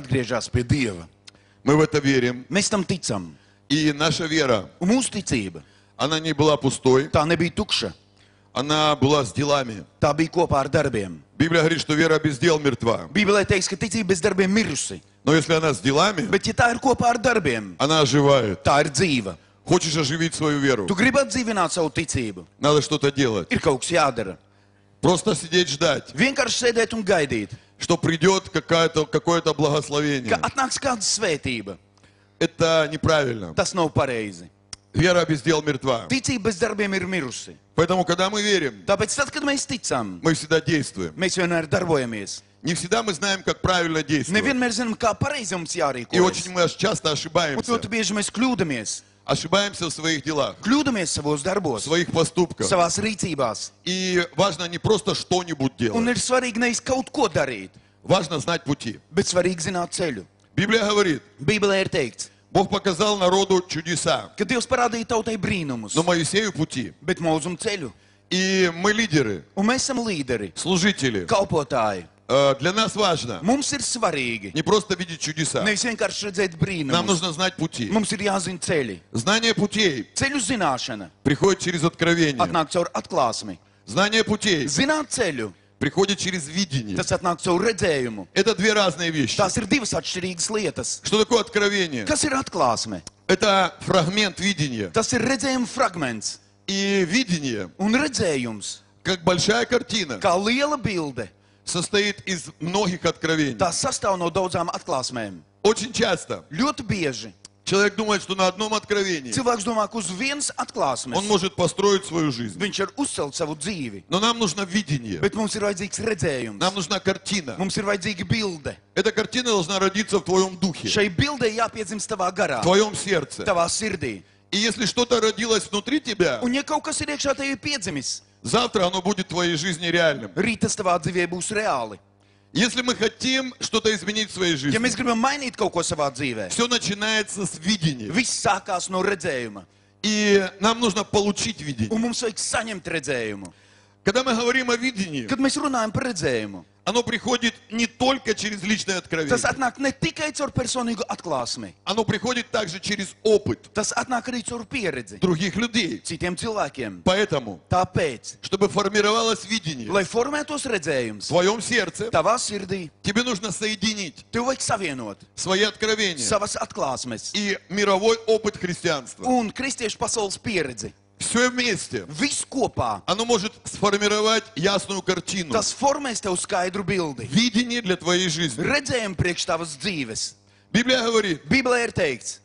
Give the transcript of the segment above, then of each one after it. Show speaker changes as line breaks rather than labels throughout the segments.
atgriežas pie Dieva.
Мы в это верим.
Mēs tam ticam.
И наша вера,
Un mūsu ticība,
она не была пустой,
tā nebija tukša.
она была с делами.
Tā bija kopā ar darbiem.
Библия говорит, что вера без дел мертва.
Bībelē teiks, ka ticība bez darbiem mirusi.
Но если она с делами,
Bet ja tā ir kopā ar darbiem,
она оживает.
tā ir dzīva.
Хочешь оживить свою веру,
Tu gribi atdzīvināt savu ticību.
надо что-то делать.
Ir kaut kas jādara.
Просто сидеть, ждать,
Vienkārši sēdēt un gaidīt,
что придет какое-то
ka
благословение.
atnāks kāda svētība.
Это неправильно.
Tas nav pareizi.
Вера без дел мертва.
Ticība bez darbiem ir mirusi.
Поэтому, когда мы верим,
Tāpēc tad, kad mēs ticam,
мы всегда действуем.
mēs vienmēr darbojamies.
Не всегда мы знаем, как правильно действовать.
Nevienmēr zinām, kā pareizi mums
И
jārīkojas.
очень мы часто
Un
ошибаемся.
ļoti bieži mēs kļūdamies.
Ошибаемся в своих делах,
Kļūdamies savos
в
darbos,
своих поступках.
savās rīcībās.
И важно не просто что-нибудь
Un
делать.
ir svarīgi nevis kaut ko darīt,
Важно знать пути.
bet svarīgi zināt ceļu.
Библия говорит,
Bībelē ir teikts,
Бог показал народу чудеса,
ka Dievs parādīja tautai brīnumus,
но Моисею пути.
bet mūzum ceļu.
И мы лидеры,
Un mēs esam līderi,
служители.
kalpotāji.
Для нас важно
Mums ir svarīgi
не просто видеть чудеса.
nevis vienkārši redzēt
Нам
brīnumus.
нужно знать пути.
Mums ir jāzina ceļi.
Знание путей
Ceļu zināšana
приходит через откровение.
atnāk caur atklāsmi.
Знание путей
Zināt ceļu,
приходит через видение.
tas atnāk caur redzējumu.
Это две разные вещи.
Tās ir divas atšķirīgas lietas.
Что такое откровение?
Kas ir atklāsme?
Это фрагмент видения.
Tas ir redzējuma fragments.
И видение,
Un redzējums,
как большая картина,
kā liela bilde,
состоит из многих откровений.
tā sastāv no daudzām atklāsmēm.
Очень часто
Ļoti bieži
человек думает, что на одном откровении
cilvēks domā, ka uz vienas
он
atklāsmes
может построить свою жизнь.
viņš var uzcelt savu dzīvi.
Но нам нужно видение.
Bet mums ir vajadzīgs redzējums.
Нам нужна картина.
Mums ir vajadzīga bilde.
Эта картина должна родиться в твоем духе,
Šai bildei jāpiedzimst tavā garā,
в твоем сердце.
tavā sirdī.
И если что-то родилось внутри тебя,
Un ja kaut kas ir iekšā tevi piedzimis,
завтра оно будет в твоей жизни реальным.
rīt tas tavā dzīvē būs reāli.
Если мы хотим что-то изменить в своей
Ja
жизни,
mēs gribam mainīt kaut ko savā dzīvē,
все начинается с видения.
viss sākās no redzējuma.
И нам нужно получить видение.
Un mums vajag saņemt redzējumu.
Когда мы говорим о видении,
Kad mēs runājam par redzējumu,
оно приходит не только через личное откровение.
tas atnāk ne tikai caur personīgu atklāsmi,
Оно приходит также через опыт
tas atnāk arī caur pieredzi
других людей.
citiem cilvēkiem.
Поэтому,
Tāpēc,
чтобы формировалось видение
lai formētos
в
redzējums
твоем сердце,
tavā sirdī,
тебе нужно соединить
tev vajag savienot
свои откровения
savas atklāsmes
и мировой опыт христианства.
un kristiešu pasaules pieredzi.
Все вместе.
Viss kopā.
Оно может сформировать ясную картину.
Tas formēs tev skaidru bildi.
Видение для твоей жизни.
Redzējumu priekš tavas dzīves.
Библия говорит,
Bībelē ir teikts,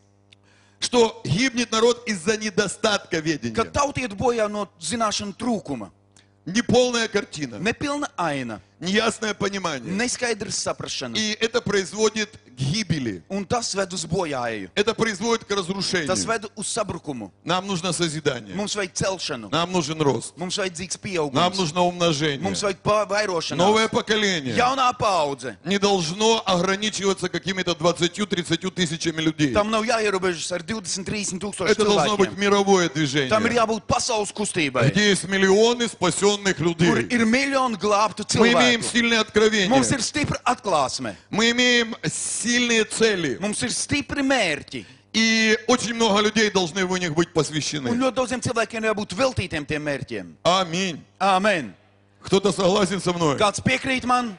что гибнет народ из-за недостатка
ka
ведения.
tauta iet bojā no zināšanu trūkuma.
Неполная картина,
Nepilna aina,
неясное понимание.
neskaidrs saprašana.
И это производит к гибели.
Un tas ved uz bojāju.
Это производит к
Tas
разрушению.
ved uz sabrukumu.
Нам нужно созидание.
Mums vajag celšanu.
Нам нужен рост.
Mums vajadzīgs
Нам
pieaugums.
нужно умножение.
Mums vajag vairošanās.
Новое поколение
Jaunā paudze.
не должно ограничиваться какими-то 20-30 тысячами людей.
Tam nav jāierobežas ar 20-30 tūkstoši
Это должно быть
cilvēkiem.
мировое
Tam ir
движение,
jābūt pasaules kustībai,
где есть миллионы спасенных
kur
людей.
ir miljoni glābtu
Мы имеем
cilvēku.
сильное откровение.
Mums ir stipra atklāsme.
Мы имеем сильные цели.
Mums ir stipri mērķi.
И очень много людей должны в них быть
Un
посвящены.
ļoti daudziem cilvēkiem jābūt veltītiem tiem mērķiem.
Аминь.
Āmen.
Кто-то согласен со мной?
Kāds piekrīt man?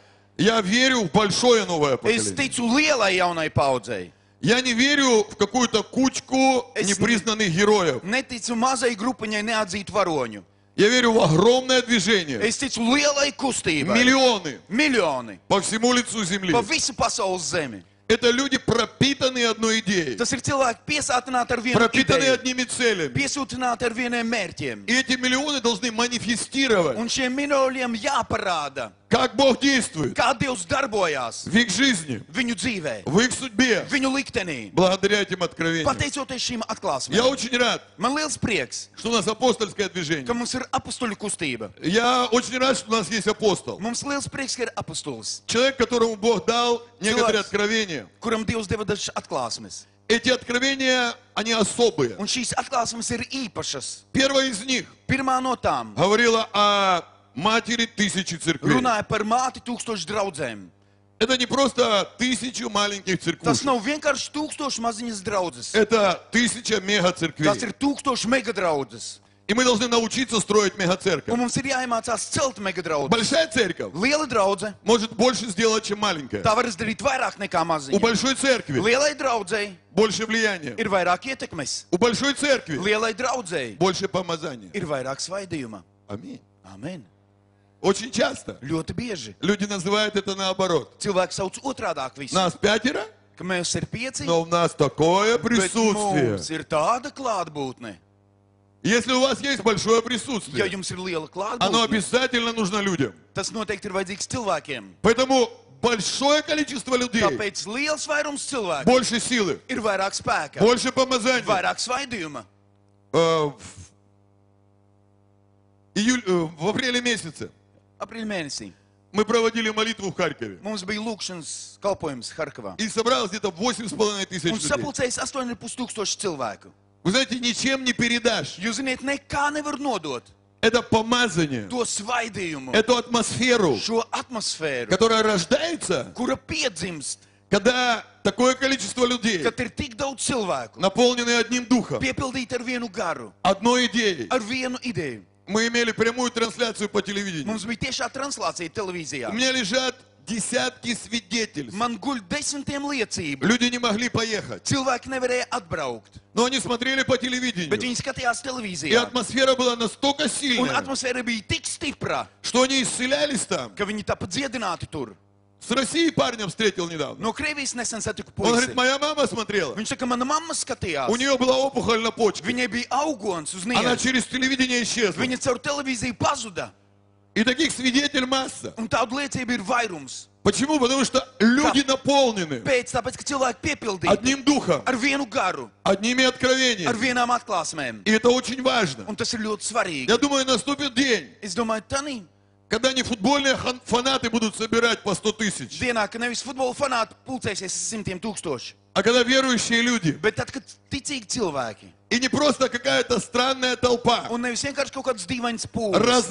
Я верю в большое новое
Es
поколение.
ticu lielai jaunai paudzei.
Я не верю в какую-то кучку непризнанных героев.
Neticu mazai grupiņai neatzītu varoņu.
Я верю в огромное движение.
Es ticu lielai kustībai.
Миллионы
Miljoni.
по всему лицу земли.
Pa visu pasaules zemi.
Это люди, пропитанные одной идеей,
Tas ir cilvēki piesātināti ar vienu
пропитанные
ideju,
одними целями.
piesūtināti ar vieniem mērķiem.
И эти миллионы должны манифестировать,
Un šiem minūļiem jāparāda,
как Бог действует
kā Dievs darbojās
в их жизни,
viņu dzīvē,
в их судьбе,
viņu liktenī.
благодаря этим откровениям.
Pateicoties šīm
Я
atklāsmēm,
очень рад,
man liels prieks,
что у нас апостольское
ka
движение.
mums ir apustuļu kustība.
Я очень рад, что у нас есть апостол.
Mums liels prieks, ka ir apustulis,
Человек, которому Бог дал некоторые
Cilvēks.
откровения.
kuram Dievs deva dažas atklāsmes.
Эти откровения, они особые.
Un šīs atklāsmes ir īpašas.
Первая из них
Pirmā no tām
говорила о матери тысячи церквей.
runāja par māti tūkstošu draudzēm.
Это не просто 1000 маленьких
Tas
церквушек.
nav vienkārši 1000 maziņas draudzes.
Это 1000
Tas
мега-церквей.
ir 1000 megadraudzes.
И мы должны научиться строить
Un
мега-церковь.
mums ir jāiemācās celt megadraudzes.
Большая церковь
Liela draudze,
может больше сделать, чем маленькая.
tā var izdarīt vairāk nekā
У
maziņa.
большой церкви
Lielai draudzei
больше влияния.
ir vairāk ietekmes.
У большой церкви
Lielai draudzei
больше помазания.
ir vairāk svaidījuma.
Аминь.
Amen.
Очень часто
Ļoti bieži
люди называют это наоборот.
cilvēki sauc otrādāk visu.
Нас 5,
Ka mēs ir 5,
но у нас такое
bet
присутствие.
mums ir tāda klātbūtne.
Если у вас есть большое
Ja
присутствие,
jums ir liela
оно
klātbūtne,
обязательно нужно людям.
tas noteikti ir vajadzīgs cilvēkiem.
Поэтому большое количество людей,
Tāpēc liels vairums cilvēku
больше силы,
ir vairāk spēka,
больше помазания.
vairāk svaidījuma.
В в апреле месяце
Aprīļa mēnesī
мы проводили молитву в Харькове.
mums bija lūkšanas kalpojums Harkavā.
И собралось где-то 8500
Un
людей.
sapulcējis 8500 cilvēku.
Вы знаете, ничем не передашь.
Jūs ziniet, nekā nevar nodot
Это помазание,
to svaidījumu,
эту атмосферу,
šo atmosfēru,
которая рождается,
kura piedzimst,
когда такое количество людей,
kad ir tik daudz cilvēku,
наполненные одним духом,
piepildīti ar vienu garu,
одной идеей.
ar vienu ideju.
Мы имели прямую трансляцию по телевидению.
Mums bija tiešā translācija televīzijā.
У меня лежат десятки свидетельств.
Man guļ desmitiem liecību.
Люди не могли поехать,
Cilvēki nevarēja atbraukt,
но они смотрели по
bet
телевидению.
viņi skatījās
И
televīzijā.
атмосфера была настолько
Un
сильная,
atmosfēra bija tik stipra,
что они исцелялись там.
ka viņi tāpat dziedināti tur.
С Россией парня встретил недавно.
No Krievijas nesen satiku
Он говорит,
puisi.
моя мама смотрела.
Viņš saka, mana mamma skatījās.
У нее была опухоль на почке.
Viņai bija augons uz
Она
nieres.
через телевидение исчезла.
Viņa caur televīziju pazuda.
И таких свидетелей масса.
Un tādu liecību ir vairums.
Почему? Потому что люди наполнены
Pēc tāpēc, ka cilvēki piepildīti
одним духом,
ar vienu garu,
одними
ar
откровениями.
vienām atklāsmēm.
И это очень важно.
Un tas ir ļoti svarīgi.
Я думаю, наступит день,
Es domāju, tanī
когда не футбольные фанаты будут собирать по 100 тысяч,
dienā, ka nevis futbola fanāti pulcēsies simtiem tūkstoši,
а когда верующие люди.
bet tad, kad ticīgi cilvēki,
И не просто какая-то странная толпа,
un nevis vienkārši kaut kāds dīvains pūlis,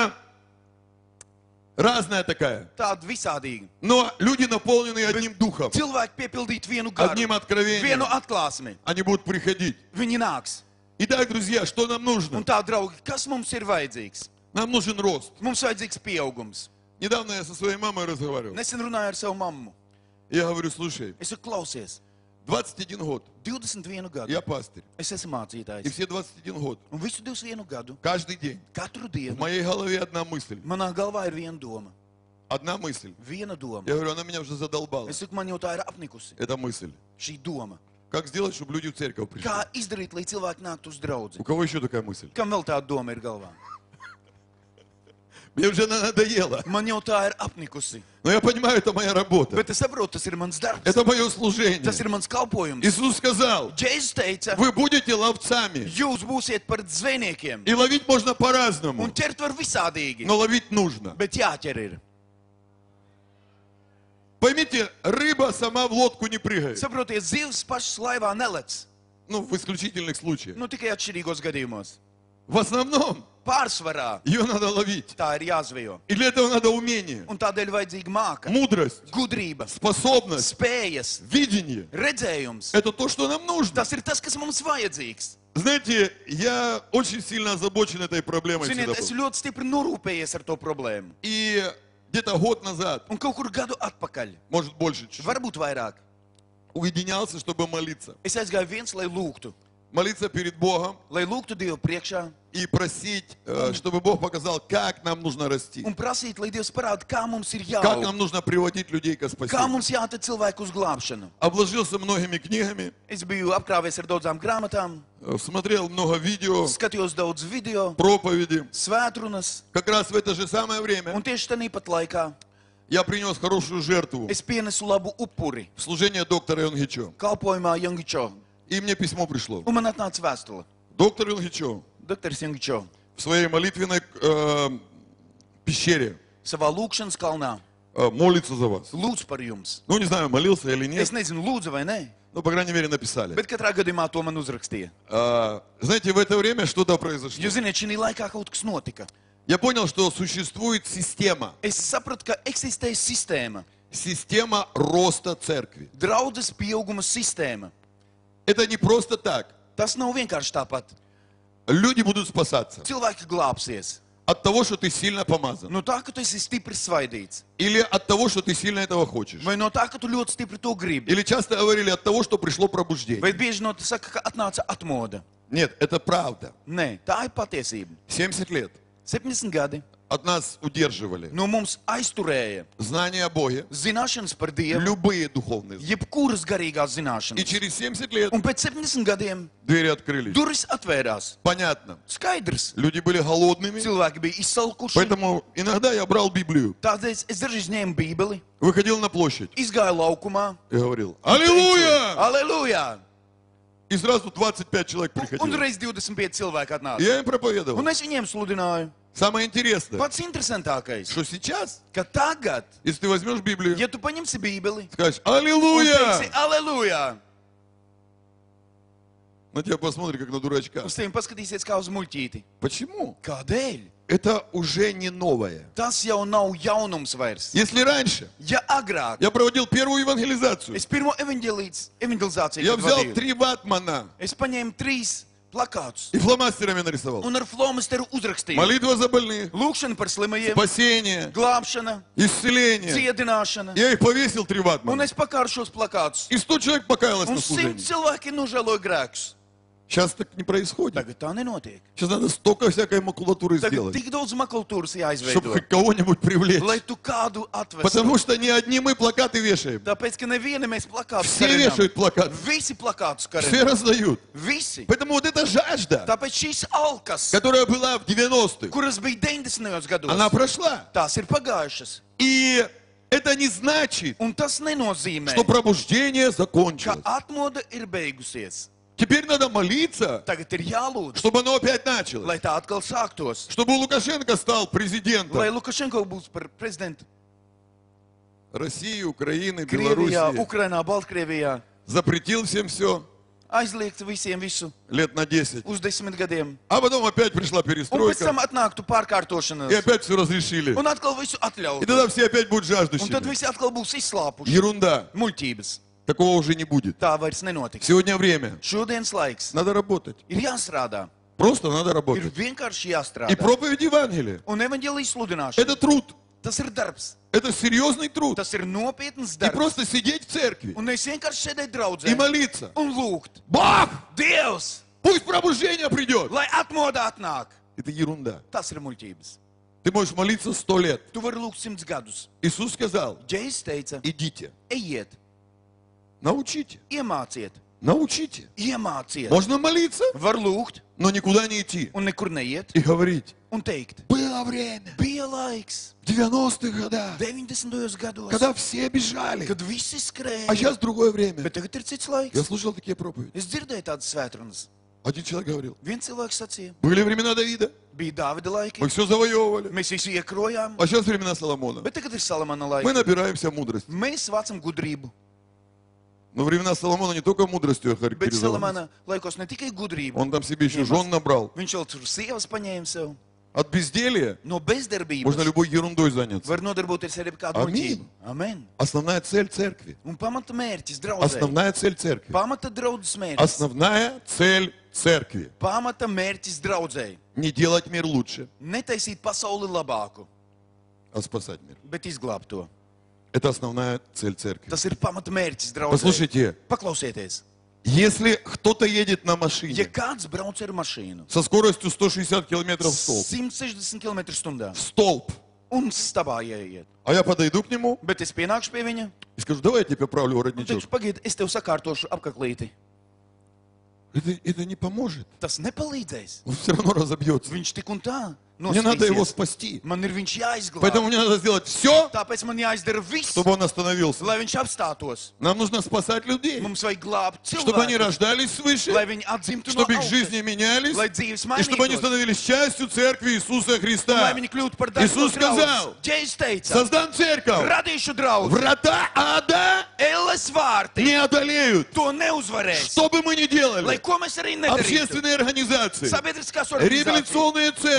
разная такая.
tāda visādīga.
Но люди, наполненные одним духом,
Cilvēki piepildīti vienu garu,
одним
vienu
откровением,
atklāsmi.
они будут приходить.
Viņi nāks.
Итак, друзья, что нам
Un
нужно?
tā, draugi, kas mums ir vajadzīgs?
Нам нужен рост.
Mums vajadzīgs pieaugums.
Недавно я со своей мамой разговаривал.
Nesen runāju ar savu mammu.
Я говорю, слушай,
Es saku, klausies,
21 год,
21 gadu.
я пастырь.
Es esmu
И
mācītājs.
все 21 год,
Un visu 21 gadu,
каждый день,
katru
в
dienu,
моей голове одна мысль.
manā galvā ir viena doma.
Одна мысль.
Viena doma.
Я говорю, она меня уже задолбала.
Es saku, man jau tā ir apnikusi.
Эта мысль.
Šī doma.
Как сделать, чтобы люди в церковь пришли?
Kā izdarīt, lai cilvēki nāktu uz draudzi?
У кого еще такая мысль?
Kam vēl tāda doma ir galvā?
Мне уже она надоела.
Man jau tā ir apnikusi.
Но я понимаю, это моя работа.
Bet es saprotu, tas ir mans darbs.
Это мое служение.
Tas ir mans kalpojums.
Иисус сказал,
Jēzus teica,
вы будете ловцами.
jūs būsiet par zvejniekiem.
И ловить можно по-разному.
Un ķert var visādīgi.
Но ловить нужно.
Bet jāķer ir.
Поймите, рыба сама в лодку не прыгает.
Saprotiet, zivs pašas laivā nelec.
Ну, в исключительных случаях.
Nu, tikai atšķirīgos gadījumos.
В основном
Pārsvarā
ее надо ловить.
tā ir jāzvejo.
И для этого надо умение,
Un tādēļ vajadzīga māka,
мудрость,
gudrība,
способность,
spējas,
видение.
redzējums.
Это то, что нам нужно.
Tas ir tas, kas mums vajadzīgs.
Знаете, я очень сильно озабочен этой проблемой
Ziniet,
всегда
es
был.
ļoti stipri norūpējies ar to problēmu.
И где-то год назад,
Un kaut kur gadu atpakaļ,
может больше, чуть-чуть,
varbūt vairāk,
уединялся, чтобы молиться.
es aizgāju viens, lai lūgtu.
Молиться перед Богом
Lai lūgtu Dievu priekšā
и просить, чтобы Бог показал, как нам нужно расти.
un prasīt, lai Dievs parāda, kā mums ir
Как
jāaug,
нам нужно приводить людей к
kā
спасению.
mums jāated cilvēku uz glābšanu.
Обложился многими книгами,
Es biju apkrāvies ar daudzām grāmatām,
смотрел много видео,
skatījos daudz video,
проповеди.
svētrunas,
Как раз в это же самое время
un tieši tajā pat laikā
я принес хорошую жертву
es pienesu labu upuri
в служение доктора Йонгичо.
kalpojumā Jungičo.
И мне письмо пришло.
Un man atnāca vēstule.
Доктор Йонгичо
Doktors Jungičo
в своей молитвенной пещере
savā lūkšanas kalnā
молится за вас.
lūdz par jums.
Ну, не знаю, молился или нет,
Es nezinu, lūdzu vai nē,
но, по крайней мере, написали.
bet katrā gadījumā to man uzrakstīja.
Знаете, в это время что-то произошло.
Jūs zināt, šī laikā kaut kas notika.
Я понял, что существует система.
Es sapratu, ka eksistē sistēma.
система роста церкви.
Draudzes pieauguma sistēma.
Это не просто так.
Tas nav vienkārši tāpat.
Люди будут спасаться
Cilvēki glābsies.
от того, что ты сильно помазан.
No tā, ka tu esi stipri svaidīts.
Или от того, что ты сильно этого хочешь.
Vai no tā, ka tu ļoti stipri to gribi.
Или часто говорили от того, что пришло пробуждение.
Vai bieži no tā saka, ka atnāca atmoda.
Нет, это правда.
Nē, tā ir patiesība.
70 лет
70 gadi
от нас удерживали
no mums aizturēja
знания о Боге,
zināšanas par Dievu,
любые духовные знания.
jebkuras garīgās
И
zināšanas.
через 70 лет
Un pēc 70 gadiem
двери открылись.
durvis atvērās.
Понятно.
Skaidrs.
Люди были голодными,
Cilvēki bija izsalkuši.
поэтому иногда я брал Библию,
Tādēļ es dažreiz ņēmu Bībeli,
выходил на площадь
izgāju laukumā.
и говорил «Аллилуйя!»
Aleluja!
И сразу 25 человек
Un
приходило.
reiz 25 cilvēki
И
atnāca.
я им проповедовал.
Un es viņiem sludināju.
Самое интересное,
Pats interesantākais,
что сейчас,
ka tagad,
если ты возьмешь Библию,
ja tu paņemsi Bībeli
скажешь
un
«Аллилуйя!»,
teiksi Aleluja!
на тебя посмотрят, как на дурачка.
Uz tevi paskatīsies kā uz muļķīti.
Почему?
Kādēļ?
Это уже не новое.
Tas jau nav jaunums vairs.
Если раньше
Ja agrāk
я проводил первую евангелизацию,
es pirmo evangelizāciju
я
kad
взял
vadīju,
3 ватмана
es paņēmu 3 plakātus
и фломастерами нарисовал.
un ar flomasteru uzrakstīju.
Молитва за больных,
Lūkšana par slimajiem,
спасение,
glābšana,
исцеление.
dziedināšana.
Я их повесил 3
Un
ватмана.
es pakāru šos plakātus.
И 100 человек покаялось
Un
на
100
служении.
cilvēki nožēloja grēkus.
Сейчас так не происходит.
Tagad tā nenotiek.
Сейчас надо столько всякой макулатуры
Tagad
сделать,
tik daudz makultūras
чтобы
jāizveido,
хоть кого-нибудь привлечь.
lai tu kādu atvestu.
Потому что не одни мы плакаты вешаем.
Tāpēc, ka neviena mēs plakātus
Все вешают плакаты.
Visi plakātus
Все
karinām.
раздают.
Visi.
Поэтому вот эта жажда,
Tāpēc šīs alkas,
которая была в 90-х,
kuras bija 90. gados,
она прошла.
tās ir pagājušas.
И это не значит,
Un tas nenozīmē,
что пробуждение
ka
закончилось.
atmoda ir beigusies.
Теперь надо молиться,
Tagad ir jālūdz,
чтобы оно опять началось.
lai tā atkal sāktos.
Чтобы Лукашенко стал
Lai
президентом
Lukašenko būs par prezidentu
России, Украины,
Krievijā,
Белоруссии.
Ukrainā, Baltkrievijā.
Запретил всем все
Aizliegt visiem visu
лет на 10.
uz 10 gadiem.
А потом опять пришла
Un pēc
перестройка.
tam atnāktu
И
pārkārtošanās.
опять все разрешили.
Un atkal visu
И
atļaut.
тогда все опять будут
Un tad
жаждущими.
visi atkal būs izslāpuši.
Ерунда.
Muļķības.
Такого уже не будет.
Tā vairs nenotiks.
Сегодня время.
Šodienas laiks
Надо работать.
ir jāstrādā.
Просто надо
Ir
работать.
vienkārši
И
jāstrādā.
проповедь Евангелия.
Un evaņģēlijas sludināšana.
Это труд.
Tas ir darbs.
Это серьезный труд.
Tas ir nopietns
И
darbs.
просто сидеть в церкви
Un es vienkārši sēdēju
и
draudzē
молиться.
un lūgt.
Бог!
Dievs,
Пусть пробуждение придет.
lai atmoda atnāk.
Это ерунда.
Tas ir muļķības.
Ты можешь молиться 100 лет.
Tu vari lūgt 100 gadus.
Иисус сказал,
Džejs teica,
идите,
ejiet,
научите,
iemāciet,
научите.
iemāciet.
Можно молиться,
Var lūgt
но никуда не идти.
un nekur neiet
И говорить,
un teikt.
было время
Bija laiks
в 90-х годах,
90. gados,
когда все бежали.
kad visi skrēja.
А сейчас другое время.
Bet tagad ir cits
Я
laiks.
слушал такие проповеди.
Es dzirdēju tādas svētrunas.
Один человек говорил,
Viens cilvēks sacīja,
были времена Давида,
bija Dāvida laiki,
мы все завоевывали.
mēs visu iekrojām,
А сейчас времена Соломона.
bet tagad ir Salamana
Мы
laiki.
набираемся мудрости.
Mēs vācam gudrību,
Но времена Соломона не только мудростью
bet
характеризовались.
Salamana laikos ne tikai gudrību,
Он там себе еще жен набрал.
viņš vēl tur sievas paņēma sev.
От безделья
No bezdarbības
можно любой ерундой заняться.
var nodarboties ar kādu
Amin.
muļķību. Amen.
Основная цель церкви.
Un pamata mērķis draudzē.
Основная цель церкви.
Pamata draudzes mērķis.
Основная цель церкви.
Pamata mērķis draudzē.
Не делать мир лучше,
Netaisīt pasauli labāku,
а спасать мир.
bet izglābt to.
Это основная цель церкви.
Tas ir pamata mērķis draudzē.
Послушайте,
Paklausieties.
если кто-то едет на
Ja
машине
kāds brauc ar mašīnu
со скоростью 160 километров в столб,
160 km/h
в столб,
un stabā ieiet,
а я подойду к нему
bet es pienākšu pie viņa
и скажу, давай я тебе поправлю
un
воротничок.
teikšu, pagaidi, es tev sakārtošu apkaklīti.
Это не поможет.
Tas nepalīdzēs.
Он все равно разобьется.
Viņš tik un tā
Мне надо его
nosīsies.
спасти.
Man ir viņš jāizglāb.
Поэтому мне надо сделать все,
Tāpēc man jāizdara viss,
чтобы он остановился.
lai viņš apstātos.
Нам нужно спасать людей,
Mums vajag glābt
чтобы они
cilvēkus,
рождались свыше,
lai viņi atzimtu no
чтобы их
augšas,
жизни менялись,
lai dzīves
и чтобы они
mainītos,
становились частью церкви Иисуса
lai
Христа.
viņi kļūtu par daļu no
Иисус сказал,
draudzes. Jēzus teica,
создам церковь,
radīšu draugu,
врата ада
elles vārti,
не одолеют.
to neuzvarēs.
Что бы мы ни
Lai
делали,
ko mēs arī nedarītu.
общественные организации,
Sabiedriskās organizācijas,
революционные церкви,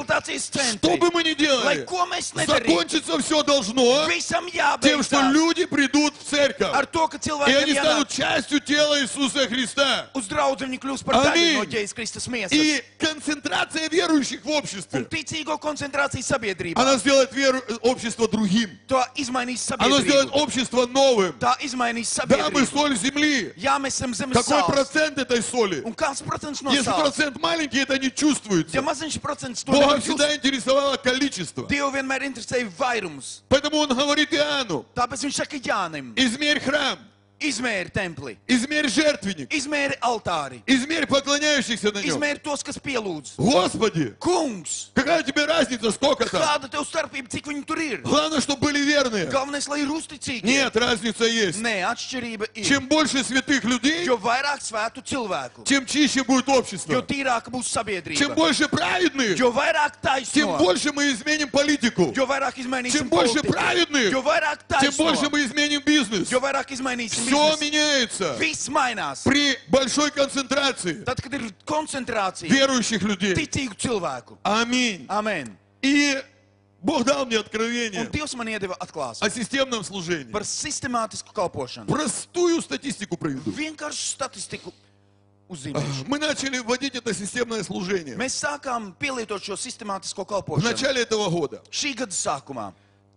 Konsultācijas
Что
centri.
бы мы ни
Lai
делали,
ko mēs nedarītu,
закончиться все должно
visam
тем, что
jābeidzās
люди придут в церковь.
ar to, ka
И
cilvēkiem
они станут
jānāk
частью тела Иисуса Христа.
uz draudzi, viņi kļūst par daļu
Аминь.
no Jēzus Kristus miesas.
И концентрация верующих в
Un
обществе,
ticīgo koncentrācija sabiedrībā.
она сделает общество другим.
To izmainīs
Она сделает
sabiedrību.
общество новым.
Tā izmainīs
Да, мы
sabiedrību.
соль земли.
Jā, mēs esam zemes
Какой
sāls.
процент этой соли?
Un kāds procents no
Если
sāls?
процент маленький, это не чувствуется.
Ja maziņš procents to
Бога
nevar just,
всегда интересовало количество.
Dievu vienmēr interesēja vairums.
Поэтому он говорит Иоанну,
Tāpēc viņš saka Jānim,
измерь храм,
izmēri templi,
измерь жертвенник,
izmēri altāri,
измерь поклоняющихся на нем.
izmēri tos, kas pielūdz.
Господи,
Kungs,
какая тебе разница, сколько там?
kāda tev starpība, cik viņi tur ir?
Главное, чтобы были верные.
Galvenais, lai ir uzticīgi.
Нет, разница есть.
Nē, atšķirība ir.
Чем больше святых людей,
Jo vairāk svētu cilvēku,
тем чище будет
jo
общество.
tīrāka būs
Чем
sabiedrība.
больше праведных,
Jo vairāk
тем
taisno,
больше мы изменим политику.
jo vairāk izmainīsim
Чем больше
politiku.
праведных,
Jo vairāk
тем больше
taisno,
мы изменим бизнес.
jo vairāk izmainīsim
Все
biznesu.
меняется
Viss mainās.
при большой концентрации
Tad, kad ir koncentrācija,
верующих людей.
ticīgu cilvēku.
Аминь.
Amen.
И Бог дал мне
Un
откровение
Dievs man iedeva atklāsmi
о системном служении.
par sistemātisku kalpošanu.
Простую статистику проведу.
Vienkārši statistiku uzzīmēšu.
Мы начали вводить это системное служение
Mēs sākām pielietot šo sistemātisko
в
kalpošanu
начале этого года.
šī gada sākumā,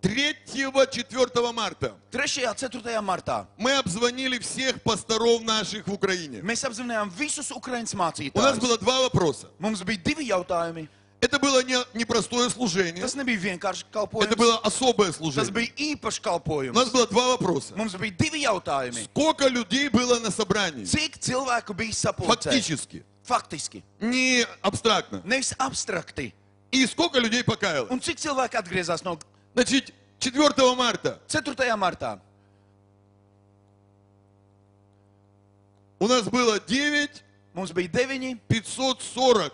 3-4 марта
3. un 4. martā.
мы обзвонили всех пасторов наших в Украине.
Mēs apzinājām visus Ukraiņas
У нас
mācītājus.
было два вопроса.
Mums bija 2 jautājumi.
Это было не простое служение,
Tas nebija vienkārši
это
kalpojums.
было особое
Tas
служение.
bija īpašs
У нас
kalpojums.
было два вопроса.
Mums bija 2 jautājumi.
Сколько людей было на собрании?
Cik cilvēku bija sapulcē?
Фактически,
Faktiski.
не абстрактно.
Nevis abstrakti.
И сколько людей покаялось?
Un cik cilvēki atgriezās no
Значит, 4 марта
4. martā?
у нас было 9
Mums bija 9,
540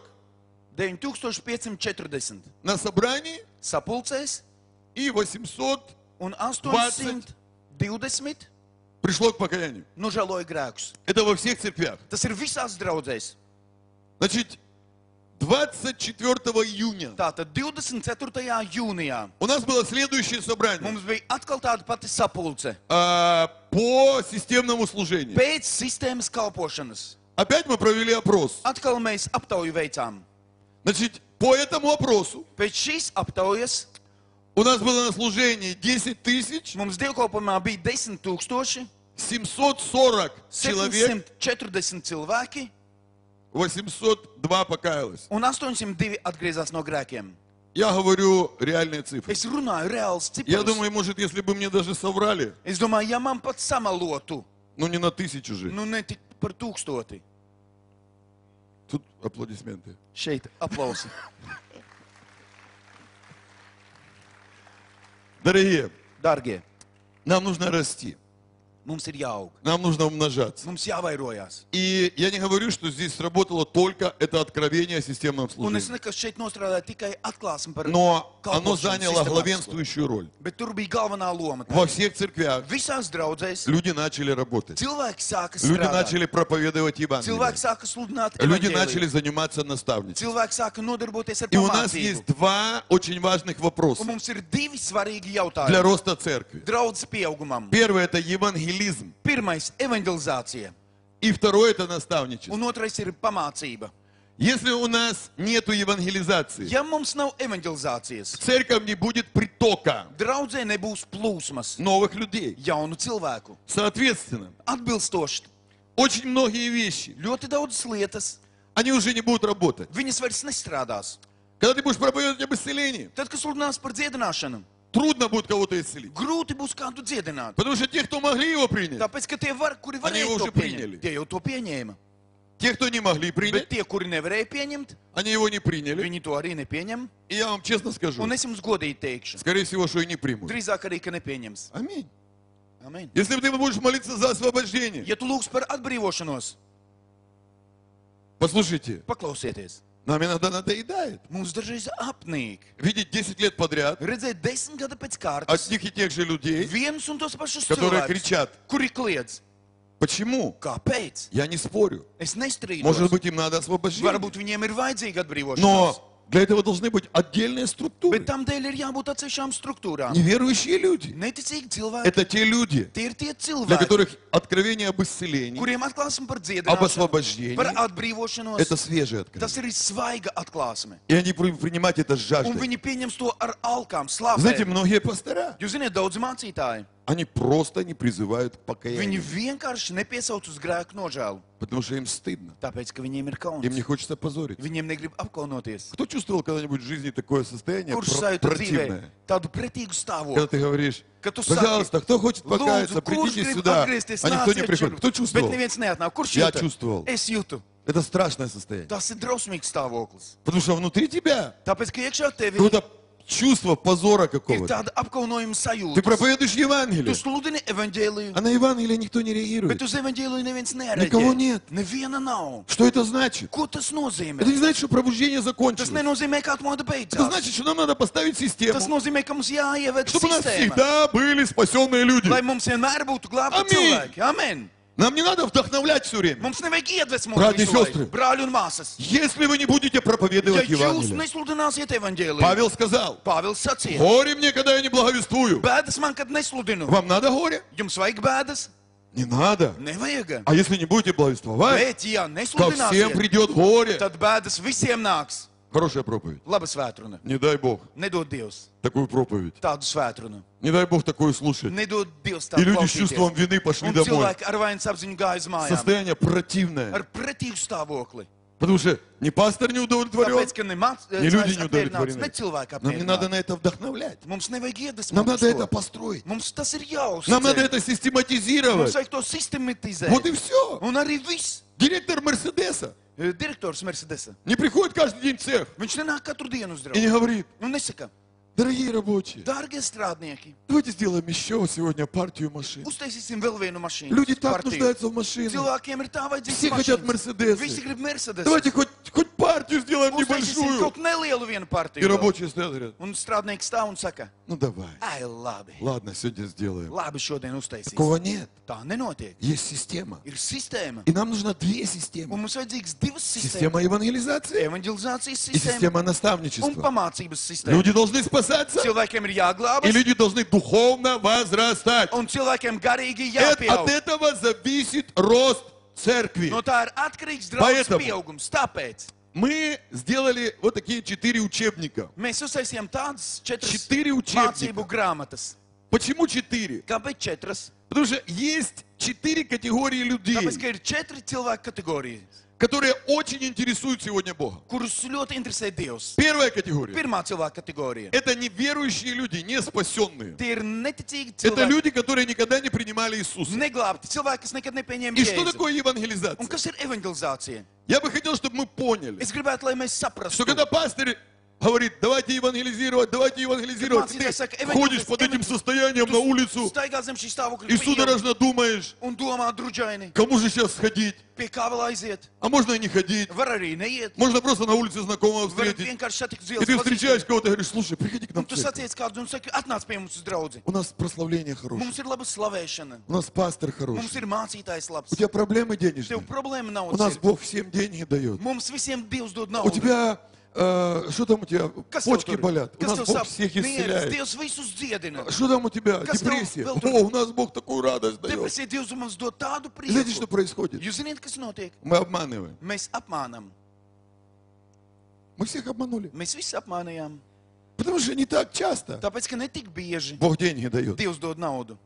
9540
на собрании
sapulcēs
и 800
un 820
пришло к покаянию.
nožēloja grēkus.
Это во всех церквях.
Tas ir visās draudzēs.
Значит, 24 июня
Tātad 24. jūnijā
у нас было следующее собрание
mums bija atkal tāda pati sapulce
по системному служению.
pēc sistēmas kalpošanas.
Опять мы провели опрос.
Atkal mēs aptauju veicām.
Значит, по этому опросу
Pēc šīs aptaujas
у нас было на служении 10
mums dievkalpojumā bija 10
740 человек,
740 cilvēki
802 покаялось.
un 802 atgriezās no grēkiem.
Я говорю реальные цифры.
Es runāju reāls
Я
cipars.
думаю, может, если бы мне даже соврали,
Es domāju, ja man pat samalotu,
ну не на 1000 же.
nu ne tik par 1000.
Тут аплодисменты.
Šeit aplausi.
Дорогие,
Dargie,
нам нужно расти.
mums ir jāaug.
Нам нужно умножаться.
Mums jāvairojās.
И я не говорю, что здесь сработало только это откровение о системном
Un es
служении.
nekas šeit nostrādāju tikai atklāsmi par
Но оно
kalpošanu
заняло
sistemātisko.
главенствующую роль.
Bet tur bija galvenā loma.
Во всех церквях
Visās draudzēs
люди начали работать.
cilvēki sāka
Люди
strādāt.
начали проповедовать Евангелие.
Cilvēki sāka sludināt
Люди
evaņģēliju.
начали заниматься наставничеством.
Cilvēki sāka nodarboties ar
И у нас есть
pamācību.
два очень важных
Un
вопроса
mums ir 2 svarīgi
для
jautājumi.
роста церкви.
Draudzes pieaugumam.
Первое – это евангелизм.
Pirmais - evanģelizācija.
И второе – это наставничество.
Un otrais ir pamācība.
Если у нас нету евангелизации,
Ja mums nav evanģelizācijas,
в церковь не будет притока
draudzē nebūs plūsmas
новых людей.
jaunu cilvēku.
Соответственно,
Atbilstoši
очень многие вещи,
ļoti daudzas lietas,
они уже не будут работать.
viņas vairs nestrādās.
Когда ты будешь проповедовать об исцелении,
Tad, kad sludinās par dziedināšanu,
трудно будет кого-то исцелить.
grūti būs kādu dziedināt.
Потому что те, кто могли его принять,
Tāpēc, ka tie, kuri
Они его
varēja to
уже приняли.
pieņemt, tie jau to pieņēma.
те, кто не могли
Bet
принять,
tie, kuri nevarēja pieņemt,
они его не приняли.
viņi to arī nepieņem.
И я вам честно скажу,
Un es jums godīgi teikšu,
скорее всего, что и не примут.
drīzāk arī, ka nepieņems.
Аминь.
Amen.
Если ты будешь молиться за освобождение,
Ja tu lūgs par atbrīvošanos,
послушайте,
paklausieties.
нам иногда надоедает
Mums dažreiz apnīk
видеть 10 лет подряд
redzēt 10 gadu pēc kārtas
одних и тех же людей,
vienus un tos pašus
которые
cilvēkus,
кричат.
kuri kliedz.
Почему?
Kāpēc?
Я не спорю.
Es
Может
nestrīdos.
быть, им надо освобождение.
Varbūt viņiem ir vajadzīga atbrīvošanās.
Но Для этого должны быть отдельные структуры.
Bet tam dēļ ir jābūt atsevišķām struktūrām.
Неверующие люди.
Neticīgi cilvēki.
Это те люди,
Tie ir tie
для
cilvēki,
которых откровение об исцелении,
kuriem atklāsme par
об
dziedināšanu,
освобождении,
par atbrīvošanos,
это свежее
tas
откровение.
ir svaiga atklāsme.
И они будут принимать это с
Un
жаждой.
viņi pieņems to ar alkām,
Знаете,
slāpēm.
многие пастора,
Jūs zināt, daudz mācītāji,
они просто не призывают к
viņi
покаянию,
vienkārši nepiesauc uz grēku nožēlu,
потому что им стыдно.
tāpēc, ka viņiem ir kauns.
Им не хочется позорить.
Viņiem negrib apkaunoties.
Кто чувствовал когда-нибудь в жизни такое состояние
Kurš sajūta dzīvē
противное?
tādu pretīgu
Когда
stāvokli?
ты говоришь,
Kad tu
пожалуйста, кто хочет покаяться,
lūdzu, kurš
придите
grib
сюда,
atgriezties,
а никто не
nāciet
приходит. Кто
šurp, bet
чувствовал?
neviens neatnāk. Kurš
Я
jūta?
чувствовал.
Es jūtu.
Это страшное состояние.
Tas ir drausmīgs stāvoklis.
Потому что внутри тебя
Tāpēc, ka iekšā tevi
какое-то чувство позора
ir
какого-то.
tāda apkaunojuma
Ты
sajūta.
проповедуешь
Tu
Евангелие,
sludini evaņģēliju,
а на Евангелие никто не
bet
реагирует.
uz evaņģēliju neviens
Никого
nereaģē.
нет.
Neviena nav.
Что это значит?
Ko tas nozīmē?
Это не значит, что пробуждение
Tas
закончилось.
nenozīmē, ka atmoda
Это
beidzās.
значит, что нам надо поставить систему,
Tas nozīmē, ka mums jāieved
чтобы у нас
sistēma,
всегда были спасенные люди.
lai mums vienmēr būtu glābti
Amen.
cilvēki. Amen.
Нам не надо вдохновлять все время.
Mums nevajag iedvesmot
Brāļi,
visu laiku.
sestri.
Brāļi un māsas.
Если вы не будете
Ja
проповедовать
jūs
Евангелие.
nesludināsiet evaņģēliju,
Павел сказал,
Pāvils sacīja,
горе мне, когда я не благовествую.
bēdas man, kad nesludinu.
Вам надо горе?
Jums vajag bēdas?
Не надо.
Nevajag.
А если не будете благовествовать,
Bet, ja
то всем
nesludināsiet,
придет горе.
tad bēdas visiem nāks.
Хорошая проповедь.
Laba svētruna.
Не дай Бог
Nedod Dievs
такую проповедь.
tādu svētrunu.
Не дай Бог такое слушать.
Nedod Dievs
И
tādu
люди с чувством
klausīties.
вины пошли
Un
домой.
cilvēki ar vainas apziņu gāja uz mājām.
Состояние противное.
Ar pretīgu stāvokli.
Потому что ни пастор не удовлетворен,
Tāpēc, ka ne
ни люди не
apmierināts, ne
удовлетворены.
cilvēki
Нам не надо
apmierināti.
на это вдохновлять.
Mums nevajag
Нам
iedvesmot uz
надо это
to.
построить.
Mums tas ir jāuzsver.
Нам надо это
Mums
систематизировать.
vajag to sistematizēt.
Вот и все.
Un arī viss.
Директор Мерседеса
Direktors Mercedesa.
не приходит каждый день в цех
Viņš nenāk katru dienu uz
и
draugu.
не говорит,
Un nesaka,
дорогие рабочие,
dārgie strādnieki,
давайте сделаем еще сегодня партию машин.
uztaisīsim vēl vienu mašīnu.
Люди так
partiju.
нуждаются в машинах.
Cilvēkiem ir tā
Все
vajadzīga
хотят
mašīnas.
Мерседесы.
Visi grib Mercedes.
Давайте хоть партию сделаем
Uztaisīsim
небольшую.
kaut nelielu vienu
И
partiju. vēl.
рабочие стоят и говорят,
Un strādnieks stāv un saka,
ну давай.
ai, labi,
Ладно, сегодня сделаем.
labi šodien uztaisīsim.
Такого нет.
Tā nenotiek.
Есть система.
Ir sistēma.
И нам нужно две
Un
системы.
mums vajadzīgas divas
Система
sistēmas.
евангелизации
Evangelizācijas
и
sistēma
система
un
наставничества.
pamācības sistēma.
Люди должны спасаться,
Cilvēkiem ir
и
jāglābas,
люди должны духовно возрастать.
un cilvēkiem garīgi
От
jāpieaug.
этого зависит рост церкви.
No tā ir atkarīgs draugs
Поэтому
pieaugums. Tāpēc
Мы сделали вот такие 4 учебника.
mēs uztaisījām tādas
4
4
учебника.
mācību grāmatas.
Почему 4?
Kāpēc 4?
Потому что есть 4 категории людей,
Tāpēc, ka ir 4 cilvēku kategorijas,
которые очень интересуют сегодня Бога.
kurus ļoti interesē Dievs.
Первая категория
Pirmā cilvēka kategorija.
– это неверующие люди, не спасенные.
Tie ir neticīgi
Это
cilvēki,
люди, которые никогда не принимали Иисуса.
neglābti cilvēki, kas nekad nepieņēma
И что
Jēzu.
такое
Un
евангелизация?
kas ir evangelizācija?
Я бы хотел, чтобы мы поняли,
Es gribētu, lai mēs
что
saprastu,
когда пастор говорит, давайте евангелизировать, и ты
Mācītājs saka,
ходишь под этим состоянием на улицу
staigā zem šī stāvokļa
и
pa ielu
судорожно думаешь,
un domā druģaini,
кому же сейчас сходить?
pie kā vēl aiziet.
А можно и не ходить.
Var arī neiet.
Можно просто на улице знакомого
Var
встретить.
vienkārši satikt uz
И
ielas.
ты встречаешь
pazīstamu.
кого-то и говоришь, слушай, приходи к нам
Un
в
tu
церковь.
satiec kādu un saki, atnāc pie mums uz draudzi.
У нас прославление хорошее.
Mums ir laba slavēšana.
У нас пастор
Mums
хороший.
ir mācītājs labs.
У тебя проблемы
Tev
денежные.
problēma nav.
У нас Бог всем деньги дает.
Mums visiem Dievs dod
У
naudu.
тебя, что там у тебя?
Kas tev
Почки
tur?
болят. У
Kas
нас
tev
Бог
sāp?
всех
Mieres,
исцеляет.
Dievs visus dziedina.
Что там у тебя?
Kas tev
Депрессия.
vēl tur?
О, у нас Бог такую радость дает.
Depresija Dievs mums dod tādu
Знаете, что
prieku.
происходит?
Jūs zināt, kas notiek?
Мы обманываем.
Mēs apmānam.
Мы всех обманули.
Mēs visi apmānījām.
Потому что не так часто
Tāpēc, ka ne tik bieži
Бог деньги дает.
Dievs dod naudu.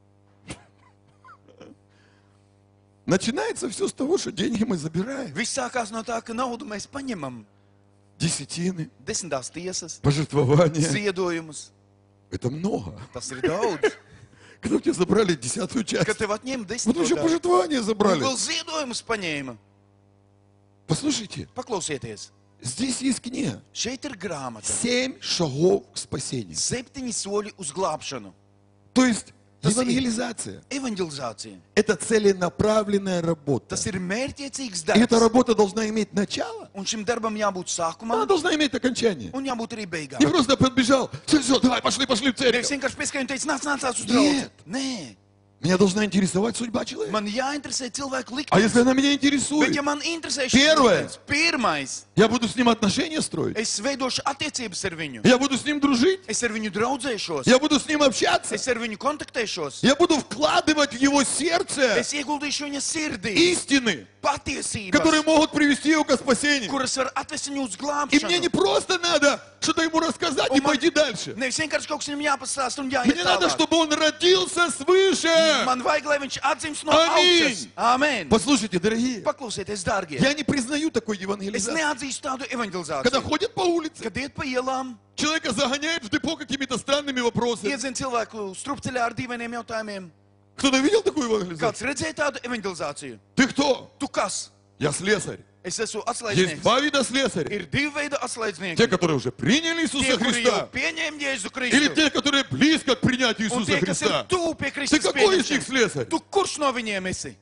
Начинается все с того, что деньги мы забираем.
Viss sākās no tā, ka naudu mēs paņemam.
Десятины,
Desmitās tiesas,
пожертвования.
ziedojumus.
Это много.
Tas ir daudz.
Когда у тебя забрали 10-ю часть.
Kad tev atņem
Вот еще
10.
пожертвования
Un
забрали.
vēl ziedojumus paņēma.
Послушайте,
Paklausieties,
здесь есть книга.
šeit ir grāmata.
7 шагов к спасению.
7 soļi uz glābšanu.
То есть
Tas
евангелизация
Evangelizācija.
– это целенаправленная работа.
Tas ir mērķiecīgs
И эта
darbs.
работа должна иметь начало,
Un šim darbam jābūt
она
sākumam
должна иметь окончание.
un jābūt arī beigām.
Не просто подбежал, все, давай, пошли в
Dievs
церковь.
vienkārši pieskaņoja un teica, nāc uz
Нет.
draugu. Nē,
Меня должна интересовать судьба человека.
Man jāinteresē cilvēku
А если
liktenis.
она меня
Bet
интересует,
ja man interesē šis
Первое.
liktenis, pirmais,
я буду с ним отношения строить.
es veidošu attiecības ar viņu.
Я буду с ним дружить.
Es ar viņu draudzēšos.
Я буду с ним общаться.
Es ar viņu kontaktēšos.
Я буду вкладывать в его сердце
Es ieguldīšu viņa sirdī
истины, которые
patiesības,
могут привести его к спасению.
kuras var atvest viņu uz
И мне не
glābšanu.
просто надо что-то ему рассказать и пойти дальше.
Nevis vienkārši kaut kas viņam jāpastāst un jāiet
Мне надо,
tālāk.
чтобы он родился свыше.
Man vajag, lai viņš atdzims no
Аминь.
augšas. Amen.
Послушайте, дорогие,
Paklausieties, dārgie.
я не признаю такой
Es
евангелизации.
neatzīstu tādu
Когда
evangelizāciju.
ходят по улице,
Kad iet pa ielām,
человека загоняют в депо какими-то странными вопросами.
iedzina cilvēku strupceļā ar dīvainiem jautājumiem.
Кто-то видел такую евангелизацию?
Kāds redzēja tādu evangelizāciju?
Ты кто?
Tu kas?
Я слесарь.
Es esmu
Есть
atslēdznieks.
два вида слесарей.
Ir divi veidi
Те,
atslēdznieki.
которые уже приняли Иисуса
Tie, kuri jau
Христа.
pieņēma Jēzu
Или
Kristu.
те, которые близко к принятию
Un
Иисуса
tie, kas ir
Христа.
tuvu pie
Ты
Kristus
какой из них
pieņemšanas.
слесарь?
Tu kurš no viņiem esi?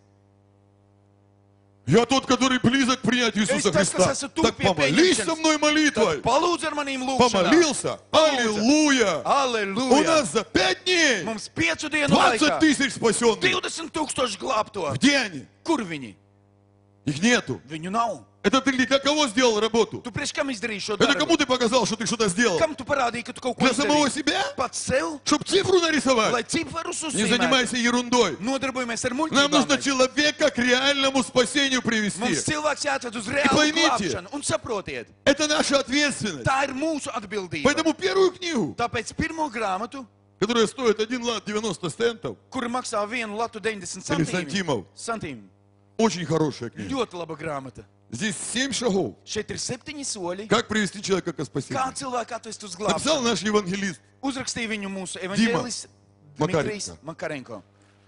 Я тот, который близок к принятию Иисуса
Es tas, kas
Христа.
esmu tuvu
Так
pie
помолись со
pieņemšanas.
мной молитвой.
Palūdz ar manīm lūgšanā.
Помолился. Аллилуйя. У
Aleluja!
нас за 5 дней
Mums 5 dienu
20
laikā
тысяч спасенных.
20 000 glābto.
Где они?
Kur viņi?
Их нету.
Viņu nav.
Это ты для кого сделал работу?
Tu priekš kam izdarīji šo
Это
darbu?
кому ты показал, что ты что-то сделал?
Kam tu parādīji, ka tu kaut ko
Для самого
izdarīji?
себя?
Pats sev,
Чтобы цифру нарисовать?
lai ciparus
Не
uzzīmētu.
занимайся ерундой.
Nodarbojamies ar
Нам нужно
muļķībām.
человека к реальному спасению
Mums
привести.
cilvēks jāatved uz reālu
pоймите.
glābšanu. Un saprotiet,
Это наша ответственность.
tā ir mūsu atbildība.
Поэтому первую книгу,
Tāpēc pirmo grāmatu,
которая стоит 1 лат 90 центов,
kura maksā 1 latu 90
или сантимов,
centīmu,
очень хорошая книга.
ļoti laba grāmata.
Здесь 7 шагов.
Šeit ir 7 soļi,
Как привести человека к
kā
спасению.
cilvēku atvest uz
Написал
glābšanu.
наш евангелист.
Uzrakstīja viņu mūsu evaņģēlis Dmitrijs Makarenko.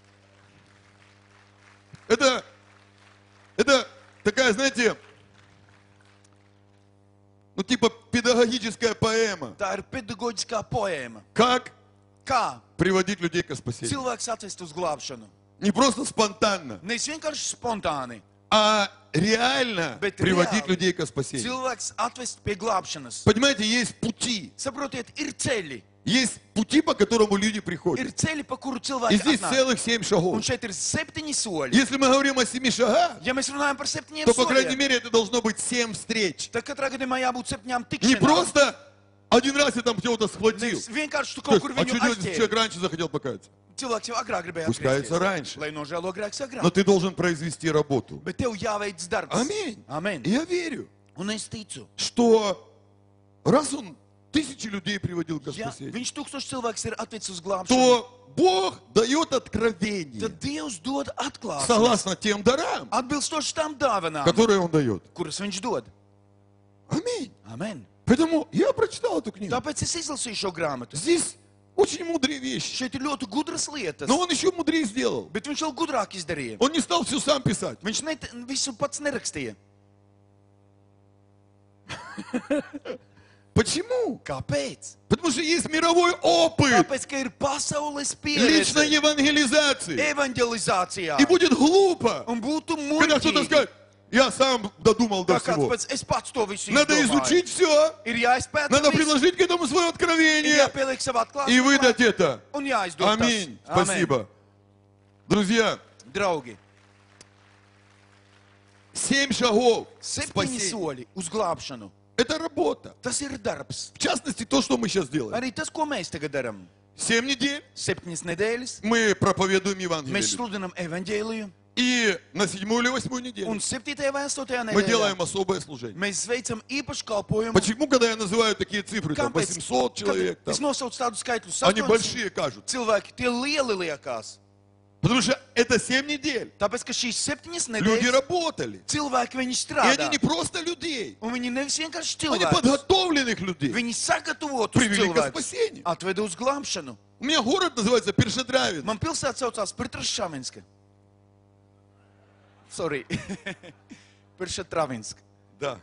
Это такая, знаете, ну типа педагогическая поэма.
Tā ir pedagoģiskā poēma.
Как
Kā
приводить людей к спасению.
cilvēks atvest uz glābšanu?
Не просто спонтанно,
Nevis vienkārši spontāni.
а реально
Bet
приводить
reāli.
людей к спасению.
Cilvēks atvest pie glābšanas.
Понимаете, есть пути.
Saprotiet, ir ceļi.
Есть пути, по которому люди приходят.
Ir ceļi, pa kuru
И
cilvēki
здесь
atnāk.
целых 7
Un
шагов.
šeit ir 7 soļi.
Если мы говорим о 7 шагах,
Ja mēs runājam par 7
то, по крайней
soļiem,
мере, это должно быть 7 встреч.
tad katrā gadījumā jābūt 7
Не
tikšanām.
просто один раз я там кого-то схватил.
Nevis vienkārši tu
То
kaut
есть,
kur
а
viņu
что делать, если человек
aizķēri.
раньше захотел покаяться?
Cilvēks jau agrāk gribēja
Pust kājās раньше.
lai nožēlo grēks agrāk.
Но ты должен произвести работу.
Bet tev jāveic darbs.
Аминь.
Amen.
И я верю,
Un es ticu,
что раз он тысячи людей приводил к
ja
спасению,
viņš 1000 cilvēks ir atvedis uz glābšanu,
то Бог дает откровение
tad Dievs dod atklāsmes.
согласно тем дарам,
Atbilstoši tam dāvanām,
которые Он дает.
kuras viņš dod.
Аминь.
Amen.
Поэтому я прочитал эту книгу.
Tāpēc es izlasīju šo grāmatu.
Здесь очень мудрые вещи.
Šeit ir ļoti gudras lietas,
Но он еще мудрее сделал.
bet viņš vēl gudrāk izdarīja.
Он не стал все сам писать.
Viņš visu pats nerakstīja.
Почему?
Kāpēc?
Потому что есть мировой опыт
Tāpēc, ka ir pasaules
личной
pieredze
евангелизации.
evangelizācijā.
И будет глупо,
Un būtu
когда кто-то
muļķīgi,
скажет, я сам додумал до
kā kāds
всего.
pēc es pats to visu
Надо
izdomāju.
изучить все.
Ir jāizpēta
Надо
viss,
приложить к этому свое
ir
откровение
jāpieliek savu atklāsmu
и выдать это.
un jāizdod
Аминь.
tas. Amen.
Спасибо. Друзья,
Draugi,
7 шагов
7
спасения.
soļi uz glābšanu.
Это работа.
Tas ir darbs.
В частности, то, что мы сейчас делаем.
Arī tas, ko mēs tagad darām.
7 недель
7 nedēļas
мы проповедуем
mēs
Евангелие.
sludinam evaņģēliju,
И на 7 или 8
un
неделю
7. vai 8.
мы
nedēļā
делаем особое служение.
mēs veicam īpašu kalpojumu.
Почему, когда я называю такие цифры, там
Kāpēc?
800 человек,
Kad es
там,
nosaucu tādu skaitļu,
они
800
большие кажутся?
cilvēki, tie lieli liekas.
Потому что это 7 недель.
Tāpēc, ka šīs 7
Люди
nedēļas
работали.
cilvēki viņi
И
strādā.
они не просто людей,
Un viņi nevis vienkārši
они
cilvēki.
подготовленных людей.
Viņi sagatavotus
Привели к
cilvēkus.
спасению.
Atveda uz glābšanu.
У меня город называется Першетравин.
Man pilsēta saucās Pirtrašavinska. Sorry. Piršatravinska.
Да.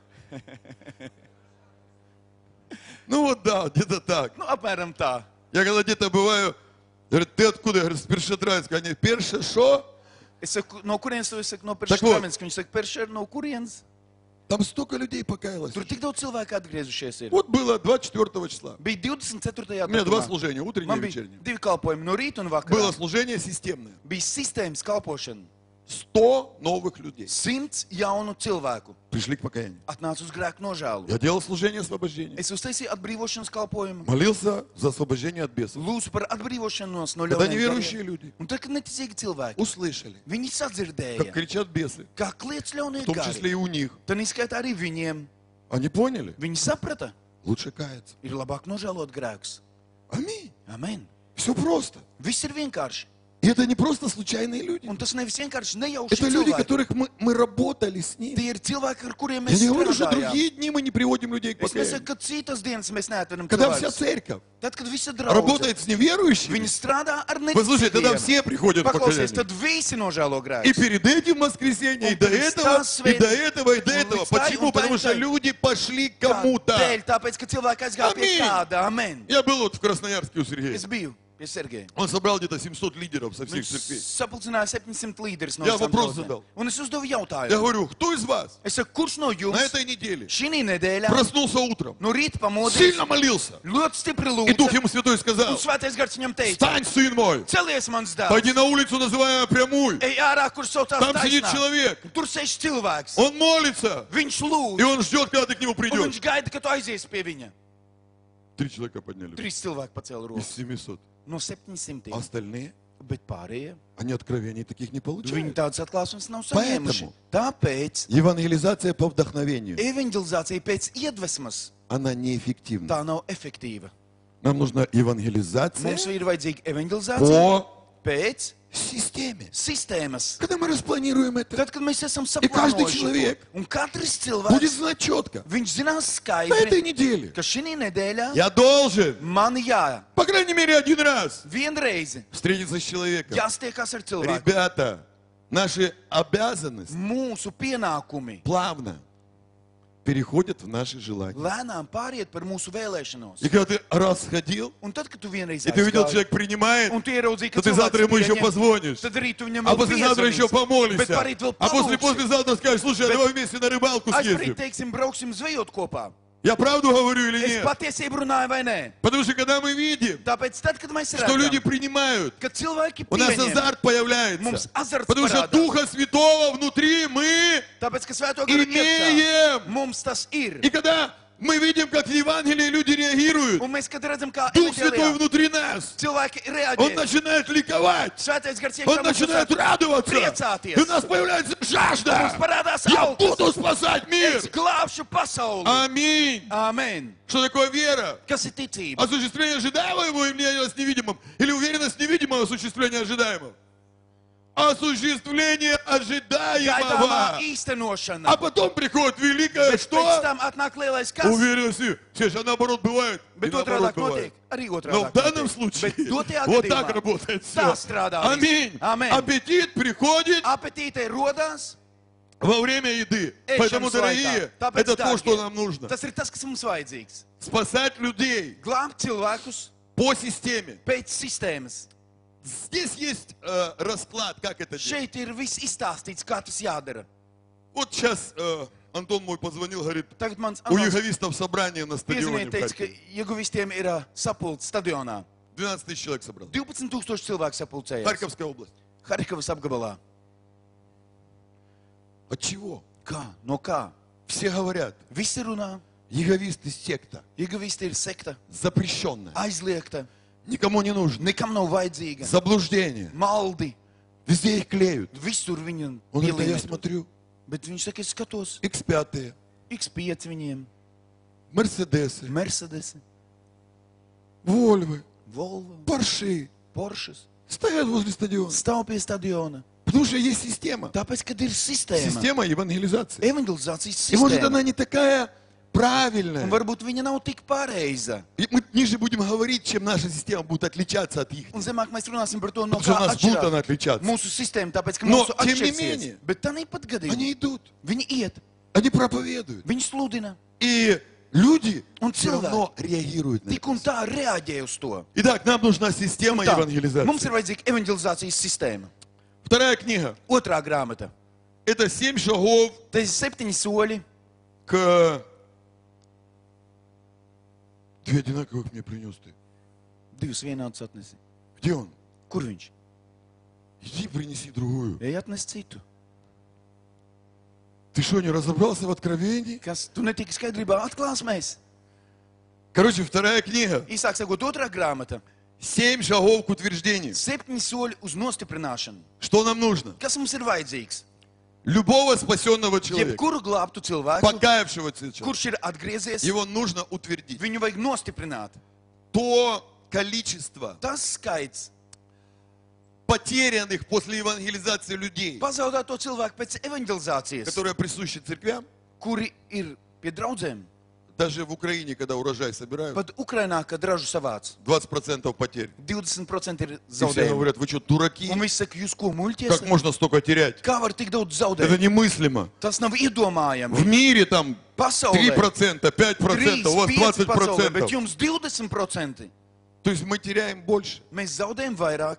Ну вот да, где-то так.
Nu, apmēram tā.
Я когда где-то бываю, говорят, ты откуда? Я говорю, с Першетравинска. Они, Перша, шо?
Es saku, no kurienes tu esi? No
Так вот.
Piršatravinska. Viņi saka, Pirša ir no kurienes?
Там столько людей покаялось.
Tur tik daudz cilvēku atgriezušies ir.
Вот было 24 числа.
Bija 24.
У меня два
datumā.
служения, утреннее
Man
и
bija
вечернее.
2 kalpojumi no rīta un
Было
vakarā.
служение системное.
Bija sistēmas kalpošana.
100 новых людей
100 jaunu cilvēku
пришли к покаянию.
atnāca uz grēku nožēlu.
Я делал служение освобождения.
Es uztaisīju atbrīvošanas kalpojumu.
Молился за освобождение от бесов.
Lūdzu par atbrīvošanos no
Когда
ļauniem
неверующие
gariem.
люди
Un tad, kad neticīgi cilvēki,
услышали,
viņi
как
sadzirdēja,
кричат бесы,
kā kliedz ļaunie
в том числе
gari.
и у них,
Tad izskaitā arī viņiem.
они поняли,
Viņi saprata,
лучше каяться.
ir labāk nožēlot grēkus.
Аминь.
Amen.
Все просто.
Viss ir vienkārši.
И это не просто случайные люди.
Un tas nevis vienkārši nejauši
Это люди,
cilvēki.
которых мы работали с ними.
Tie ir cilvēki, ar kuriem
Я
mēs
не говорю, что
strādājām.
другие дни мы не приводим людей к
Es nesaku,
покаянию.
ka citas dienas mēs neatvedam
Когда вся
cilvēkus.
церковь
Tad, kad visa draudze,
работает с неверующими,
viņi strādā ar
послушайте, тогда
neticīgiem.
все приходят к
Paklausies,
покаянию.
tad visi nožēlo
И
grēkus.
перед этим воскресенье, и
Он
до
перестал
этого, и
свет.
до этого, и до
Он
этого.
листай,
Почему?
он
Потому что
дай.
люди пошли к кому-то.
Kādēļ? Tāpēc, ka cilvēki aizgāja pie
Amen.
kāda. Amen.
Я был вот в Красноярске у Сергея.
Es biju pie Sergeja.
Он собрал где-то 700 лидеров со всех
Viņš
церквей.
sapulcināja 700 līderus no
Jā,
visām
вопрос
draudzēm.
задал.
Un es uzdevu
Я
jautājumu.
говорю, кто из вас
Es saku, kurš no
на
jums
этой неделе
šī nedēļā
проснулся утром,
no rīta pamodies,
сильно молился,
ļoti stipri
и Дух
lūdza,
ему Святой
un
сказал,
svētais gars viņam teica,
встань, сын мой,
celies mans dēls,
пойди на улицу, называемую прямую.
ej ārā, kur saucās
Там сидит
taisnā.
человек,
Tur sēž cilvēks.
он молится,
Viņš
и
lūdz,
он ждет, когда ты к нему
un
придешь.
viņš gaida, ka tu aizies pie viņa.
3 человека подняли
3 cilvēki pacēla
из
roku.
700.
No 700.
А остальные,
Bet pārējie,
они откровений таких не
viņi
получают.
tādas atklāsmes nav
Поэтому-
saņēmuši. Tāpēc
Евангелизация по вдохновению,
evanģelizācija pēc iedvesmas
она неэффективна.
tā nav efektīva.
Нам нужна евангелизация
Mums ir vajadzīga evanģelizācija
по
pēc
системе.
sistēmas.
Когда мы распланируем это,
Tad, kad mēs esam
каждый
saplānojuši
человек
to, un katrs
будет
cilvēks,
знать четко.
viņš zinās
На этой
skaidri,
неделе
ka šī nedēļā
я должен,
man
по крайней мере, один раз
vienreizi
встретиться с человеком.
jāstiekas ar cilvēku.
Ребята, наши обязанности
Mūsu pienākumi
плавно переходят в наши желания.
lēnām pāriet par mūsu vēlēšanos.
И когда ты раз сходил,
Un tad, kad tu vienreiz
и ты видел,
aizgāji,
человек принимает,
un tu ieraudzīji,
то
ka
ты завтра ему еще
cilvēks pieņem,
позвонишь.
tad arī tu viņam
А
vēl
послезавтра еще
piezvanīsi. Bet
помолишься.
parīt vēl
А
palūksi.
послезавтра скажешь, слушай, а давай вместе на рыбалку
Aizparīt,
съездим.
teiksim, brauksim zvejot kopā.
Я правду говорю или
Es
нет?
patiesību runāju vai nē?
Потому что когда мы видим,
Tāpēc tad, kad mēs
что люди
redzam,
принимают,
ka cilvēki
у нас
pieņem,
азарт
mums
появляется.
azarts
Потому что
parādās.
Духа Святого внутри мы
Tāpēc, ka svēto garu iekšā
имеем.
mums tas ir.
И когда мы видим, как в Евангелии люди реагируют,
Un mēs, kad redzam, kā
Дух Святой
evaņģēlijā
внутри нас,
cilvēki
Он
reaģē,
начинает ликовать.
svētais gars
Он
iekšā mums
начинает
sāk
радоваться.
priecāties.
И у нас появляется жажда.
Mums parādās
Я
augsts.
буду спасать мир.
Es glābšu pasauli.
Аминь.
Amen.
Что такое вера?
Kas ir ticība?
Осуществление ожидаемого и влияние невидимым? Или уверенность в невидимом осуществление ожидаемого? Осуществление
Gaidāmā
ожидаемого.
īstenošana.
А потом приходит великое
Bet pēc
что?
tam atnāk lielais kas.
Уверенность. Слушай, а наоборот бывает. И
Bet
наоборот
otrādāk notiek.
бывает.
Arī
Но
otrādāk
в данном
notiek.
случае
Bet dotajā
вот
gadījumā
так работает
tā
все.
strādā.
Аминь.
Amen.
Аппетит приходит
Apetīte rodās.
во время еды. Поэтому,
ēšanas
дорогие,
laikā. Tāpēc,
это то,
dārgie,
что нам нужно.
Tas ir tas, kas mums vajadzīgs.
Спасать людей
Glābt cilvēkus
по системе.
pēc sistēmas.
Здесь есть расклад, как это делать.
Šeit ir viss izstāstīts, kā tas jādara.
Вот сейчас Антон мой позвонил, говорит,
Tagad mans
у
Antons
еговистов собрание на стадионе
piezvanīja,
в
teica, ka
Харькове.
ieguvistiem ir sapulcs stadionā.
12 тысяч человек собрал.
12 000 cilvēku sapulcējās.
Харьковская область.
Harkivas apgabalā.
От чего?
Kā? No kā?
Все говорят,
Visi runā.
еговисты секта,
Ieguvisti ir sekta,
запрещенная,
aizliegta,
никому не нужна,
nekam nav vajadzīga.
заблуждение,
Maldi.
везде их клеют.
Visur viņu
Он говорит, а я
pielīmē.
смотрю,
Bet viņš saka, es skatos.
X5,
X5 viņiem,
Мерседесы,
Mercedes,
Вольвы,
Volvo,
Порши
Porsches.
стоят возле стадиона.
Stāv pie stadiona.
Потому что есть система.
Tāpēc, kad ir sistēma,
Система евангелизации.
evangelizācijas
И может
sistēma,
она не такая
un
правильная.
varbūt viņa nav tik pareiza.
И мы ниже будем говорить, чем наша система будет отличаться от их.
Un zemāk mēs runāsim par to, no
Потому что у
kā
нас будет она
atšķirās
отличаться.
mūsu sistēma, tāpēc, ka
Но,
mūsu
тем не
atšķirsies.
менее,
Bet tā pat gadījumā
Они идут,
viņi iet,
они проповедуют.
viņi sludina,
И люди
Un
все равно реагируют на
tik
это.
un tā reaģē uz to.
Итак, нам нужна система
Tā,
евангелизации.
mums ir vajadzīga evangelizācijas sistēma.
Вторая книга.
Otrā grāmata.
Это 7 шагов
Tas ir 7 soļi
к... Две одинаковых мне принес ты.
Divus vienādus atnesi.
Где он?
Kur viņš?
Иди принеси другую.
Ej, atnes citu.
Ты что, не разобрался в Откровении?
Kas, tu netiki skaidrībā atklāsmēs?
Короче, вторая книга.
Īsāk sakot, otrā grāmata.
7 шагов к утверждению.
7 soļi uz nostiprināšanu.
Что нам нужно?
Kas mums ir vajadzīgs?
Любого спасенного человека,
Jebkuru glābtu cilvēku,
покаявшегося человека,
kurš ir atgriezies,
его нужно утвердить.
viņu vajag nostiprināt.
То количество
Tas skaits
потерянных после евангелизации людей,
pazaudēto cilvēku pēc evanģelizācijas,
которое присуще церквям,
kuri ir pie draudzēm.
даже в Украине, когда урожай собирают,
Pat Ukrainā, kad ražu savāc,
20% потерь.
20% ir
И все
zaudējumi.
говорят, вы что, дураки?
Un viss saka, jūs ko
Как
muļķies?
можно столько терять?
Kā var tik daudz
Это
zaudēt?
немыслимо.
Tas nav iedomājami.
В мире там
Pasaulē
3%, 5%, у вас
3-5 pasaulē, bet
20%.
jums 20%.
То есть мы теряем больше.
Mēs zaudējam vairāk.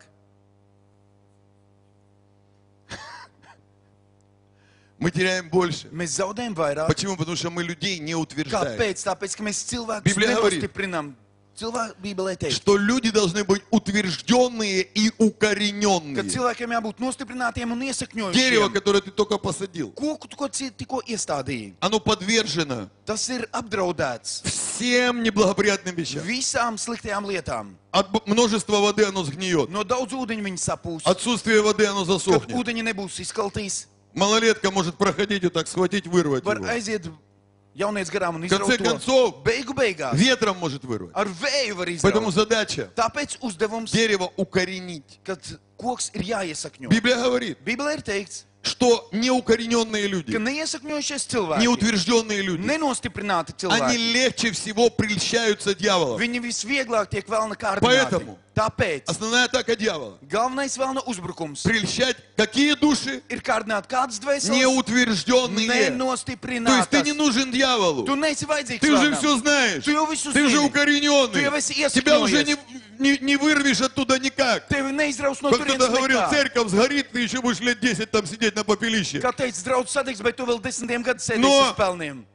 Мы теряем больше.
Mēs zaudējam vairāk.
Почему? Потому что мы людей не утверждаем.
Kāpēc? Tāpēc, ka mēs cilvēkus
Библия говорит,
nenostiprinām. Cilvēku Bībelē teikt,
Что люди должны быть утвержденные и
ka
укорененные.
cilvēkiem jābūt nostiprinātiem un
Дерево,
iesakņojušiem.
которое ты только посадил,
Koku tu tikko iestādīji,
оно подвержено
tas ir apdraudēts
всем неблагоприятным вещам.
visām sliktajām lietām.
От множества воды оно сгниет.
No daudz ūdeņa viņi sapūs,
Отсутствие воды оно
kad
засохнет.
ūdeņi nebūs izkaltīs.
Малолетка может проходить и так схватить, вырвать
Var
его.
aiziet jaunieci garām un
В конце
izraut to.
концов,
Beigu beigās
ветром может вырвать.
ar vēju var
Поэтому
izraut.
задача
Tāpēc uzdevums,
дерево укоренить.
kad koks ir jāiesakņo.
Библия говорит,
Bībelē ir teikts,
что неукорененные
ka
люди,
neiesakņojušies cilvēki,
неутвержденные люди,
nenostiprināti
они
cilvēki,
легче всего прельщаются дьяволом.
viņi visvieglāk tiek vēlna kārdināti.
Поэтому
Tāpēc
основная атака дьявола
galvenais vēlna uzbrukums
прельщать какие души?
ir kārdināt kādas dvēseles,
Неутвержденные. То есть
nenostiprinātas.
ты не нужен дьяволу.
Tu neesi vajadzīgs
Ты уже
vēlnam.
все знаешь.
Tu jau visu
Ты уже
zini. Tu jau
укорененный.
esi
Тебя уже
iesakņojies.
не вырвешь оттуда никак.
Tevi neizraus no
Как кто-то
turienes
говорил,
nekā.
церковь сгорит, ты еще будешь лет 10 там сидеть на попелище.
Kā teica draudz satiks, bet tu vēl 10 gadus sēdēsi
No.
uz pelniem.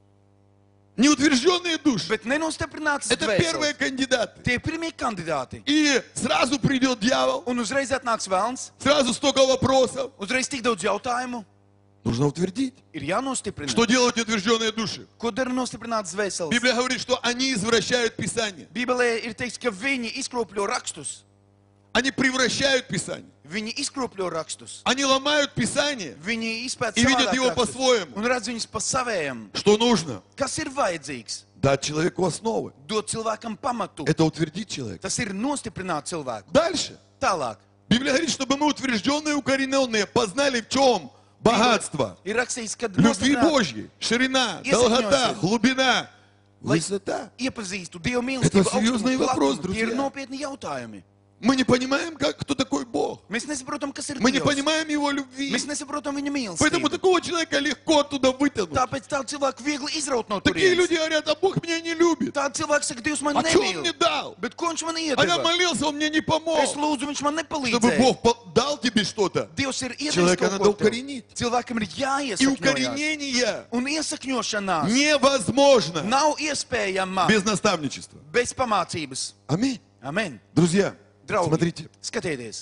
Неутвержденные души.
Bet nenostiprinātas
Это первые
dvēseles.
кандидаты.
Tie ir pirmie kandidāti.
И сразу придет дьявол,
Un uzreiz atnāks vēlns,
сразу столько вопросов.
uzreiz tik daudz jautājumu.
Нужно утвердить.
Ir jānostiprina.
Что делают неутвержденные души?
Ko dara nostiprinātas dvēseles?
Библия говорит, что они извращают Писание.
Bībelē ir teikts, ka viņi izkropļo rakstus.
Они превращают Писание.
Viņi izkropļo rakstus.
Они ломают Писание.
Viņi izpēta
И видят
savādāk
его
rakstus
по-своему.
un redz viņus pa savējam.
Что нужно?
Kas ir vajadzīgs?
Дать человеку основы.
Dot cilvēkam pamatu.
Это утвердить человека.
Tas ir nostiprināt cilvēku.
Дальше.
Tālāk.
Библия говорит, чтобы мы утвержденные и укорененные познали в чем? Богатство.
Ir rakstīts, ka
Любви
nostiprināt,
Божьей. Ширина,
Если
долгота,
внимательно.
глубина,
Lai-
высота.
iepazīstu Dievu
Это
mīlestību,
серьезный
augstumu,
вопрос,
platumu. Tie
друзья.
ir nopietni jautājumi.
Мы не понимаем, кто такой Бог.
Mēs nesaprotam, kas ir
Мы не
Dievs.
понимаем Его любви.
Mēs nesaprotam viņa
Поэтому
mīlestību.
такого человека легко оттуда вытянуть.
Tāpēc tādu cilvēku viegli izraut no
Такие
turienes.
люди говорят, а Бог меня не любит.
Tādi cilvēki saka, Dievs man
А что Он мне
nemīl.
дал?
Bet ko viņš man
А я
iedeva?
молился, Он мне не помог.
Es lūdzu, viņš man
Чтобы
nepalīdzēja.
Бог дал тебе что-то.
Dievs ir iedevis
Человека
kaut
надо
ko tev.
укоренить.
Cilvēkam ir
И
jāiesakņojas.
укоренение
Un iesakņošanās
невозможно
nav iespējama
без наставничества.
bez pamācības.
Аминь.
Amen.
Друзья,
Draugi,
смотрите.
skatieties,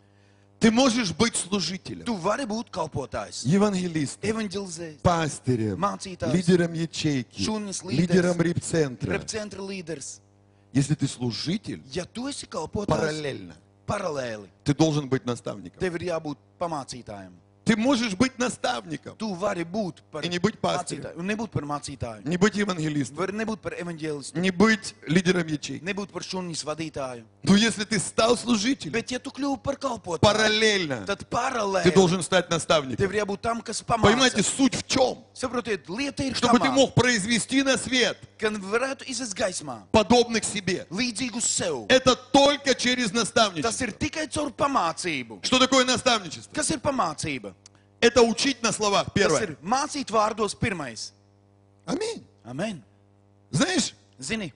Ты можешь быть служителем,
tu vari būt kalpotājs,
евангелистом,
evanģelizējs,
пастырем,
mācītājs,
лидером ячейки,
šūnas
лидером
līderis,
репцентра.
repcentra līderis.
Если ты служитель,
Ja tu esi kalpotājs,
параллельно,
paralēli,
ты должен быть наставником.
tev ir jābūt pamācītājam.
Ты можешь быть наставником,
Tu vari būt par
и не быть пастырем,
mācītāju, un nebūt par mācītāju.
не быть евангелистом,
Vari nebūt par evanģēlistu,
не быть лидером ячейки.
nebūt par šūnas vadītāju.
Но если ты стал служителем,
Bet ja tu kļūsi par kalpotāju,
параллельно
tad
ты
paralēli
должен стать наставником.
tev ir jābūt tam, kas
Понимаете,
pamāca.
суть в чем?
Saprotiet, lieta ir
Чтобы ты
tamā,
мог произвести на свет
ka varētu izvest gaismā
подобных себе.
līdzīgus sev.
Это только через
Tas
наставничество.
ir tikai caur pamācību.
Что такое наставничество?
Kas ir pamācība?
Это учить на словах,
Tas
первое.
ir mācīt vārdos pirmais.
Аминь.
Amen.
Знаешь,
Zini,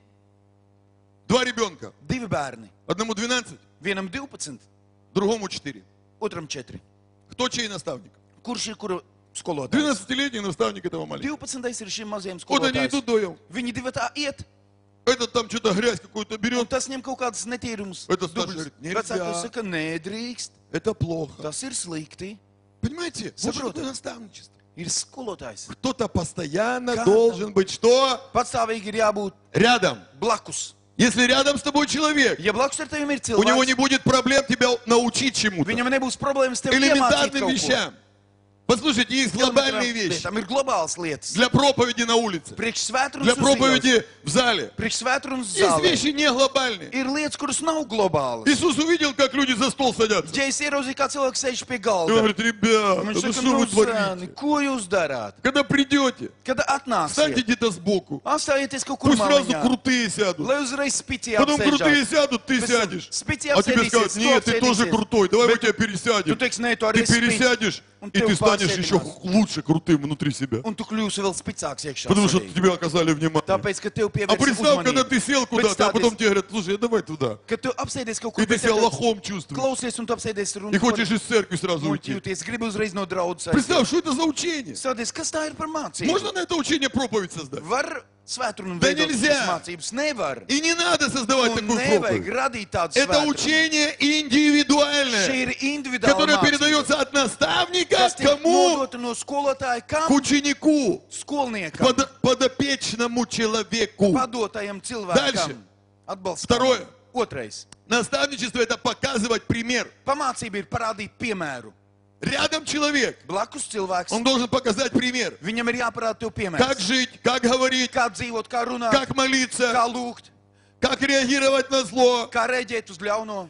2 ребенка.
divi bērni.
Одному 12,
Vienam 12,
другому 4.
otram 4.
Кто чей наставник?
Kurš ir kura skolotājs.
12-летний наставник этого маленького.
12. ir šim mazajam
Вот они идут
skolotājs.
вдвоем.
Viņi divi tā iet,
Этот там что-то грязь какую-то
un
берет.
tas ņem kaut kādas netīrumus.
Это старший
dubļus.
говорит, нельзя.
Vecākais saka, nedrīkst,
Это плохо.
tas ir slikti.
Понимаете? Вот что
Saprotat?
такое наставничество.
Ir skolotājs.
Кто-то постоянно
Как
должен быть что?
Patstāvīgi ir jābūt
Рядом.
blakus.
Если рядом с тобой человек,
Ja blakus ar tevim ir
у него
cilvēks,
не будет проблем тебя научить чему-то.
viņam nebūs problēmas tev iemācīt
Элементарным
kaut ko.
вещам. Послушайте, есть глобальные вещи.
Tam ir globāls lietas.
Для проповеди на улице.
Priekš svētrunas
Для
uz ielas,
проповеди в зале.
priekš svētrunas
Есть
zālē.
вещи не глобальные.
Ir lietas, kuras nav globālas.
Иисус увидел, как люди за стол садятся.
Ja es ieraudzīju, kā cilvēks sēž pie
И он
galda,
говорит, ребята,
viņš
ну
saka,
что
nu,
вы
zēni,
творите?
ko jūs darāt?
Когда придете,
Kad
встаньте
atnāksiet,
где-то сбоку.
apstājieties kaut kur
Пусть сразу
maliņā,
крутые сядут.
lai uzreiz spitī
Потом крутые
apsēžās.
сядут, ты
Pēc tam
сядешь.
spitī
А тебе
apsēdīsies,
скажут,
tu
нет, ты тоже
apsēdīsies.
крутой, давай мы
Bet
тебя пересядем.
tu teiksi, nē, tu
Ты
arī spīd.
пересядешь,
Un
и
tev
ты станешь еще
pārsēdinās.
лучше крутым внутри себя.
Un tu kļūsi vēl spicāks iekšā.
Потому что
sevī.
тебе оказали внимание.
Tāpēc, ka tev
А
pievērsa
представь, когда
uzmanību.
ты сел куда-то, а потом тебе говорят, слушай, давай туда.
Kad tu apsēdies kaut
И
kur,
ты
bet
себя
tad
лохом чувствуешь.
klausies un tu apsēdies
И
un
хочешь из церкви сразу
un
уйти.
jūties, gribi uzreiz no draudzes.
Представь, что это за учение?
Sādies, kas tā ir par mācību?
Можно на это учение проповедь создать?
Var svētrunu
Да
veidot
нельзя.
šīs mācības? Nevar.
И не надо создавать
Un
такую
nevajag
проповедь.
radīt tādu
Это
svētrumu.
учение
Šī
индивидуальное,
ir individuāla
которое
mācība,
передается от наставника
kas
к
tiek
кому?
nodota no skolotāja
К
kam?
ученику,
Skolniekam,
подопечному человеку.
padotajam
Дальше.
cilvēkam, atbalstam.
Второе.
Otrais.
Наставничество – это показывать пример.
Pamācība ir parādīt piemēru.
Рядом человек,
Blakus cilvēks,
он должен показать пример.
viņam ir jāparāda tev piemērs.
Как жить, как говорить,
Kā dzīvot, kā runāt,
как молиться,
kā lūgt,
как реагировать на зло,
kā rēģēt uz ļauno,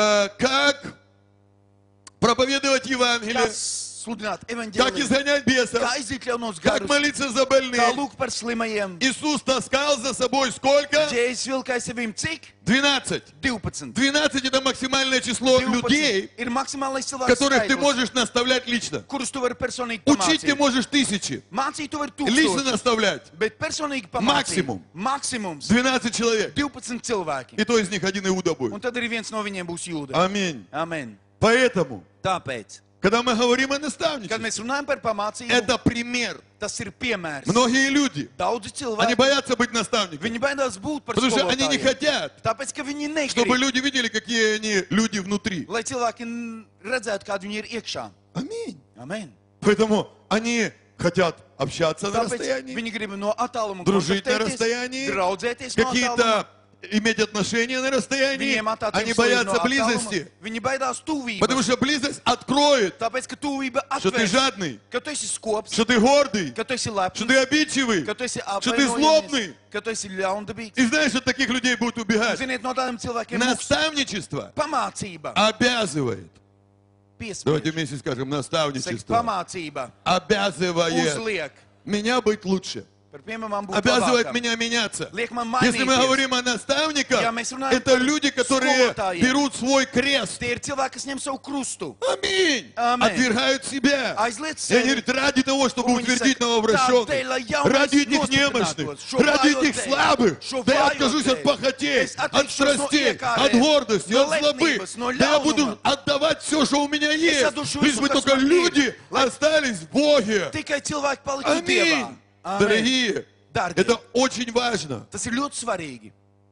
как проповедовать Евангелие,
kā sludināt
как
evaņģēliju,
изгонять
kā
бесов,
izzīt ļaunos
как
garus,
молиться за
kā
больных.
lūgt par slimajiem.
Иисус таскал за собой сколько?
Jēzus vilkāja sevīm cik?
12.
12.
12 это максимальное число
12
людей,
ir maksimālais cilvēks
которых ты
skaitlis,
можешь наставлять лично.
kurus tu vari personīgi
Учить ты
pamācīt.
можешь тысячи,
Mācīt tu vari
лично
tūkstoši,
наставлять
bet personīgi pamācīt.
Maksimum.
Maksimums.
12 человек.
12 cilvēki.
И то из них один Иуда
Un
будет.
tad arī viens no viņiem būs jūda.
Аминь.
Amen.
Поэтому,
Tāpēc,
когда мы говорим о
kad
наставничестве,
mēs runājam par pamācību,
это пример.
tas ir piemērs.
Многие люди,
Daudzi
они
cilvēki,
боятся быть наставниками,
viņi baidās būt par
потому что они не
skolotājiem.
хотят,
Tāpēc, ka viņi
чтобы
negrib,
люди видели, какие они люди внутри.
lai cilvēki redzētu, kādi viņi ir iekšā.
Аминь.
Amen.
Поэтому они хотят общаться на
Tāpēc
расстоянии,
viņi grib no attāluma
дружить на
kontaktēties,
расстоянии,
draudzēties no attāluma.
какие-то иметь отношения на расстоянии.
Viņiem attiecības
Они
ir
боятся
no attāluma.
близости,
Viņi baidās tuvības.
потому что близость откроет,
Tāpēc, ka tuvība
что ты
atvērs,
жадный,
ka tu esi skops,
что ты гордый,
ka tu esi
что
lepns,
ты обидчивый,
ka tu esi
что ты злобный.
apvainojamies, ka tu esi ļaundabīgs.
И знаешь, от таких людей будут
Un,
убегать.
ziniet, no tādiem cilvēkiem mūsu
Наставничество
pamācība
обязывает. Давайте
piespiež.
вместе скажем,
Saka,
наставничество
pamācība
обязывает
uzliek
меня быть лучше.
par piemēram būt
Обязывает
labākam.
меня меняться.
Liek man
Если мы
mainīties.
говорим о наставниках,
Ja mēs runājam
это
par
люди, которые
skolotājiem.
берут свой крест.
Tie ir cilvēki, kas ņem savu krustu,
Аминь.
Аминь.
Отвергают себя.
aizliet
И они
sevi.
говорят, ради того, чтобы
Un viņi
утвердить
saka,
новообращенных,
tādēļ, lai jaunais
ради этих немощных,
nostiprinātos, šo
ради
vājo
этих
dēļ,
слабых,
šo
да я
vājo
откажусь от
dēļ,
похотей,
es
от
atteikšos no
страстей,
iekārēm,
от гордости,
no
от злобы.
lepnības, no
Да я буду
ļaunuma.
отдавать все, что у меня есть,
atdošu
лишь
visu,
бы
kas
только
man ir,
люди
lai-
остались в Боге.
Tikai cilvēki palika
Аминь.
Dievā. Amen.
Дорогие,
Dārgie,
это очень важно.
tas ir ļoti svarīgi.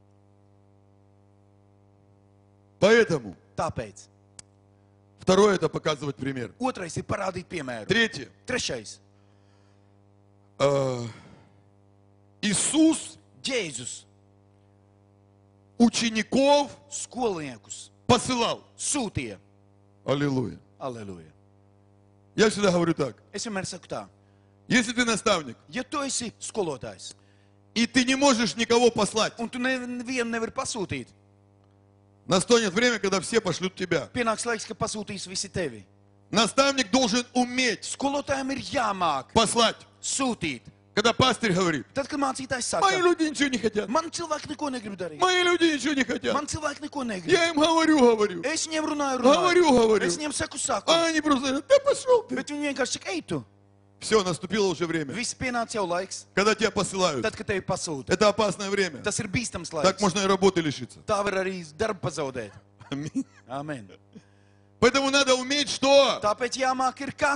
Поэтому,
Tāpēc
второе, это показывать пример.
otrais ir parādīt piemēru.
Третье.
Trešais.
Иисус
Jēzus
учеников
skolniekus
посылал.
sūtīja.
Аллилуйя.
Aleluja.
Я всегда говорю так.
Es vienmēr saku tā.
Если ты наставник,
Ja tu esi skolotājs
и ты не можешь никого послать,
un tu nevienu nevari pasūtīt,
настанет время, когда все пошлют тебя.
pienāks laiks, ka pasūtīs visi tevi.
Наставник должен уметь
Skolotājiem ir jāmāk
послать.
sūtīt.
Когда пастырь говорит,
Tad, kad mācītājs
мои
saka,
люди ничего не хотят.
man cilvēki neko negrib darīt.
Мои люди ничего не хотят.
Man cilvēki neko negrib.
Я им говорю.
Es viņiem runāju,
Говорю.
Es viņiem saku.
А они просто говорят, да пошел ты.
Bet viņi vienkārši saka, ej tu.
Все, наступило уже время.
Viss pienāca jau laiks,
Когда тебя посылают.
tad, kad tevi pasūta.
Это опасное время.
Tas ir bīstams
Так
laiks.
можно и работы лишиться.
Tā var arī darbu pazaudēt.
Аминь.
Amen.
Поэтому надо уметь что?
Tāpēc jāmāk ir kas?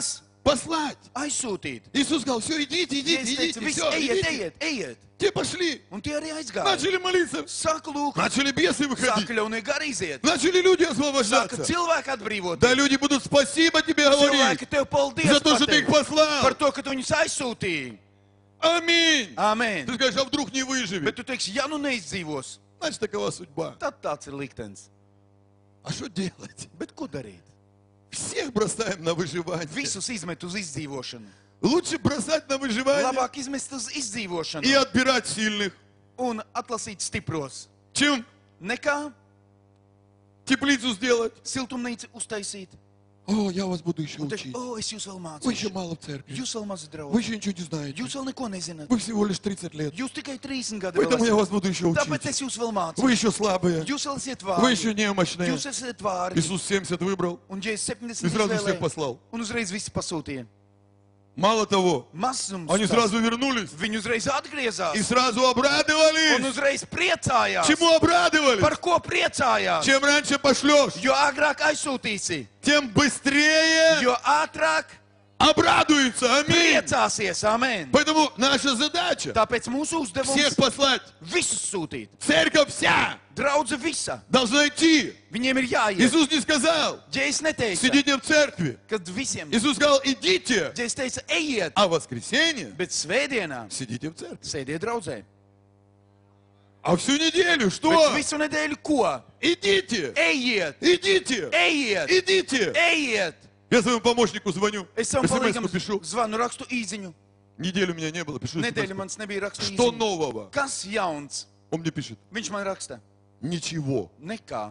послать.
aizsūtīt.
Иисус сказал, все, идите, идите,
Jēzus teica,
идите,
visi
все,
ejiet,
идите.
ejiet, ejiet.
Те пошли,
Un tie arī aizgāja.
начали молиться,
Saka, lūk,
начали бесы выходить,
saka, ļaunie gari iziet.
начали люди
Saka,
освобождаться.
cilvēki atbrīvot.
Да люди будут спасибо тебе говорить
Cilvēki tev paldies
за то, что ты их
par
послал.
to, ka tu viņus aizsūtīji.
Аминь.
Amen.
Ты скажешь, а вдруг не
Bet
выживет?
tu teiksi, ja nu neizdzīvos,
Значит, такова судьба.
tad tāds ir liktenis.
А что делать?
Bet ko darīt?
Всех бросаем на выживание.
Visus izmet uz izdzīvošanu.
Лучше бросать на выживание
Labāk izmest uz izdzīvošanu
и отбирать сильных,
un atlasīt stipros,
чем
nekā
теплицу сделать.
siltumnīcu uztaisīt.
О, я вас буду еще
Un teikt,
учить.
o, es jūs vēl
Вы еще
mācīšu.
мало в церкви.
Jūs vēl mazi
Вы
draugi.
еще ничего не знаете.
Jūs vēl neko nezināt.
Вы всего лишь 30 лет.
Jūs tikai 30 gadi
Поэтому я
vēl
вас буду еще
esat. Tāpēc
учить.
es jūs vēl mācīšu.
Вы еще слабые.
Jūs vēl esat
Вы еще
vārdi.
немощные.
Jūs esat vārdi.
Иисус 70 выбрал
Un ja es 70
и сразу всех
izvēlēju,
послал.
un uzreiz visi pasūtīja.
Мало того,
Mazums.
они
tas.
сразу вернулись
Viņi uzreiz atgriezās.
и сразу
Un
обрадовались.
uzreiz priecājās.
Чему обрадовались?
Par ko priecājās?
Чем раньше пошлешь,
Jo agrāk aizsūtīsi,
тем быстрее
jo ātrāk
обрадуются. Аминь.
priecāsies. Amen.
Поэтому наша задача
Tāpēc mūsu
всех
uzdevums
послать.
visus sūtīt.
Церковь вся
Draudze visa.
должна идти.
Viņiem ir jāiet.
Иисус не сказал,
Jēzus neteica,
сидите в церкви.
kad visiem.
Иисус сказал, идите.
Jēzus teica, ejiet,
А в воскресенье
bet svētdienā
сидите в церкви.
sēdiet draudzē.
А всю неделю
Bet
что?
visu nedēļu ko?
Идите.
Ejiet,
Идите.
ejiet,
Идите.
ejiet.
Я своему помощнику звоню.
Es savam
СМС-ку
palīgam
пишу.
zvanu, rakstu īziņu.
Неделю меня не было. Пишу
Nedēļu
СМС-ку.
mans nebija rakstu
Что
īziņu.
нового?
Kas jauns?
Он мне пишет.
Viņš man raksta.
Ничего.
Nekā.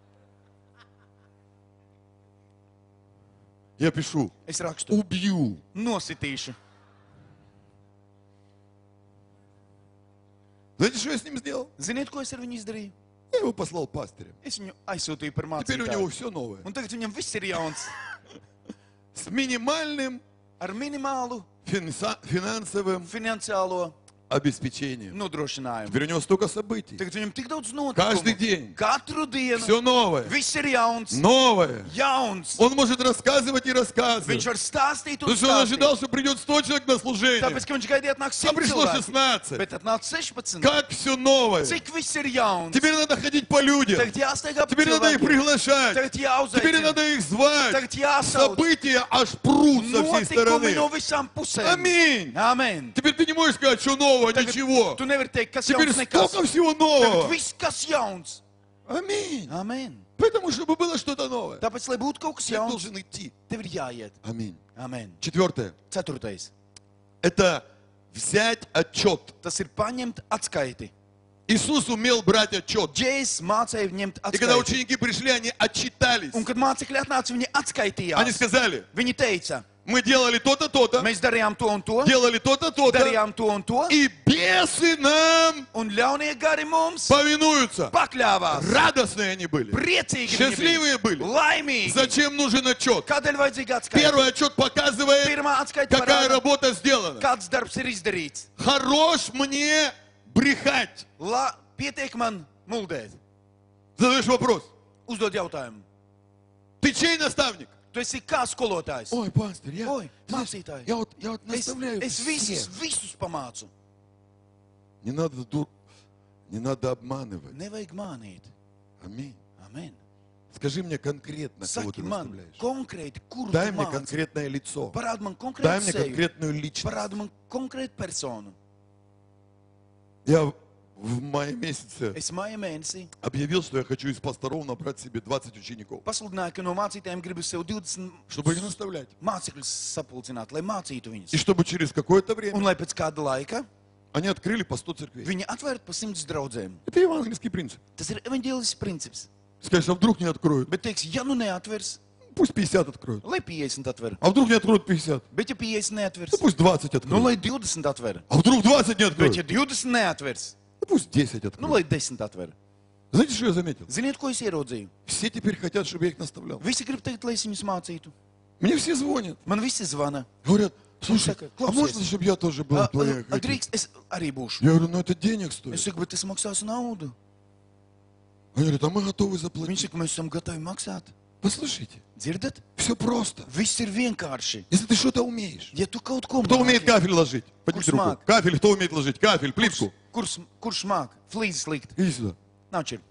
Я пишу.
Es rakstu.
Убью.
Nositīšu.
Знаете, что я с ним сделал?
Ziniet, ko es ar viņu izdarīju?
Я его послал пастырем.
Es viņu aizsūtīju par
Теперь у него
mācītāju.
все новое.
Un tagad viņam viss ir jauns.
С минимальным
Ar minimālu
финансовым
finansiālo
обеспечением.
nodrošinājumu.
Теперь у него столько событий.
Tagad viņam tik daudz
Каждый
notikumu.
день.
Katru dienu.
Все новое.
Viss ir jauns.
Новое.
Jauns.
Он может рассказывать и рассказывать.
Viņš var stāstīt un
Потому что он
stāstīt.
ожидал, что придет 100 человек на служение.
Tāpēc, ka viņš gaidīja atnāk
А
100
пришло
cilvēki.
16.
Bet atnāk 16.
Как все новое.
Cik viss ir jauns.
Теперь надо ходить по людям.
Tagad jāsteigā pa
Теперь надо их
cilvēkiem.
приглашать.
Tagad
Теперь
jāuzaicina.
надо их звать.
Tagad jāsauc.
События аж прут со всей
Notikumi no
стороны.
visām pusēm.
Аминь.
Amen.
Теперь ты не можешь сказать, что нового,
Tagad
ничего.
tu nevari teikt, kas
Теперь
jauns nekas.
столько всего
Tagad
нового.
viss, kas jauns.
Аминь.
Amen.
Поэтому, чтобы было что-то новое,
Tāpēc, lai būtu kaut kas
человек
jauns,
должен идти.
tev ir jāiet.
Аминь.
Amen.
Четвертое.
Ceturtais.
Это взять отчет.
Tas ir paņemt atskaiti.
Иисус умел брать отчет.
Jēzus mācīja ņemt
И когда
atskaiti.
ученики пришли, они отчитались.
Un kad mācekļi atnāca, viņi
Они
atskaitījās.
сказали,
Viņi teica,
мы делали то-то, то-то,
mēs darījām to un to,
делали то-то, то-то,
darījām to un to,
и бесы нам
un ļaunie gari mums
повинуются.
pakļāvās.
Радостные они были.
Priecīgi
Счастливые
viņi
были.
bija. Laimīgi.
Зачем нужен отчет?
Kādēļ vajadzīga atskaita?
Первый отчет показывает,
Pirmā atskaita
какая
parāda,
работа сделана.
kāds darbs ir izdarīts.
Хорош мне брехать.
Pietiek man muldēt.
Задаешь вопрос.
Uzdod jautājumu.
Ты чей наставник?
Tu esi kā skolotājs?
Ой, пастор,
Ой, mācītāji.
я вот
Es,
наставляю
es visus,
всех.
visus pamācu.
Не надо обманывать.
Nevajag mānīt.
Аминь.
Amen.
Скажи мне конкретно, кого ты
Saki man
наставляешь.
konkrēti, kuru
Дай
tu
мне
māci.
конкретное лицо.
Parādi man
Дай
konkrētu
мне
seju.
конкретную личность.
Parādi man konkrētu personu.
Я в мае месяце
Es maija mēnesī
объявил, что я хочу из пасторов набрать себе 20 учеников,
pasludināju, ka no mācītājiem gribu sev 20
чтобы их наставлять.
mācekļus sapulcināt, lai mācītu
И
viņus.
чтобы через какое-то время
Un lai pēc kāda laika
они открыли по 100 церквей.
viņi atvērtu pa 100 draudzēm.
Это евангельский принцип.
Tas ir evaņģēlisks princips.
Скажешь, а вдруг не откроют?
Bet teiks, ja nu neatvers,
Пусть 50 откроют.
lai 50 atver.
А вдруг не откроют 50?
Bet ja 50 neatvers,
Ну пусть 20
nu
откроют.
lai 20 atver.
А вдруг 20 не
Bet ja
откроют?
20 neatvers,
Ну пусть 10
nu
откроют.
lai 10 atver.
Знаете, что я заметил?
Ziniet, ko es ieraudzīju?
Все теперь хотят, чтобы я их наставлял.
Visi grib teikt, lai es viņus mācītu.
Мне все звонят.
Man visi zvana.
Говорят, слушай,
saka,
а
klausies.
можно, чтобы я тоже был в твоих этих?»
Drīkst, es arī būšu.
Я говорю, ну это денег
Es
стоит.
saku, bet tas maksās naudu.
Они говорят, а мы готовы
Viņš
заплатить.
saka, mēs esam gatavi maksāt.
Послушайте,
Dzirdat?
Все просто.
Viss ir vienkārši.
Если ты что-то умеешь.
Ja tu kaut ko
Кто умеет
māki,
кафель ложить? Поднимите руку.
Курс маг.
Кафель, кто умеет ложить? Кафель, плитку.
kurš māk flīzes likt?
Иди сюда.
Nav čir.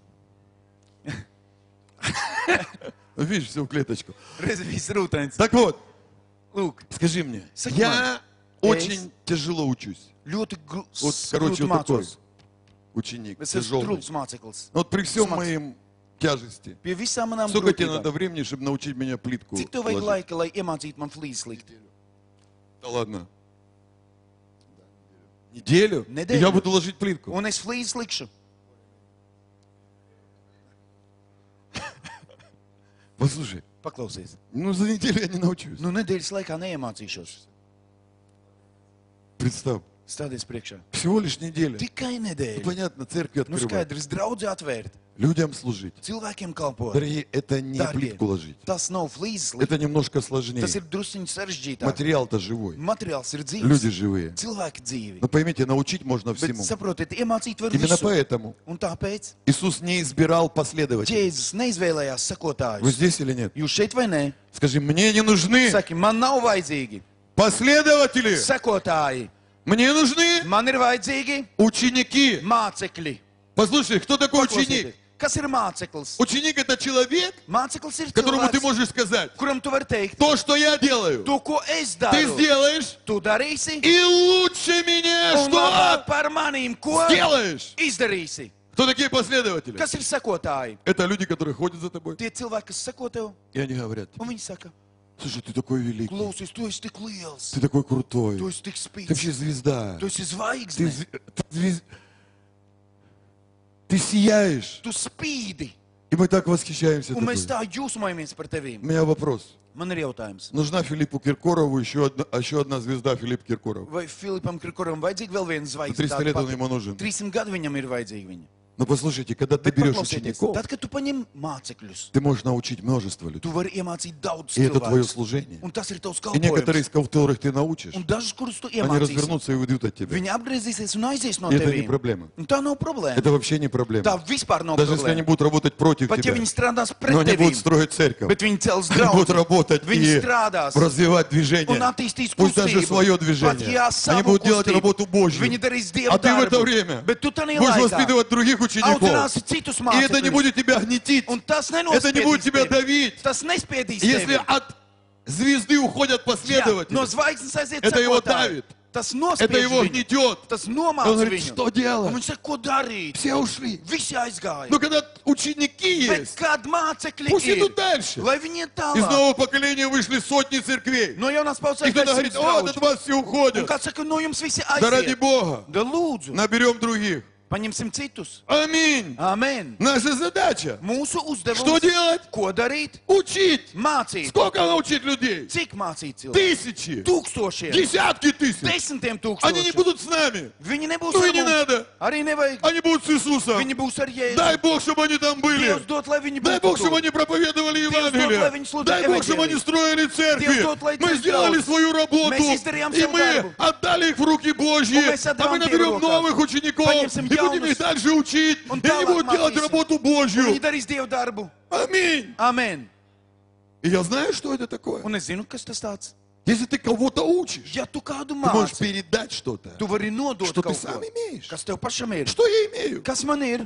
Видишь, все в клеточку.
Reiz viss rūtains.
Так вот,
Lūk,
скажи мне,
Сакман.
я очень тяжело учусь.
ļoti
Вот, короче,
grūti
вот такой
mācos.
ученик,
Es esmu
тяжелый.
trūks māceklis.
Вот при всем
Смак.
моем тяжести.
Pie visām manām
Сколько тебе
grūtībām.
надо времени, чтобы научить меня плитку
Cik tev vajag
ложить?
laika, lai iemācītu man flīzes likt?
Да ладно. Неделю?
Неделю.
И я буду ложить плитку.
Un es flīzes likšu.
Послушай,
Paklausies.
ну за неделю я не научусь.
Nu, nedēļas laikā neiemācīšos.
Представь,
Stādies priekšā.
всего лишь неделя.
Tikai
Ну,
nedēļa.
понятно, церкви
Nu,
открывать,
skaidrs, draudzi atvērt.
людям служить.
Cilvēkiem kalpot.
Дорогие, это не
Darbie,
плитку ложить.
tas nav flīzes likt.
Это немножко сложнее.
Tas ir drusciņš sarežģītāk.
Материал-то живой.
Materiāls ir dzīves.
Люди живые.
Cilvēki dzīvi.
Но поймите, научить можно
Bet
всему.
saprotiet, iemācīt var
Именно
visu.
поэтому
Un tāpēc
Иисус не избирал последователей.
Jēzus neizvēlējās
Вы
sekotājus.
здесь или нет?
Jūs šeit vai nē?
Скажи, мне не нужны
Saki, man nav vajadzīgi
последователи.
sekotāji.
Мне нужны
Man ir vajadzīgi
ученики.
mācekļi.
Послушай, кто такой ученик?
Paklausieties, kas ir māceklis?
Ученик это человек,
Māceklis ir
которому ты
cilvēks,
можешь сказать,
kuram tu vari teikt,
то, что я делаю,
to, ko es
ты
daru,
сделаешь
tu darīsi,
и лучше меня,
un labāk
что
par manīm, ko
сделаешь.
izdarīsi.
Кто такие последователи?
Kas ir sekotāji?
Это люди, которые ходят за тобой,
Tie cilvēki, kas seko tev,
и они говорят,
un viņi saka,
слушай, ты такой великий,
klausies, tu esi tik liels,
ты такой крутой,
tu esi tik
ты
spīdīgs,
вообще звезда,
tu esi
ты,
zvaigzne,
ты сияешь.
tu spīdi,
И мы так восхищаемся
un
тобой.
mēs tā jūsmojamies par
У
tevīm.
меня вопрос.
Man ir jautājums.
Нужна Филиппу Киркорову еще одна звезда Филипп Киркоров.
Vai Filipam Kirkoram vajadzīga vēl viena zvaigzne?
300 лет он ему нужен.
300 gadu viņam ir vajadzīgi viņa.
Но послушайте, когда ты
Bet
берешь
paklausieties,
учеников,
tad, kad tu paņem mācekļus,
ты можешь научить множество людей.
tu vari iemācīt daudz
И это твое
cilvēku.
служение.
Un tas ir tavs
И некоторые,
kalpojums.
из которых ты научишь,
Un dažus, kurus tu
они
iemācīsi,
развернутся и уйдут от тебя.
viņi apgriezīsies un aizies no
И это не
tevīm.
проблема.
Un tā nav problēma.
Это вообще не
Tā
проблема.
vispār nav
Даже если они
problēma.
будут работать против
Pat ja
тебя,
viņi strādās pret
но они будут
tevīm,
строить церковь,
bet viņi cels
они будут
draudzi,
работать
viņi
и
strādās
развивать
un
движение.
attīstīs
Пусть даже
kustību.
свое
Pat
движение.
ja
Они
savu
будут делать
kustību,
работу Божью.
viņi darīs Dievu
А ты в это
darbu.
время
Bet tu tanī
будешь
laikā
воспитывать других учеников.
audzināsi citus
И это не
mācekļus.
будет тебя гнетить.
Un tas
Это не будет
nenospiedīs
тебя
tevi.
давить.
Tas nespiedīs
Если
tevi.
от звезды уходят
Jā,
последователи,
no zvaigznes aiziet
это его
sekotāji.
давит.
Tas
это
nospiež
его
viņu.
гнетет.
Tas
Он
nomāca
говорит,
viņu.
что
Un
делать?
viņš saka, ko darīt?
Все ушли.
Visi aizgāja.
Но когда ученики
Bet
есть,
kad mācekļi
пусть
ir,
идут дальше.
lai viņi iet
Из
tālāk.
нового поколения вышли сотни церквей.
No jaunās paudzes
И кто-то говорит, вот от вас все
Un
уходят.
kāds saka, no jums visi
Да ради
aiziet.
Бога.
Da lūdzu,
Наберем других.
paņemsim citus.
Аминь.
Amen.
Наша задача
Mūsu
что
uzdevums,
делать?
ko darīt?
Учить.
Mācīt.
Сколько научить людей?
Cik mācīt cilvēku?
Тысячи.
Tūkstošiem.
Десятки тысяч.
Desmitiem
Они не
tūkstošiem.
будут с нами.
Viņi nebūs
Ну
ar
и не
mums.
надо.
Arī nevajag.
Они будут с Иисусом.
Viņi būs ar Jēzu.
Дай Бог, чтобы они там были.
Dievs dod, lai viņi
Дай
būtu
Бог, чтобы
tur.
они проповедовали
Dievs dod, lai
Евангелие.
viņi sludina
Дай Бог, чтобы
evaņģēliju.
они строили церкви.
Dievs dod, lai
Мы
tas
сделали
ļaus.
свою работу.
Mēs izdarījām
И
savu
мы
darbu.
отдали их в руки Божьи.
Un mēs
А
atdevām
мы
Dievu
наберем
rokās.
новых учеников.
Paņemsim
И будем
jaunus.
их дальше учить.
Un
И они
tālāk
будут делать
mācīsim.
работу
Un
Божью.
viņi darīs Dievu darbu.
Аминь.
Amen.
И я знаю, что это такое.
Un es zinu, kas tas tāds.
Если ты кого-то учишь,
Ja tu kādu
ты можешь
māci,
передать что-то.
tu vari nodot
Что ты
kaut
сам
ko,
имеешь.
kas tev pašam ir.
Что я имею?
Kas man ir?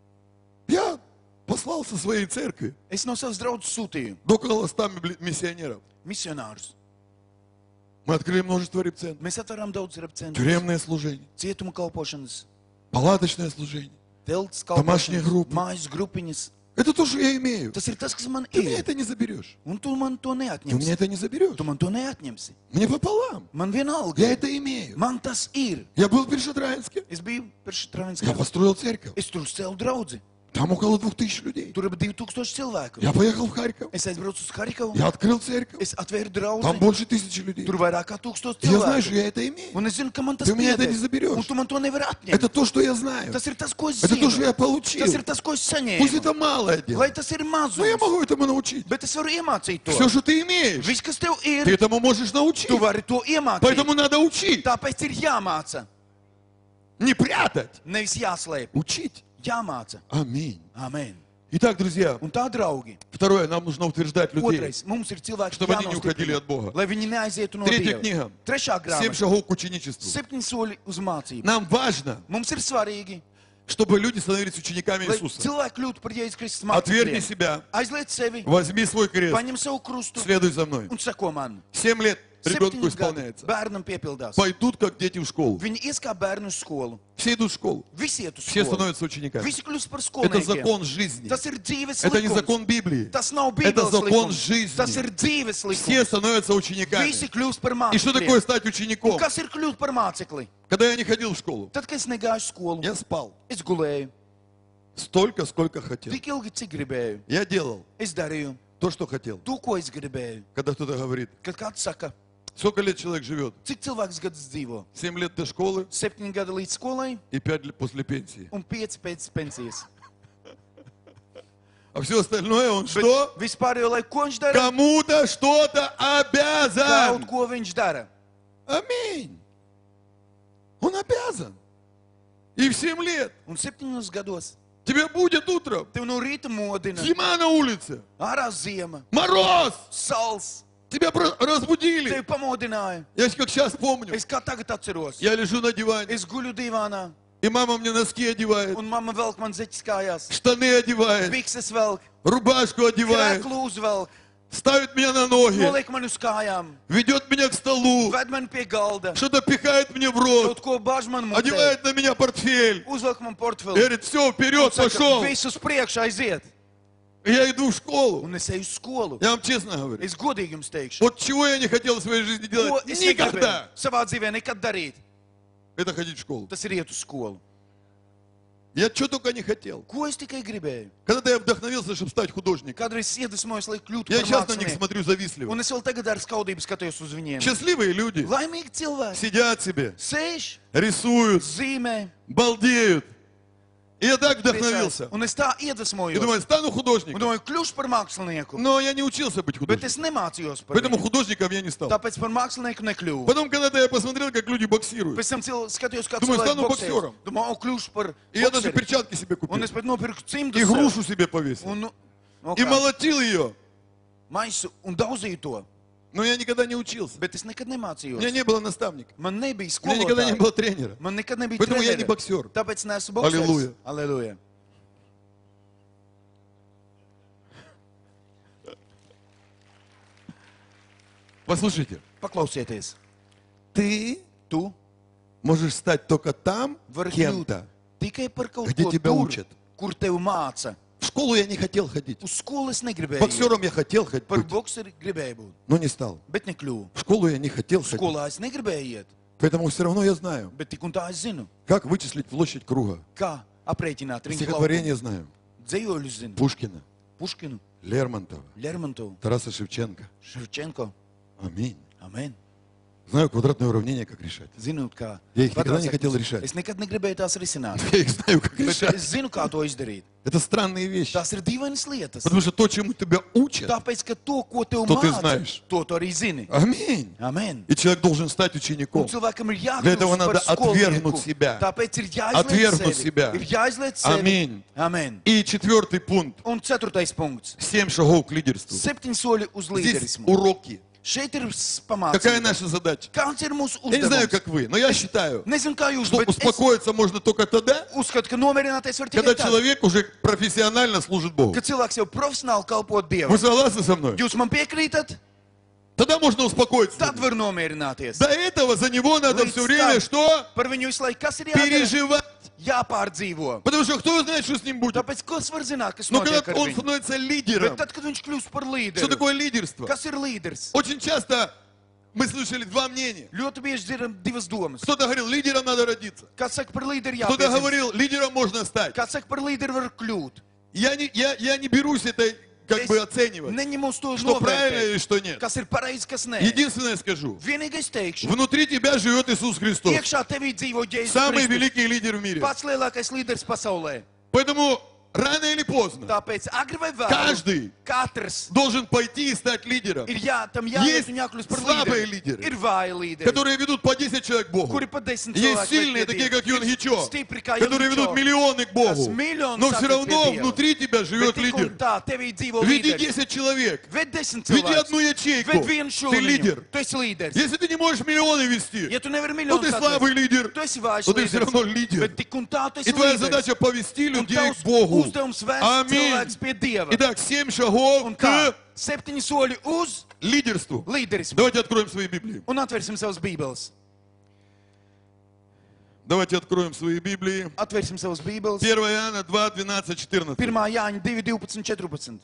Я послал со своей церкви
Es no savas draudzes sūtīju
около 100 миссионеров.
misionārus.
Мы открыли множество репцентров.
Mēs atveram daudz repcentrus,
Тюремное служение,
cietumu kalpošanas,
палаточное служение.
telts
Домашние
kalpošanas,
группы.
mājas grupiņas.
Это то, что я имею.
Tas ir tas, kas man
Ты мне
ir.
это не заберешь.
Un tu man to
Ты мне
neatņemsi.
это не заберешь.
Tu man to neatņemsi.
Мне пополам.
Man vienalga.
Я это имею.
Man tas ir.
Я был в Першотраинске.
Es biju
Я
Perštrānskā.
построил церковь.
Es tur uzcēlu draudzi.
Там около 2000 людей.
Tur bija 2000 cilvēku.
Я поехал в Харьков.
Es aizbraucu uz Harikovu.
Я открыл церковь.
Es atvēru
Там
draudzi.
больше 1000 людей.
Tur vairāk kā 1000
И я знаю, что
cilvēku.
я это имею.
Un es zinu, ka man tas
Ты меня это не
pieder.
заберешь.
Un tu man to nevari atņemt.
Это то, что я знаю.
Tas ir tas, ko es
Это то, что
zinu.
я получил.
Tas ir tas, ko es
Пусть
saņēmu.
это малое дело.
Lai tas ir
Но я
mazums.
могу этому научить.
Bet es varu iemācīt to.
Все, что ты имеешь,
Viss, kas tev
ты
ir,
этому можешь научить.
tu vari to iemācīt.
Поэтому надо учить.
Tāpēc ir jāmāca.
Не прятать.
Nevis jāslēp.
Учить.
Jāmāca.
Аминь.
Amen.
Итак, друзья,
Un tā, draugi,
второе, нам нужно утверждать людей,
otrais, mums ir cilvēki
чтобы они не уходили
jānostiprina,
от Бога.
lai viņi neaizietu no
Третья
Dieva.
книга.
Trešā
7
grāmata.
шагов к ученичеству.
7 soļi uz mācību.
Нам важно,
Mums ir svarīgi,
чтобы люди становились учениками
lai
Иисуса.
cilvēki kļūtu par Jēzus Kristus
Отвергни
mācekļiem.
себя,
Aizliec sevi,
возьми свой крест,
paņem savu krustu
следуй за мной.
un seko man.
7 лет ребенку
7 gadi
исполняется.
bērnam piepildās.
Пойдут, как дети, в школу.
Viņi ies kā bērni uz skolu.
Все идут в школу.
Visi iet uz
Все
skolu.
становятся учениками.
Visi kļūst par
Это
skolniekiem.
закон жизни.
Tas ir dzīves
Это не
likums.
закон Библии.
Tas nav
Это
Bībeles
закон
likums.
жизни.
Tas ir dzīves
Все
likums.
становятся учениками.
Visi kļūst par
И что такое
mācekļiem.
стать
Un
учеником?
kas ir kļūt par mācekli?
Когда я не ходил в школу,
Tad, kad es negāju uz skolu,
я спал.
es gulēju
Столько, сколько хотел.
tik ilgi, cik gribēju.
Я делал
Es darīju
то, что хотел.
to, ko es gribēju.
Когда кто-то говорит,
Kad kāds saka,
сколько лет человек живет?
cik cilvēks gadus dzīvo?
7 лет до школы
7 gadi līdz skolai
и 5 лет после пенсии.
un 5 pēc pensijas.
А все остальное он что?
Vispārējo laiku, ko viņš dara?
Кому-то что-то обязан.
Kaut ko viņš dara.
Аминь. Он обязан. И в 7 лет
Un 7 gados
тебя будет утром.
tev no rīta modina.
Зима на улице.
Ārā ziema,
Мороз.
sals,
Тебя разбудили.
tevi pamodināja.
Я как сейчас помню.
Es kā tagad atceros.
Я лежу на диване.
Es guļu divānā,
И мама мне носки одевает.
un mamma velk man zeķis kājās.
Штаны одевает.
Bikses velk,
Рубашку одевает.
krēklu uzvelk,
Ставит меня на ноги.
noliek man uz kājām,
Ведет меня к столу.
ved man pie galda,
Что-то пихает мне в рот.
kaut ko bāž man mutē,
Одевает на меня портфель.
uzvelk man
И
portfeli.
говорит, все, вперед,
Saka,
пошел.
viss uz priekšu aiziet.
И я иду в школу.
Un es eju uz skolu.
Я вам честно говорю.
Es godīgi jums teikšu,
Вот чего я не хотел в своей жизни
ko
делать
es
никогда.
negribēju savā dzīvē nekad darīt.
Это ходить в школу.
Tas ir iet uz skolu.
Я что только не хотел.
Ko es tikai gribēju?
Когда-то я вдохновился, чтобы стать художником.
Kādreiz iedvesmojos, lai kļūtu
Я
par
сейчас на них
mākslinieku.
смотрю завистливо.
Un es vēl tagad ar skaudību skatos uz viņiem.
Счастливые люди
Laimīgi cilvēki.
сидят себе,
Sēž,
рисуют,
zīmē,
балдеют. И я так
priecājas.
вдохновился.
Un es tā
И
iedvesmojos.
думаю, стану
Un
художником.
domāju, kļūšu par mākslinieku.
Но я не учился быть
Bet es
художником.
nemācījos par
Поэтому
viņu.
художником я не стал.
Tāpēc par mākslinieku nekļuvu.
Потом когда-то я посмотрел, как люди боксируют.
Pēc tam skatījos, kā
Думаю,
cilvēki
стану
boksējas.
боксером.
Domāju, o, kļūšu par
И я даже
bokseri.
перчатки себе
Un
купил.
es pat nopirku cimdu
И
sev.
грушу себе повесил.
Un, nu,
И молотил ее.
maisu un daudzīju to.
Но я никогда не учился.
Bet es nekad
У меня
nemācījos.
не было наставника.
Man nebija
У меня никогда не
skolotāja.
было тренера.
Man nekad nebija
Поэтому я не
trenera.
боксер.
Tāpēc neesmu
Aleluja.
boksers. Aleluja.
Послушайте,
Paklausieties.
ты
Tu
можешь стать только там
vari kļūt
кем-то.
tikai par kaut
Где
ko
тебя
tur,
учат.
kur tev māca.
В школу я не хотел ходить.
Uz skolu es negribēju. iet.
Боксером я хотел ходить,
Par bokseri gribēju būt,
но не стал.
bet nekļuvu.
В школу я не хотел ходить.
Skolā es negribēju iet,
Поэтому все равно я знаю,
bet tik un tā es zinu,
как вычислить площадь круга.
kā aprēķināt riņķu
Стихотворение знаю.
Dzējoļus zinu.
Пушкина,
Puškinu,
Лермонтова,
Lermontovu,
Тараса Шевченко.
Ševčenko.
Аминь.
Amen.
Знаю квадратное уравнение, как решать.
Zinu, kā.
Я их никогда не
kvadrātsaktas.
хотел решать.
Es nekad negribēju tās risināt.
Я их знаю, как
Bet
решать.
es zinu, kā to izdarīt.
Это странные вещи.
Tās ir dīvainas lietas.
Потому что то, чему тебя учат,
Tāpēc, ka to, ko tev
To tu
māca,
знаешь.
to tu arī zini.
аминь.
Amen.
И человек должен стать
Un
учеником.
cilvēkam ir
Для этого
jākļūst
надо
par
отвергнуть
skolnieku.
себя.
Tāpēc ir
Отвергнуть
jāizliet
себя.
sevi. Ir jāizliet sevi.
Аминь.
Amen.
И четвертый пункт.
Un 4. punkts.
7 шагов к лидерству.
7 soļi uz
Здесь
līderismu.
уроки.
Šeit ir
Какая
pamācība.
наша задача?
Kāds ir mūsu
Я не знаю,
uzdevums?
как вы, но я считаю,
Nezinu, kā jūs,
что
bet es
успокоиться можно только тогда,
uzskatu, ka nomierināties var
когда
tikai tad,
человек уже профессионально служит Богу.
kad cilvēks jau profesionāli kalpo
Вы
Dievam.
согласны со мной?
Jūs man piekrītat?
Тогда можно успокоиться.
Tad var nomierināties.
До этого за него надо
Līdz
все время
tam
что?
Par viņu visu laiku kas ir jādara?
Переживать.
Jāpārdzīvo.
Потому что кто знает, что с ним будет.
Tāpēc, kas var zināt, kas
Но когда
notiek ar
он
viņu?
становится
Bet
лидером,
tad, kad viņš kļūst par
что
līderi,
такое лидерство?
kas ir līderis?
Очень часто мы слышали два мнения.
Ļoti bieži dzirdam divas domas.
Кто-то говорил, лидером надо родиться.
Kāds saka, par līderi
Кто-то
jāpiedzimst.
говорил, лидером можно стать.
Kāds saka, par līderi var kļūt.
Я не берусь это как бы оценивать,
neņemos to
что правильно
novērtēt.
или что нет.
Kas ir pareizi, kas nē.
Единственное скажу.
Vienīgais teikšu.
Внутри тебя живет Иисус Христос.
Iekšā tevī dzīvo Jēzus
Самый
Kristus.
великий лидер в мире.
Pats lielākais līderis pasaulē.
Поэтому рано или поздно
Tāpēc agri vai
Каждый
vēlu, katrs
должен пойти и стать лидером.
ir tam
Есть
jāiet un jākļūst par
слабые
līderi.
лидеры,
Ir vāji līderi,
которые ведут по 10 человек к Богу.
kuri pa 10
Есть
cilvēku
сильные,
ved pie
такие
Dieva.
как Йон Хичо,
Stipri kā
которые ведут
Jončo.
миллионы к Богу.
Kas miljonus
Но все
atved
равно
pie Dieva.
внутри тебя
Bet
живет
tik un
лидер.
tā, tevī dzīvo
Веди
līderis.
10 человек.
Ved 10
Веди
cilvēkus.
одну ячейку.
Ved vienu
Ты
šūniņu.
лидер.
Tu esi līderis.
Если ты не можешь миллионы вести,
Ja tu nevari
ну ты
miljonus
слабый лидер,
tu esi vājš
но ты все равно
līderis.
лидер.
Bet tik un tā tu esi
И твоя
līderis.
задача повести
Un
людей
tavs
к Богу.
uzdevums vēst
Аминь.
cilvēkus pie Dieva.
Итак, 7 шагов
Un kā?
к
7 soļi uz
лидерству.
līderismu.
Давайте откроем свои Библии.
Un atvērsim savas bībeles.
Давайте откроем свои Библии.
Atvērsim savas bībeles.
1 Иоанна 2, 12, 14.
1. Jāņa 2, 12, 14.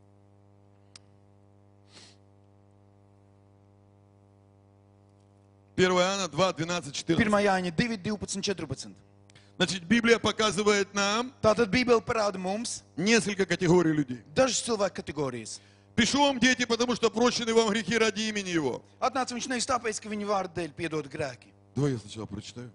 1 Иоанна 2, 12, 14.
1. Jāņa 2, 12, 14.
Значит, Библия показывает нам
Tātad Bībele parāda mums
несколько категорий людей.
dažas cilvēku kategorijas.
Пишу вам, дети, потому что прощены вам грехи ради имени Его.
Atnāca viņš nevis tāpēc, ka viņa vārda dēļ piedod grēki.
Давай я сначала прочитаю.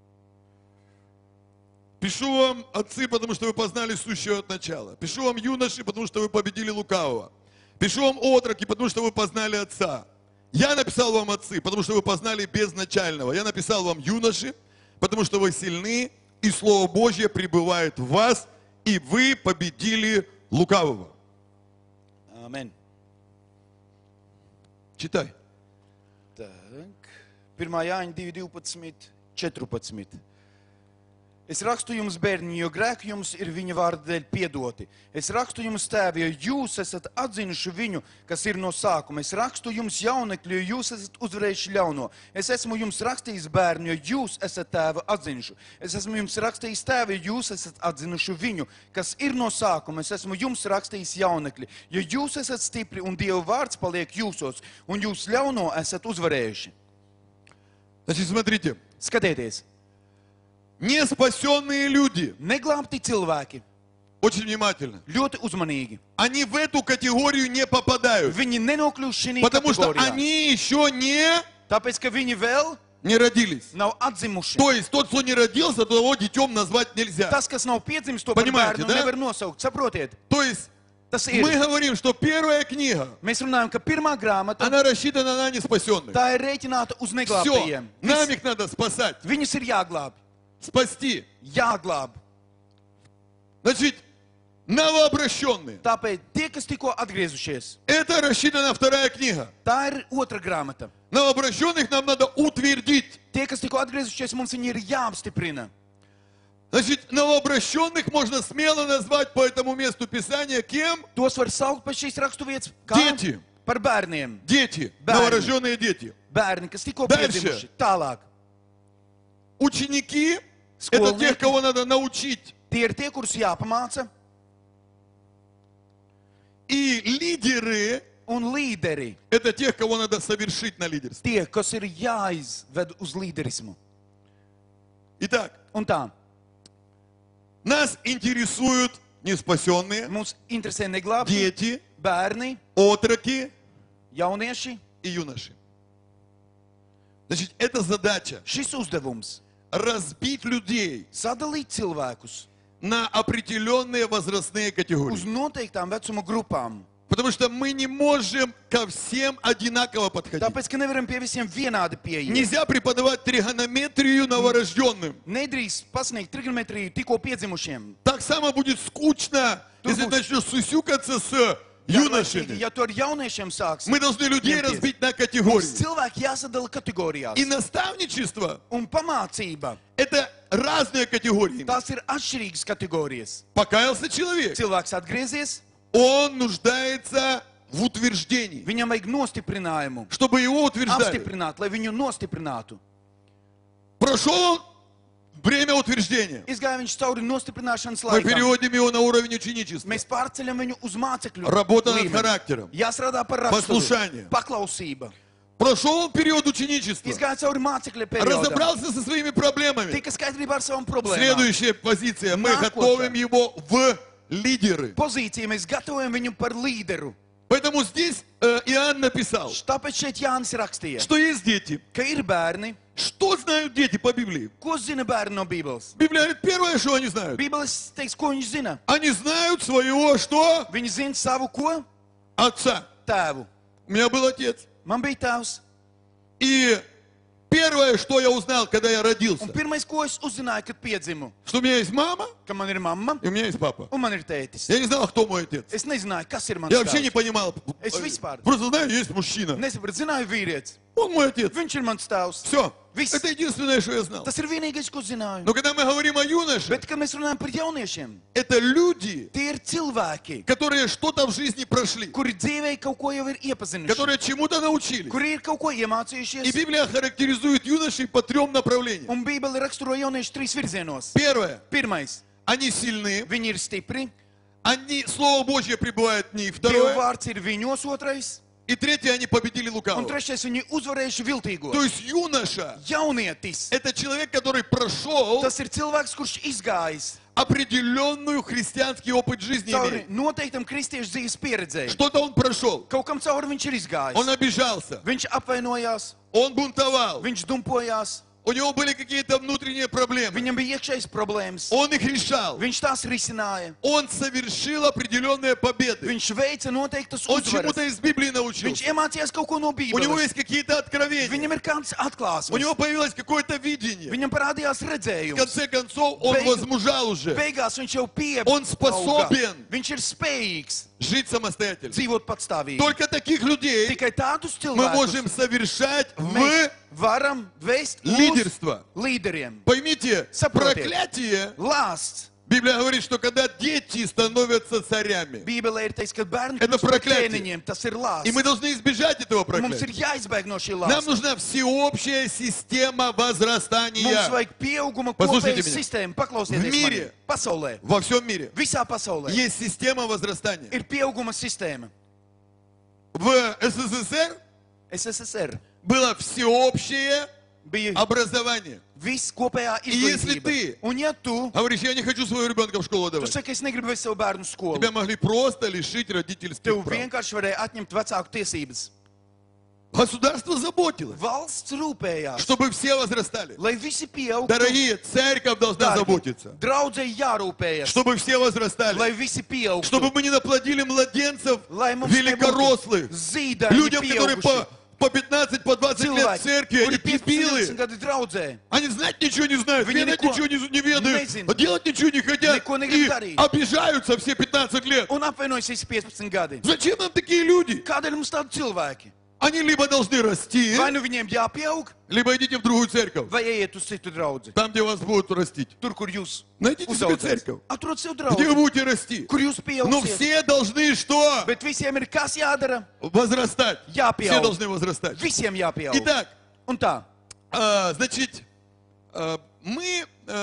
Пишу вам, отцы, потому что вы познали сущее от начала. Пишу вам, юноши, потому что вы победили лукавого. Пишу вам, отроки, потому что вы познали отца. Я написал вам, отцы, потому что вы познали безначального. Я написал вам, юноши, потому что вы сильны, и Слово Божье пребывает в вас, и вы победили лукавого.
Amen.
Читай.
Так. 1. Jāņa 2, 12, 14. Es rakstu jums, bērni, jo grēki jums ir viņa vārda dēļ piedoti. Es rakstu jums, tēvi, jo jūs esat atzinuši viņu, kas ir no sākuma. Es rakstu jums, jaunekļi, jo jūs esat uzvarējuši ļauno. Es esmu jums rakstījis, bērni, jo jūs esat tēvu atzinuši. Es esmu jums rakstījis, tēvi, jo jūs esat atzinuši viņu, kas ir no sākuma. Es esmu jums rakstījis, jaunekļi, jo jūs esat stipri un Dieva vārds paliek jūsos, un jūs ļauno esat uzvarējuši.
Значит, смотрите.
Skatieties,
Неспасенные люди,
neglābti cilvēki,
очень внимательно,
ļoti uzmanīgi.
они в эту категорию не попадают.
Viņi nenokļūst šī
Потому что
kategorijā.
они еще
Tāpēc, ka viņi vēl
не родились.
nav atzimuši.
То есть тот, кто не родился, того детем назвать нельзя.
Tas, kas nav piedzimis, to par
Понимаете,
bērnu
да?
nevar nosaukt. Saprotiet?
То есть
Tas ir.
мы говорим, что первая книга,
Mēs runājam, ka pirmā grāmata,
она рассчитана на неспасенных.
tā ir rēķināta uz
Все,
neglābtajiem.
нам их надо спасать,
Viņus ir jāglāb.
спасти.
Jāglāb.
Значит, новообращенные.
Tāpēc tie, kas tikko atgriezušies,
Это рассчитана вторая книга.
tā ir otra grāmata.
Новообращенных нам надо утвердить.
Tie, kas tikko atgriezušies, mums viņi ir jāapstiprina.
Значит, новообращенных можно смело назвать по этому месту Писания кем?
Tos var saukt pēc šīs raksturvietas kā
Дети.
par bērniem.
Дети,
Бәрни.
новорожденные дети.
Bērni, kas tikko
Дальше.
piedzimuši. Tālāk.
Ученики – это
Школьники.
тех, кого надо научить.
Tie ir tie, kurus jāpamāca.
И лидеры
Un līderi,
– это тех, кого надо совершить на лидерстве.
tie, kas ir jāizved uz līderismu.
Итак,
Un tā,
нас интересуют неспасенные,
mums interesē neglābti,
дети,
bērni,
отроки
jaunieši.
и юноши. Значит, это задача
Šis uzdevums
– разбить людей
sadalīt cilvēkus
на определенные возрастные
uz
категории.
noteiktām vecuma grupām.
Потому что мы не можем ко всем одинаково подходить.
Tāpēc, ka nevaram pie visiem vienādi pieiet.
Нельзя преподавать тригонометрию новорожденным.
Nedrīkst pasniegt trigonometriju tikko piedzimušiem.
Так само будет скучно, если
Тут-
начнешь сусюкаться с
Garlaicīgi,
юношами.
ja tu ar jauniešiem sāksi,
Мы должны людей
Ņemties.
разбить на
mums
категории.
cilvēki jāsadala kategorijās.
И наставничество
Un pamācība,
– это разные категории.
tās ir atšķirīgas kategorijas.
Покаялся человек,
Cilvēks atgriezies,
он нуждается в утверждении,
viņam vajag nostiprinājumu.
чтобы его утверждали.
Apstiprināt, lai viņu nostiprinātu.
Прошел он время утверждения.
Izgāja viņš cauri nostiprināšanas
Мы
laikam.
переводим его на уровень ученичества.
Mēs pārceļam viņu uz mācekļu
Работа над
līmeni.
характером.
Jāstrādā par
Послушание.
raksturu. Paklausība.
Прошел он период ученичества.
Izgāja cauri mācekļa periodam.
Разобрался со своими проблемами.
Tika skaidrībā ar savām problēmām.
Следующая позиция. Мы
Нахуй.
готовим его в лидеры.
Pozīcija mēs gatavojam viņu par līderu.
Поэтому здесь Иоанн написал,
Tāpēc šeit Jānis rakstīja,
что есть дети,
ka ir bērni,
Что знают дети по Библии?
Ko zina bērni no Bībeles?
Библия говорит, первое, что они знают.
Bībeles teiks, ko viņi zina.
Они знают своего, что?
Viņi zina savu ko?
Отца.
Tēvu.
У меня был отец.
Man bija tēvs.
И первое, что я узнал, когда я родился,
Un pirmais, ko es uzzināju, kad piedzimu,
что у меня есть мама
ka man ir mamma
и у меня есть папа.
un man ir tētis.
Я не знал, кто мой отец.
Es nezināju, kas ir mans
Я вообще не
tēvs.
понимал.
Es vispār
Просто знаю, есть мужчина.
nesapratu, zināju vīrietis.
Он мой отец.
Viņš ir mans tēvs.
Все.
Viss.
Это единственное, что я знал.
Tas ir vienīgais, ko zināju.
Но когда мы говорим о юноше,
Bet, kad mēs runājam par jauniešiem,
это люди,
tie ir cilvēki,
которые что-то в жизни прошли,
kuri dzīvē kaut ko jau ir iepazinuši,
которые чему-то научились.
kuri ir kaut ko
И
iemācījušies.
Библия характеризует юношей по 3 направлениям.
Un Bībele raksturo jauniešu 3 virzienos.
Первое.
Pirmais,
Они сильны.
viņi ir stipri,
Они, Слово Божье пребывает в них.
Dieva
Второе.
vārds ir viņos, otrais,
И третье, они победили
un
лукавого.
trešais, viņi uzvarējuši viltīgo.
То есть юноша
Jaunietis,
это человек, который прошел
tas ir cilvēks, kurš izgājis
определенную христианский опыт жизни
cauri
имеет.
noteiktam kristiešu dzīves pieredzēji.
Что-то он прошел.
Kaut kam cauri viņš ir izgājis.
Он обижался.
Viņš apvainojās,
Он бунтовал.
viņš dumpojās,
У него были какие-то внутренние проблемы.
viņam bija iekšējas problēmas.
Он их решал.
Viņš tās risināja.
Он совершил определенные победы.
Viņš veica noteiktas
Он чему-то
uzvaras.
из Библии
Viņš
научился.
iemācījās kaut ko no
У него
Bībeles.
есть какие-то откровения.
Viņam ir kāds
У
atklāsmes.
него появилось какое-то видение.
Viņam parādījās
В
redzējums.
конце концов, он возмужал уже.
Beigās viņš jau
Он способен
Viņš ir spējīgs
жить самостоятельно.
dzīvot patstāvīgi.
Только таких людей
Tikai tādus
мы
cilvēkus
можем совершать
mēs
в
varam vest uz
лидерство.
līderiem.
Поймите,
Saprotiet.
проклятие,
Lāsts.
Библия говорит, что когда дети становятся царями,
Bībelē ir teiks, ka bērni
Это
kļūst par
проклятие.
ķēniņiem. Tas ir
и
lāsts.
мы должны избежать этого
Mums ir
проклятия.
jāizbēg no šī
Нам
lāsta.
нужна всеобщая система
Mums
возрастания
vajag pieauguma
Послушайте
kopējas
меня.
sistēma. Paklausieties
В мире.
mani. Pasaulē.
во всем мире.
Visā pasaulē.
Есть система возрастания.
Ir pieauguma sistēma.
В СССР
SSR
было всеобщее
bija
образование.
viss kopējā
если
izglītība.
ты-
Un ja tu
Говоришь, я не хочу своего ребенка в школу
Tu
давать.
saki, es negribu vest savu bērnu uz skolu.
Тебя могли просто лишить родительских
Tev
прав.
vienkārši varēja atņemt vecāku tiesības.
Государство заботилось,
Valsts rūpējās,
чтобы все возрастали.
lai visi pieaugtu.
Дорогие, церковь должна заботиться,
Draudzei jārūpējas,
чтобы все возрастали.
lai visi pieaugtu.
Чтобы мы не наплодили младенцев
Lai mums
великорослых.
zīdaiņi
Людям, которые
pieauguši.
по 15, по 20 лет в
Cilvēki,
церкви, они
kuri 15
дебилы.
gadi draudzē.
Они знать ничего не знают,
Viņi
ведать
neko
ничего не ведают,
nezina.
делать ничего не хотят
Neko negrib
и
darīt.
обижаются все 15 лет.
Un apvienojas visi 15 gadi.
Зачем нам такие люди?
Kādēļ mums tādi cilvēki?
Они либо должны расти,
Vai nu viņiem jāpieaug,
либо идите в другую церковь,
vai ejiet uz citu draudzi.
там, где вас будут растить.
Tur, kur jūs
Найдите себе
uzaudzēsiet.
церковь,
Atrod sev
где вы
draudzi,
будете расти.
kur jūs
Но
pieaugsiet.
все должны что?
Bet visiem ir kas jādara?
Возрастать.
Jāpieaug.
Все должны возрастать.
Visiem jāpieaug.
Итак,
Un tā,
значит, мы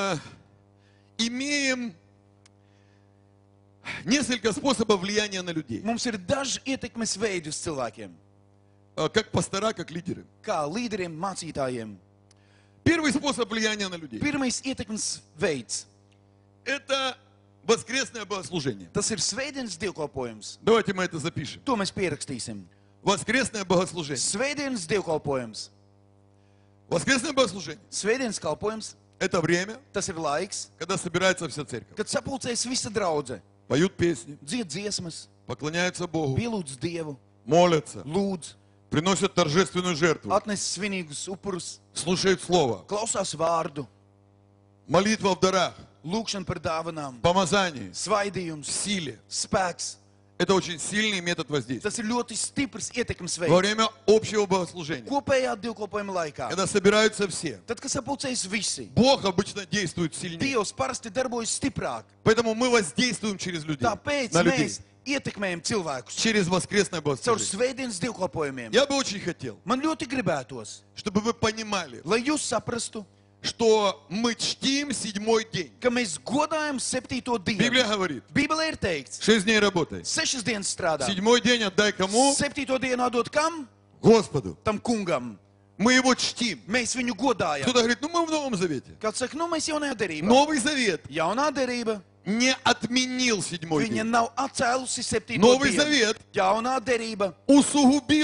имеем несколько способов влияния на людей.
mums ir daži ietekmes veidi uz cilvēkiem.
Как пастора, как лидеры.
Kā līderiem, mācītājiem.
Первый способ влияния на людей.
Pirmais ietekmes veids.
Это воскресное богослужение.
Tas ir svētdienas dievkalpojums.
Давайте мы это запишем.
To mēs pierakstīsim.
Воскресное богослужение.
Svētdienas dievkalpojums.
Воскресное богослужение.
Svētdienas kalpojums,
Это время,
tas ir laiks,
когда собирается вся церковь.
kad sapulcēs visa draudze.
Поют песни,
Dzied dziesmas,
поклоняются Богу,
pielūdz Dievu,
молятся,
lūdz,
приносят торжественную жертву,
atnes svinīgus upurus,
слушают Слово.
klausās vārdu,
Молитва в дарах,
lūkšana par dāvanām,
помазание, в
svaidījums,
силе.
spēks.
Это очень сильный метод воздействия.
Tas ir ļoti stiprs ietekmes
Во
veids.
время общего богослужения,
Kopējā dievkalpojuma laikā.
когда собираются все,
Tad, kad sapulcēs visi,
Бог обычно действует сильнее.
Dievs parasti darbojas stiprāk.
Поэтому мы воздействуем через людей,
Tāpēc
на людей,
mēs ietekmējam cilvēkus
через воскресное
caur
богослужение.
svētdienas dievkalpojumiem.
Я бы очень хотел,
Man ļoti gribētos,
чтобы вы понимали,
lai jūs saprastu,
что мы чтим седьмой день.
ka mēs godājam 7.
Библия
dienu.
говорит,
Bībelē ir teikts,
6 дней работай.
6 dienas strādā.
Седьмой день отдай кому?
7. dienu atdot kam?
Господу.
Tam kungam.
Мы его чтим.
Mēs viņu godājam.
Кто-то говорит, ну мы в Новом Завете.
Kāds saka, nu mēs jaunajā derībā.
Новый Завет
Jaunā derība,
не отменил седьмой
viņa
день.
nav atcēlusi 7.
Новый
dienu.
Завет
Jaunā derība
усугубил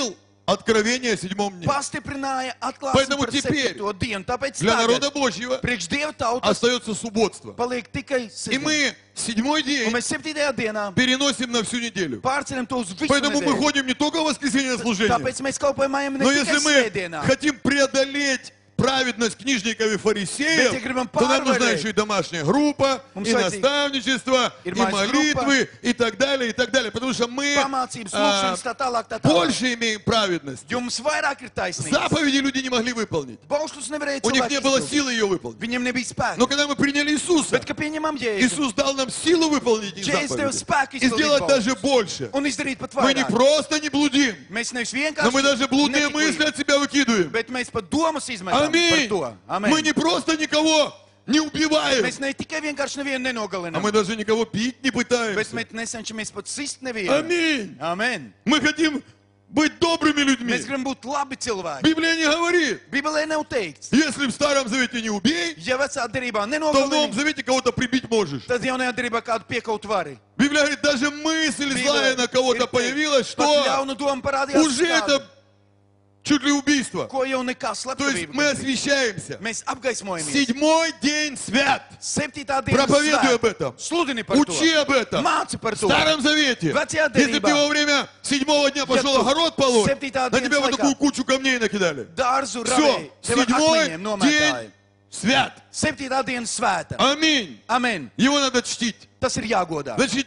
откровение о седьмом дне.
pastiprināja
Поэтому
atklāsmi par
теперь
7. dienu. Tāpēc
Для
tagad
народа Божьего
priekš Dieva tautas
остается субботство.
paliek tikai
И
7.
мы седьмой
Un
день
mēs 7. dienā
переносим на всю неделю.
pārceļam to uz visu
Поэтому мы
nedēļu.
ходим не только в воскресенье на служение,
Tāpēc mēs kalpojam ne
но
tikai
если мы
svētdienā.
хотим преодолеть праведность книжников и
Bet, ja
фарисеев,
gribam
то нам нужна
pārvarēt,
еще и домашняя группа,
Mums
и
vajadzīga
наставничество,
ir
и
mājas
молитвы, и так далее, и так далее. Потому что мы
pamācības, lūkšanas, tā tālāk, tā tālāk.
больше имеем праведность.
Jums vairāk ir taisnība.
Заповеди люди не могли выполнить.
Baušļus nevarēja
У них
cilvēki
не было
izpildīt.
силы ее выполнить.
Viņam nebija spēka.
Но когда мы приняли Иисуса,
Bet, kad pieņemam Jēzu,
Иисус дал нам силу выполнить эти
Jēzus deva
заповеди.
spēku
И сделать
izpildīt
даже
baušļus
больше.
un izdarīt pat
Мы не
vairāk.
просто не блудим,
Mēs nevis
но мы
vienkārši
даже блудные мысли
netiklīgi,
от себя выкидываем.
bet mēs pat domas izmetam par
Аминь.
to.
Мы не просто никого не убиваем,
Mēs ne tikai vienkārši nevienu
а
nenogalinām,
мы даже никого пить не
bet
пытаемся.
mēs necenšamies pat sist nevienu.
Аминь.
Amen.
Мы хотим быть добрыми людьми.
Mēs gribam būt labi cilvēki.
Библия не говорит,
Bībelē nav teikts,
если в Старом Завете не убей,
ja vecā derībā
то в Новом
nenogalini,
Завете кого-то прибить можешь.
tad jaunajā derībā kādu piekaut vari.
Библия говорит, даже мысль злая на кого-то появилась,
pat
что
ļaunu doma parādījās
уже
uz kādu,
это чуть ли убийство.
ko jau nekas
То есть
slepkavība.
мы освещаемся.
Mēs apgaismojamies.
Седьмой день свят.
7. diena
Проповедуй об этом.
Sludini par to.
Учи об этом.
Māci par
В
to.
Старом Завете.
Вecajā
Если бы ты
derībā
во время седьмого дня пошел
tu
огород полоть,
septītā
на тебя
dienas
вот
laikā
такую кучу камней накидали.
dārzu
Все,
ravēja, tev ar
седьмой
akmeņiem
день
nomētāja.
свят.
7. diena svēta.
Аминь.
Amen.
Его надо чтить.
Tas ir jāgodā.
Значит,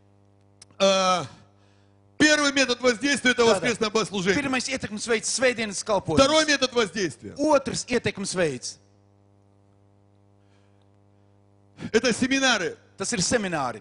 первый метод воздействия – это воскресное богослужение.
Pirmais ietekmes veids - svētdienas kalpojums.
Второй метод воздействия
Otrs ietekmes veids
– это семинары.
- tas ir semināri.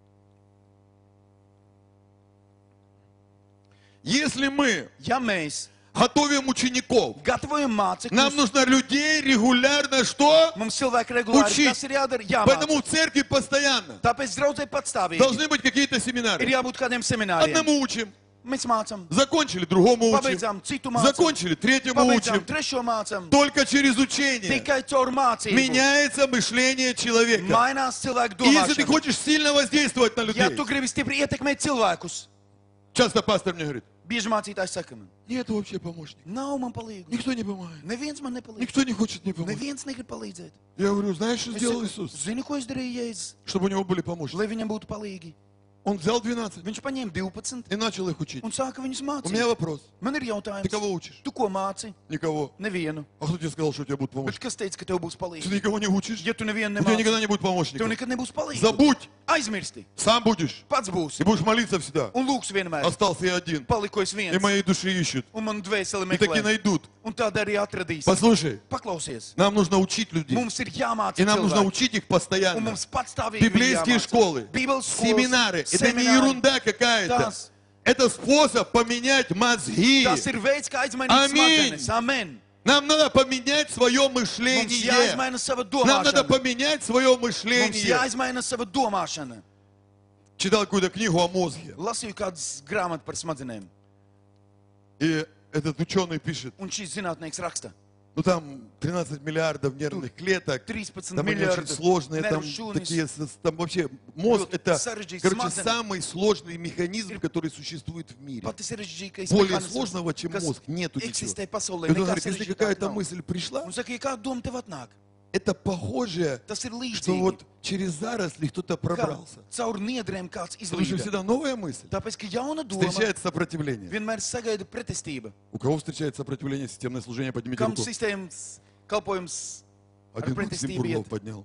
Если мы
Ja mēs
готовим учеников,
gatavojam
нам
mācekļus,
нужно людей регулярно что?
mums cilvēki regulāri
Учить.
tas ir jādara, jāmāca.
Поэтому в церкви постоянно
Tāpēc draudzē patstāvīgi
должны быть какие-то
ir
семинары.
jābūt kādiem semināriem.
Одному учим,
Mēs mācam,
закончили, другому учим,
pabeidzām citu mācam,
закончили, третьему
pabeidzām
учим.
trešo mācam.
Только через учение
Tikai caur mācību
меняется мышление человека.
mainās cilvēku
И если ты
domāšana.
хочешь сильно воздействовать на
Ja
людей,
tu gribi stipri ietekmēt cilvēkus,
часто пастор мне говорит,
bieži mācītājs saka man,
нет вообще помощника.
nav man palīdzību.
Никто не помогает.
Neviens man nepalīdz.
Никто не хочет мне помочь.
Neviens negrib palīdzēt.
Я говорю, знаешь, что
Es
сделал
saku,
Иисус?
zini, ko izdarīja Jēzus?
Чтобы у него были помощники.
Lai viņam būtu palīgi.
Он взял 12
Viņš paņēma 12
и начал их учить.
un sāka viņus
У меня
mācīt.
вопрос.
Man ir
Ты
jautājums,
кого учишь?
tu ko māci?
Никого.
Nevienu.
А кто тебе сказал, что у тебя будут
Bet
помощники?
kas teica, ka tev būs
Ты
palīgi?
никого не учишь?
Ja tu nevienu
У тебя
nemāci,
никогда не будет
tev
помощников.
nekad nebūs palīgi.
Забудь.
Aizmirsti.
Сам будешь.
Pats būsi.
И будешь молиться всегда.
Un lūks vienmēr.
Остался я один.
Paliku es
И
viens.
моей души ищут.
Un man dvēseli
И таки
meklē.
найдут.
Un tāda arī atradīs.
Послушай,
Paklausies.
нам нужно учить людей.
Mums ir jāmāca
И нам нужно
cilvēki.
учить их
Un
постоянно.
mums patstāvīgi
Библейские
jāmāca.
школы,
Bībeles skolas,
семинары. Это не
semināri.
ерунда какая-то.
Tas,
Это способ поменять мозги.
tas ir veids, kā izmainīt
Amin.
smadzenes. Amen.
Нам надо поменять свое
Mums
мышление.
jāizmaina sava
Нам надо
domāšana.
поменять свое
Mums
мышление.
jāizmaina sava domāšana.
Читал какую-то книгу о мозге.
Lasīju kādas grāmatas par smadzenēm.
И этот ученый пишет,
Un šīs zinātnieks raksta.
ну там 13 миллиардов нервных клеток.
13
Там они очень
miljārdi
сложные, там
nervu šūnis.
такие, там вообще мозг
Ļoti
это,
sarežģīts
короче,
smadzenes.
самый сложный механизм, который существует в мире.
Pati sarežģītākais
Более
mehānisms,
сложного, чем
kas
мозг, нету ничего.
eksistē
И
pasaulē.
он
Nekā
говорит, если
sarežģītāka
какая-то
nav.
мысль пришла,
Un saka, ja kāda doma tev atnāk,
это похоже,
tas ir
что
līdzīgi.
вот через заросли кто-то
Kā
пробрался.
caur niedrēm kāds
Потому что
izlīda.
всегда новая мысль
Tāpēc, ka jauna doma
встречает сопротивление.
vienmēr sagaida pretestība.
У кого встречает сопротивление системное служение, поднимите
Kam
руку.
sistēmas kalpojums ar
Один
pretestību
Максим
iet?
Бурлов поднял.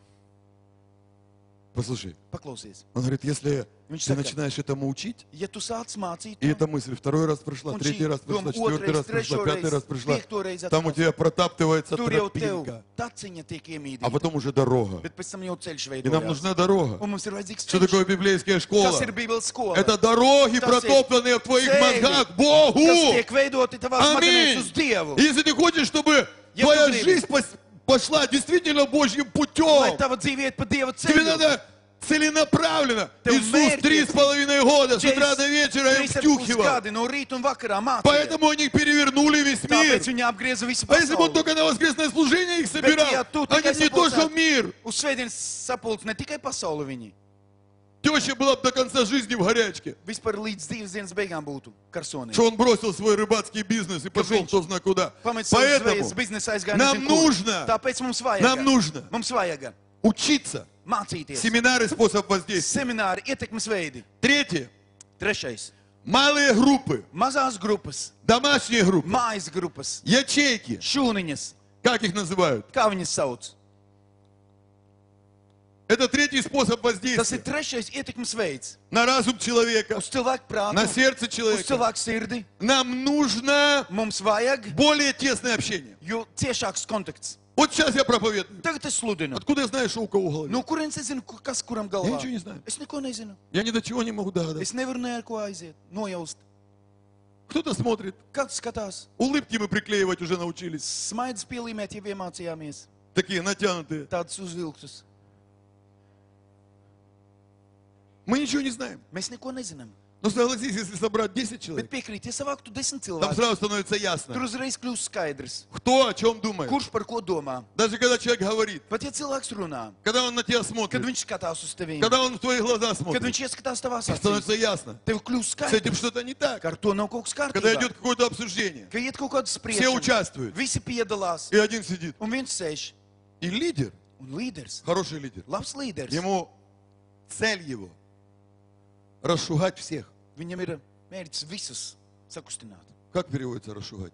Послушай,
Paklausies.
он говорит, если
Viņš
ты
saka,
начинаешь этому учить,
ja tu sāc mācīt,
и
to,
эта мысль второй раз прошла,
un
третий
šī
раз
doma
прошла, четвертый раз
otrais,
прошла,
trešo
пятый раз
reizi,
прошла,
piekto reizi
там у
atkal.
тебя протаптывается
Tur jau tev
тропинка,
taciņa tiek
а
iemīdīta,
потом уже дорога.
bet pēc tam jau ceļš
И нам
veidojās.
нужна дорога.
Un mums ir vajadzīgs
Что
ceļš.
такое библейская
Tas
школа?
ir Bībeles skola.
Это дороги,
Tas ir
протоптанные в твоих
ceļi,
мозгах к Богу.
kas tiek veidoti tavās smadzenēs
Аминь.
uz Dievu.
И если ты хочешь, чтобы
Я
твоя
тут
жизнь пошла действительно Божьим
Lai
путем,
tava dzīve iet pa Dieva
тебе
ceļu.
надо целенаправленно.
Tev
Иисус
mērķiecīgi.
3,5 года с утра до вечера им
3,5
втюхивал.
gadi no rīta un vakarā mācīja.
Поэтому они перевернули весь мир.
Tāpēc viņi apgrieza visu
А если бы он
pasauli.
только на воскресное служение их собирал,
Bet, ja tu
они
tikai
не то, что
sapulcētu
мир.
Uz svētdienas sapulci ne tikai pasauli viņi.
теща была бы до конца жизни в горячке.
Vispār līdz dzīves dienas beigām būtu karsonīgi.
Что он бросил свой рыбацкий бизнес и пошел кто знает куда.
Pamets savu
Поэтому
zvejas biznesu aizgāja
нам
nezinu kur.
нужно,
Tāpēc
нам нужно
mums vajag
учиться.
mācīties.
Семинары, способ воздействия.
Semināri, ietekmes veidi.
Третье.
Trešais.
Малые группы,
Mazās grupas,
домашние группы,
mājas grupas,
ячейки.
šūniņas.
Как их называют?
Kā viņas sauc?
Это третий способ
Tas ir
воздействия.
trešais ietekmes veids.
На разум человека,
Uz cilvēku prātu,
на сердце
uz
человека.
cilvēku sirdi.
Нам нужно
Mums vajag,
более тесное общение.
jo ciešāks kontakts.
Вот сейчас я проповедую.
Tagad es sludinu.
Откуда я знаю, что у кого в голове?
No kurienes es zinu, kas kuram
Я
galvā?
ничего не знаю.
Es neko nezinu.
Я ни до чего не могу догадаться.
Es nevaru ne ar ko aiziet, nojaust.
Кто-то смотрит.
Kāds skatās?
Улыбки мы приклеивать уже научились.
Smaidus pielīmēt, jau iemācījāmies.
Такие натянутые.
Tādus uzvilktus.
Мы ничего не знаем.
Mēs neko nezinām.
Но согласись, если собрать 10
Bet
человек,
piekrīt, ja savāktu 10
там
cilvēku,
сразу становится
tur
ясно,
uzreiz kļūst skaidrs,
кто о чем думает.
kurš par ko domā.
Даже когда человек говорит,
Pat ja cilvēks runā,
когда он на тебя
kad
смотрит,
viņš skatās uz tevi,
когда он в твои глаза
kad
смотрит,
viņš ieskatās tavās acīs,
становится ясно.
tev kļūst
С этим
skaidrs,
что-то не так.
ka ar to nav kaut kas
Когда
kārtībā.
идет какое-то обсуждение,
Ka iet kaut kāda
все
spriešana,
участвуют,
visi piedalās,
и один сидит.
un viens sēž.
И лидер,
Un līderis,
хороший лидер,
labs līderis,
ему цель его расшугать всех.
viņam ir mērķis visus sakustināt,
Как переводится расшугать?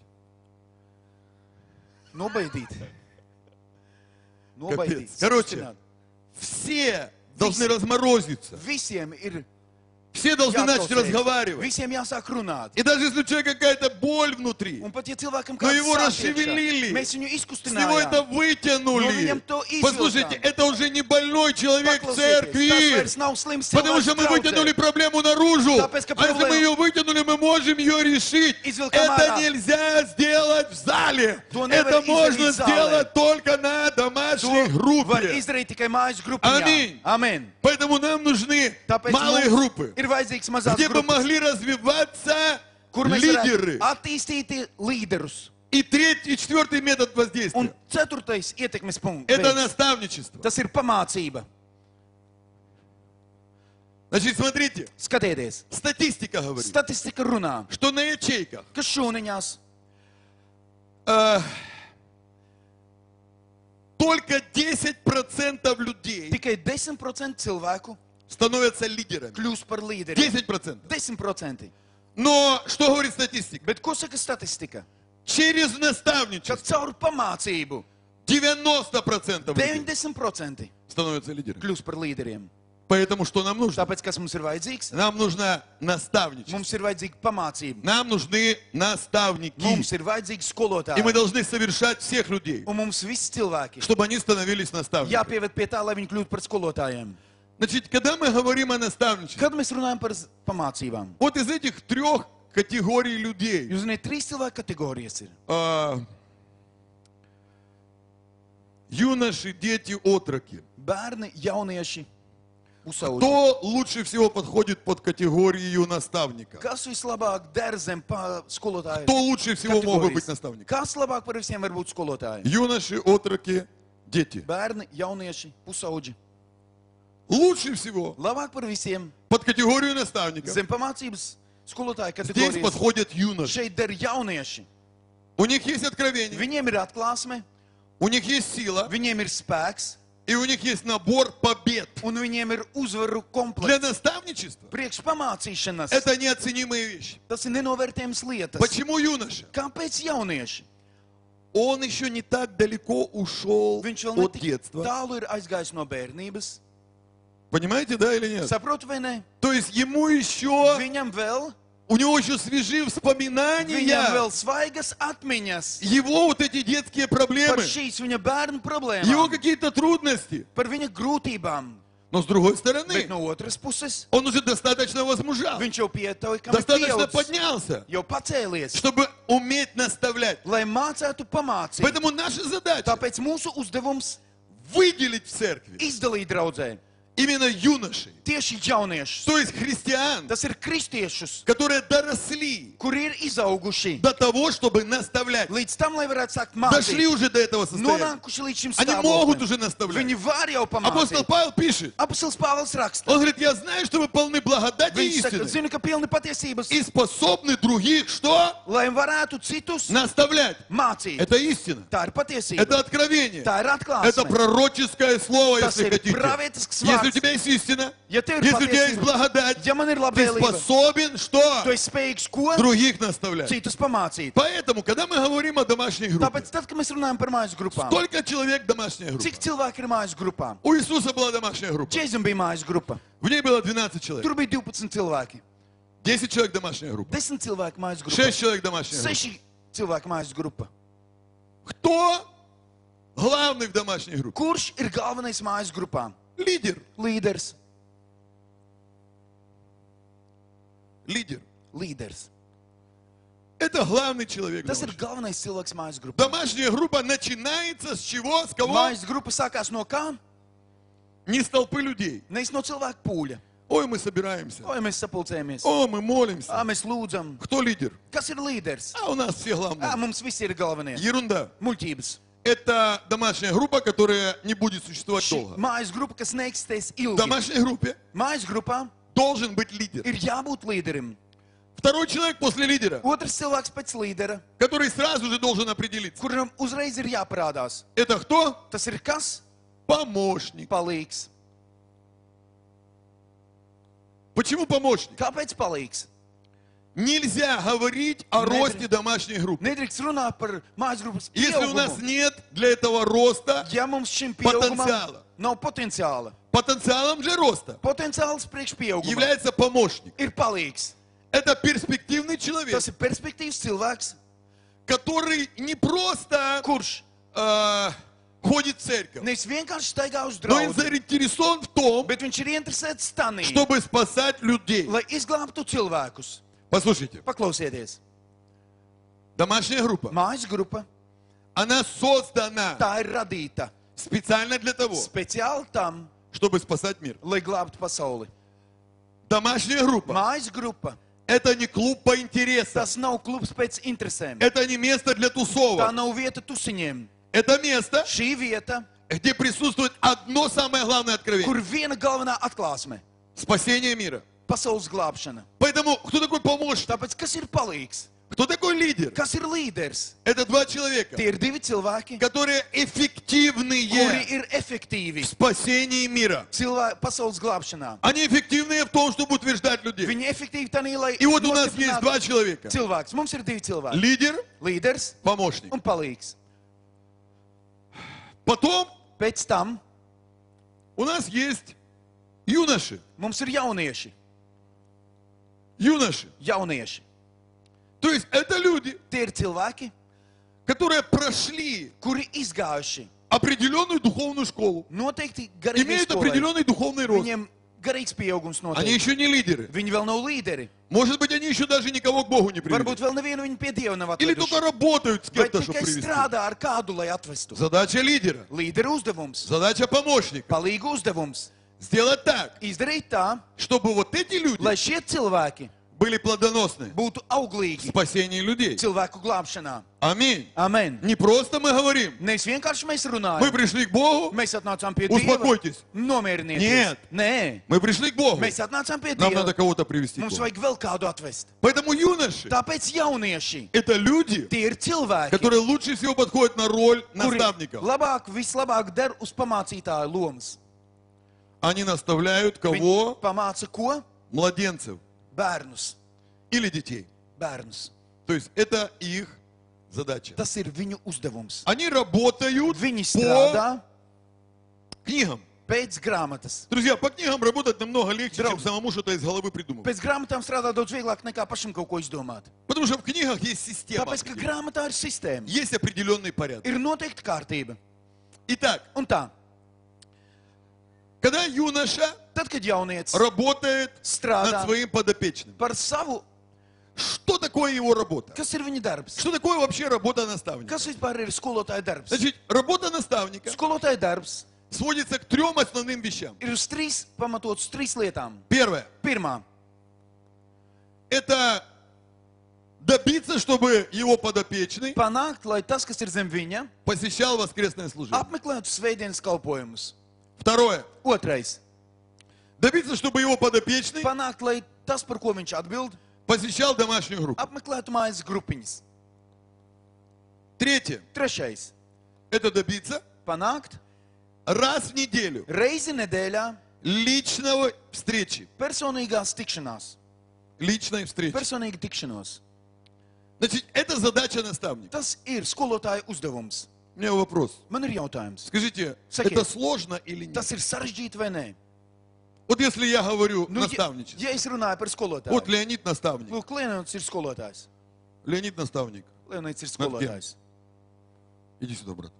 nobaidīt. Nobaidīt,
Kāpēc? Короче,
sakustināt.
Все должны разморозиться.
Visiem ir
Все должны начать
jāklausās.
разговаривать.
Visiem jāsāk runāt.
И даже если у человека какая-то боль внутри,
Un pat ja cilvēkam
Но
kāds
его
sāp
расшевелили.
iekšā, mēs viņu
с него это
izkustinājām.
вытянули.
Но viņam to izvilkām.
Послушайте, это уже не больной человек в
Paklausieties, tas
церкви.
vairs nav slims
Потому что
cilvēks
мы
draudzē.
вытянули проблему наружу.
Tāpēc, ka
А если мы
problēma-
ее вытянули, мы можем ее решить.
Izvilkām
Это
ārā.
нельзя сделать в зале.
To nevar
Это можно
izdarīt zālē.
сделать только на домашней
To var
группе.
izdarīt tikai mājas grupiņā.
Аминь.
Amen.
Поэтому нам нужны
Tāpēc
малые
mums
группы,
ir vajadzīgs mazās
где бы
grupas,
могли развиваться
kur mēs
лидеры.
varētu attīstīt līderus.
И третий, четвертый метод воздействия.
Un ceturtais ietekmes punkts.
Это
veids.
наставничество.
Tas ir pamācība.
Значит, смотрите,
Skatieties,
статистика говорит,
statistika runā,
что на ячейках
ka šūniņās
только 10% людей
tikai 10% cilvēku
становятся лидерами.
kļūst par līderiem.
10%.
10%.
Но что говорит статистика?
Bet ko saka statistika?
Через
Ka
наставничество
caur pamācību
90% людей
90%
становятся лидерами.
kļūst par līderiem.
Поэтому что нам нужно?
Tāpēc, kas mums ir vajadzīgs?
Нам нужно наставничество.
Mums ir vajadzīga pamācība.
Нам нужны наставники.
Mums ir vajadzīgi
И мы
skolotāji.
должны совершать всех людей,
Un mums visi cilvēki
чтобы они становились наставниками.
jāpieved pie tā, lai viņi kļūtu par skolotājiem.
Значит, когда мы говорим о наставничестве,
Kad mēs runājam par pamācībām,
вот из этих трех категорий людей,
jūs zināt, 3 cilvēku kategorijas ir.
Юноши, дети, отроки.
Bērni, jaunieši, pusauģi.
Кто лучше всего подходит под категорию наставника?
Kas vislabāk der zem skolotāju?
Кто лучше всего мог бы быть наставником?
Kas labāk par visiem var būt skolotāji?
Юноши, отроки, дети.
Bērni, jaunieši, pusauģi.
Лучше всего
Labāk par visiem
под категорию наставника
zem pamācības skolotāju
здесь
kategorijas.
подходят юноши.
Šeit der jaunieši.
У них есть откровение,
Viņiem ir atklāsme,
у них есть сила,
viņiem ir spēks,
и у них есть набор побед.
un viņiem ir uzvaru
Для
komplekts.
наставничества
Priekš pamācīšanas.
это неоценимые вещи.
Tas ir nenovērtējams lietas.
Почему юноша?
Kāpēc jaunieši?
Он еще не так далеко ушел
Viņš vēl
от
netik
детства.
tālu ir aizgājis no bērnības.
Понимаете, да или нет?
Saprotu vai ne?
То есть ему еще,
Viņam vēl,
у него еще свежи
viņam
воспоминания,
vēl svaigas atmiņas
его вот эти детские
par
проблемы,
šīs viņa bērnu
его
problēmām,
какие-то трудности.
par viņa grūtībām.
Но с другой
Bet
стороны,
no otras puses,
он уже достаточно возмужал,
viņš jau pietoja, ka ir
достаточно
pieaudzis,
поднялся,
jau pacēlies,
чтобы уметь наставлять.
lai mācētu pamācīt.
Поэтому наша задача
Tāpēc mūsu uzdevums
выделить в церкви
izdalīt draudzē
именно юношей,
tieši jauniešus.
то есть христиан,
Tas ir kristiešus,
которые doroсли
kuri ir izauguši
до того, чтобы наставлять.
līdz tam, lai varētu sākt
Дошли
mācīt.
уже до этого состояния.
Nonākuši līdz šim
Они могут
stāvoklim.
уже наставлять.
Viņi var jau
Апостол
pamācīt.
Павел пишет,
Apostols Pāvils raksta.
он говорит, я знаю, что вы полны благодати и
Viņš saka,
истины
zinu, ka pilni patiesības,
и способны других, что?
lai varētu citus
Наставлять.
mācīt.
Это истина.
Tā ir patiesība.
Это откровение.
Tā ir
Это
atklāsme.
пророческое слово,
Tas
если
ir
хотите.
pravietisks
Если у
vārds.
тебя есть истина,
Ja tev ir
если у тебя есть
patiesība,
благодать,
ja man ir
ты
labvēlība,
способен что?
tu esi spējīgs ko?
Других наставлять.
Citus pamācīt.
Поэтому, когда мы говорим о домашней группе,
Tāpēc tad, kad mēs runājam par mājas grupām,
сколько человек домашняя группа?
cik cilvēki ir mājas grupām?
У Иисуса была домашняя группа.
Jēzum bija mājas grupa.
В ней было 12 человек.
Tur bija 12 cilvēki.
10 человек домашняя группа.
10 cilvēki mājas
6
grupā.
человек домашняя группа.
6 cilvēki mājas grupa.
Кто главный в домашней группе?
Kurš ir galvenais mājas grupām?
Лидер.
Līderis.
Лидер.
Līderis.
Это главный человек.
Tas ir
домашней.
galvenais cilvēks mājas grupā.
Домашняя группа начинается с чего? С кого?
Mājas grupa sākās no kā?
Не с толпы людей.
Nevis no cilvēku pūļa.
Ой, мы собираемся.
Vai mēs sapulcējamies?
О, мы молимся.
Mēs lūdzam.
Кто лидер?
Kas ir līderis?
А у нас все главные.
Mums visi ir galvenie.
Ерунда.
Muļķības.
Это домашняя группа, которая не будет существовать
Šī
долго.
mājas grupa, kas neeksistēs
В
ilgi.
домашней группе
Mājas grupā
должен быть лидер.
ir jābūt līderim.
Второй человек после лидера,
Otrs cilvēks pēc līdera,
который сразу же должен определиться.
kuram uzreiz ir jāparādās.
Это кто?
Tas ir kas?
Помощник.
Palīgs.
Почему помощник?
Kāpēc palīgs?
Нельзя говорить о
Недр-
росте домашней группы.
Nedrīkst runāt par mājas grupas
Если у нас
pieaugumu.
нет для этого роста,
Ja mums šim pieaugumam
Potenciāla.
nav potenciāla.
потенциалом же роста
Potenciāls priekš pieauguma
является помощник.
ir palīgs.
Это перспективный человек,
Tas ir perspektīvs cilvēks,
который не просто
kurš
ходит в церковь,
nevis vienkārši staigā uz
но
draugu,
заинтересован в том,
bet viņš ir interesēts stanī,
чтобы спасать людей.
lai izglābtu cilvēkus.
Послушайте,
Paklausieties,
домашняя группа,
mājas grupa,
она создана
tā ir radīta
специально для того,
speciāli tam,
чтобы спасать мир.
lai glābtu pasauli.
Домашняя группа
Mājas grupa,
– это не клуб по интересам,
tas nav klubs pēc interesēm.
это не место для
Tā
тусовок.
nav vieta tusiņiem.
Это место,
Šī vieta,
где присутствует одно самое главное откровение
kur viena galvenā atklāsme
– спасение мира.
- pasaules glābšana.
Поэтому кто такой помощник?
Tāpēc, kas ir palīgs?
Кто такой лидер?
Kas ir līderis?
Это два человека,
Tie ir divi cilvēki,
которые
kuri
эффективные
ir efektīvi
в спасении мира.
pasaules glābšanā.
Они эффективные в том, чтобы утверждать людей.
Viņi efektīvi tanī, lai
И вот у нас есть
nostiprinātu
два человека.
cilvēks. Mums ir divi cilvēki.
Лидер,
Līderis
помощник.
un palīgs.
Потом
Pēc tam
у нас есть юноши.
mums ir jaunieši.
Юноши.
Jaunieši.
То есть это люди,
Tie ir cilvēki,
которые прошли
kuri izgājuši
определенную духовную школу,
noteikti garīgi
имеют
skolai.
определенный духовный рост.
Viņiem garīgs pieaugums
Они
noteikti.
еще не лидеры.
Viņi vēl nav līderi.
Может быть, они еще даже никого к Богу не привели.
Varbūt vēl nevienu viņu pie Dieva nav
Или только
atveduši.
работают с
Vai
кем-то, чтобы
tikai
привести.
strādā ar kādu, lai atvestu.
Задача лидера,
Līderu uzdevums,
задача помощника.
palīgu uzdevums.
Сделать так,
Izdarīt tā,
чтобы вот эти люди
lai šie cilvēki
были плодоносны
būtu
в
auglīgi
спасении людей.
cilvēku glābšanā.
Аминь.
Amen.
Не просто мы говорим,
Nevis vienkārši mēs
мы
runājam.
пришли к Богу,
Mēs atnācām pie Dieva.
успокойтесь.
Nomierinieties.
Нет.
Nē.
Мы пришли к Богу.
Mēs atnācām pie
Нам
Dieva.
надо кого-то привести к
Mums
Богу.
vajag vēl kādu atvest.
Поэтому юноши
Tāpēc jaunieši,
это люди,
tie ir cilvēki,
которые lучше всего подходят на роль
kuri
наставников.
vislabāk der uz pamācītāju lomas.
Они наставляют
Viņi
кого?
pamāca ko?
Младенцев
Bērnus.
или детей.
Bērnus.
То есть это их задача.
Tas ir viņu uzdevums.
Они работают
Viņi
по
strādā
книгам.
pēc grāmatas.
Друзья, по книгам работать намного легче, чем
Друг.
самому что-то из головы придумать.
Pēc grāmatām strādā daudz vieglāk nekā pašam kaut ko izdomāt.
Потому что в книгах есть система.
Tāpēc, ka grāmatā ir sistēma.
Есть определенный порядок.
Ir noteikta kārtība.
Итак,
Un tā,
когда юноша
tad, kad jaunietis
работает над
strādā
своим подопечным,
par savu,
что такое его работа?
kas ir viņa darbs?
Что такое вообще работа наставника?
Kas vispār ir skolotāja darbs?
Значит, работа наставника
Skolotāja darbs
– сводится к 3 основным вещам.
ir uz pamatots uz trīs lietām.
Первое.
Pirmā,
Это добиться, чтобы его подопечный
panākt, lai tas, kas ir zem viņa,
посещал воскресное служение.
apmeklētu svētdienas kalpojumus.
Второе.
Otrais,
Добиться, чтобы его подопечный
panākt, lai tas, par ko viņš atbild,
посещал домашнюю группу.
apmeklētu mājas grupiņas.
Третье.
Trešais,
Это добиться
panākt
раз в неделю
reizi nedēļā
личного встречи.
personīgās tikšanās,
Личной встречи.
personīga tikšanos.
Значит, это задача наставника.
Tas ir skolotāja uzdevums.
У меня вопрос.
Man ir jautājums,
Скажите,
Сакет.
это сложно или нет?
tas ir sarežģīti vai nē?
Вот если я говорю
Nu,
наставничество.
ja es runāju par skolotāju,
Вот Леонид наставник.
lūk, Leonīds ir skolotājs.
Lеонид наставник.
Leonīds ir
Nад кем?
skolotājs.
Иди сюда, брат.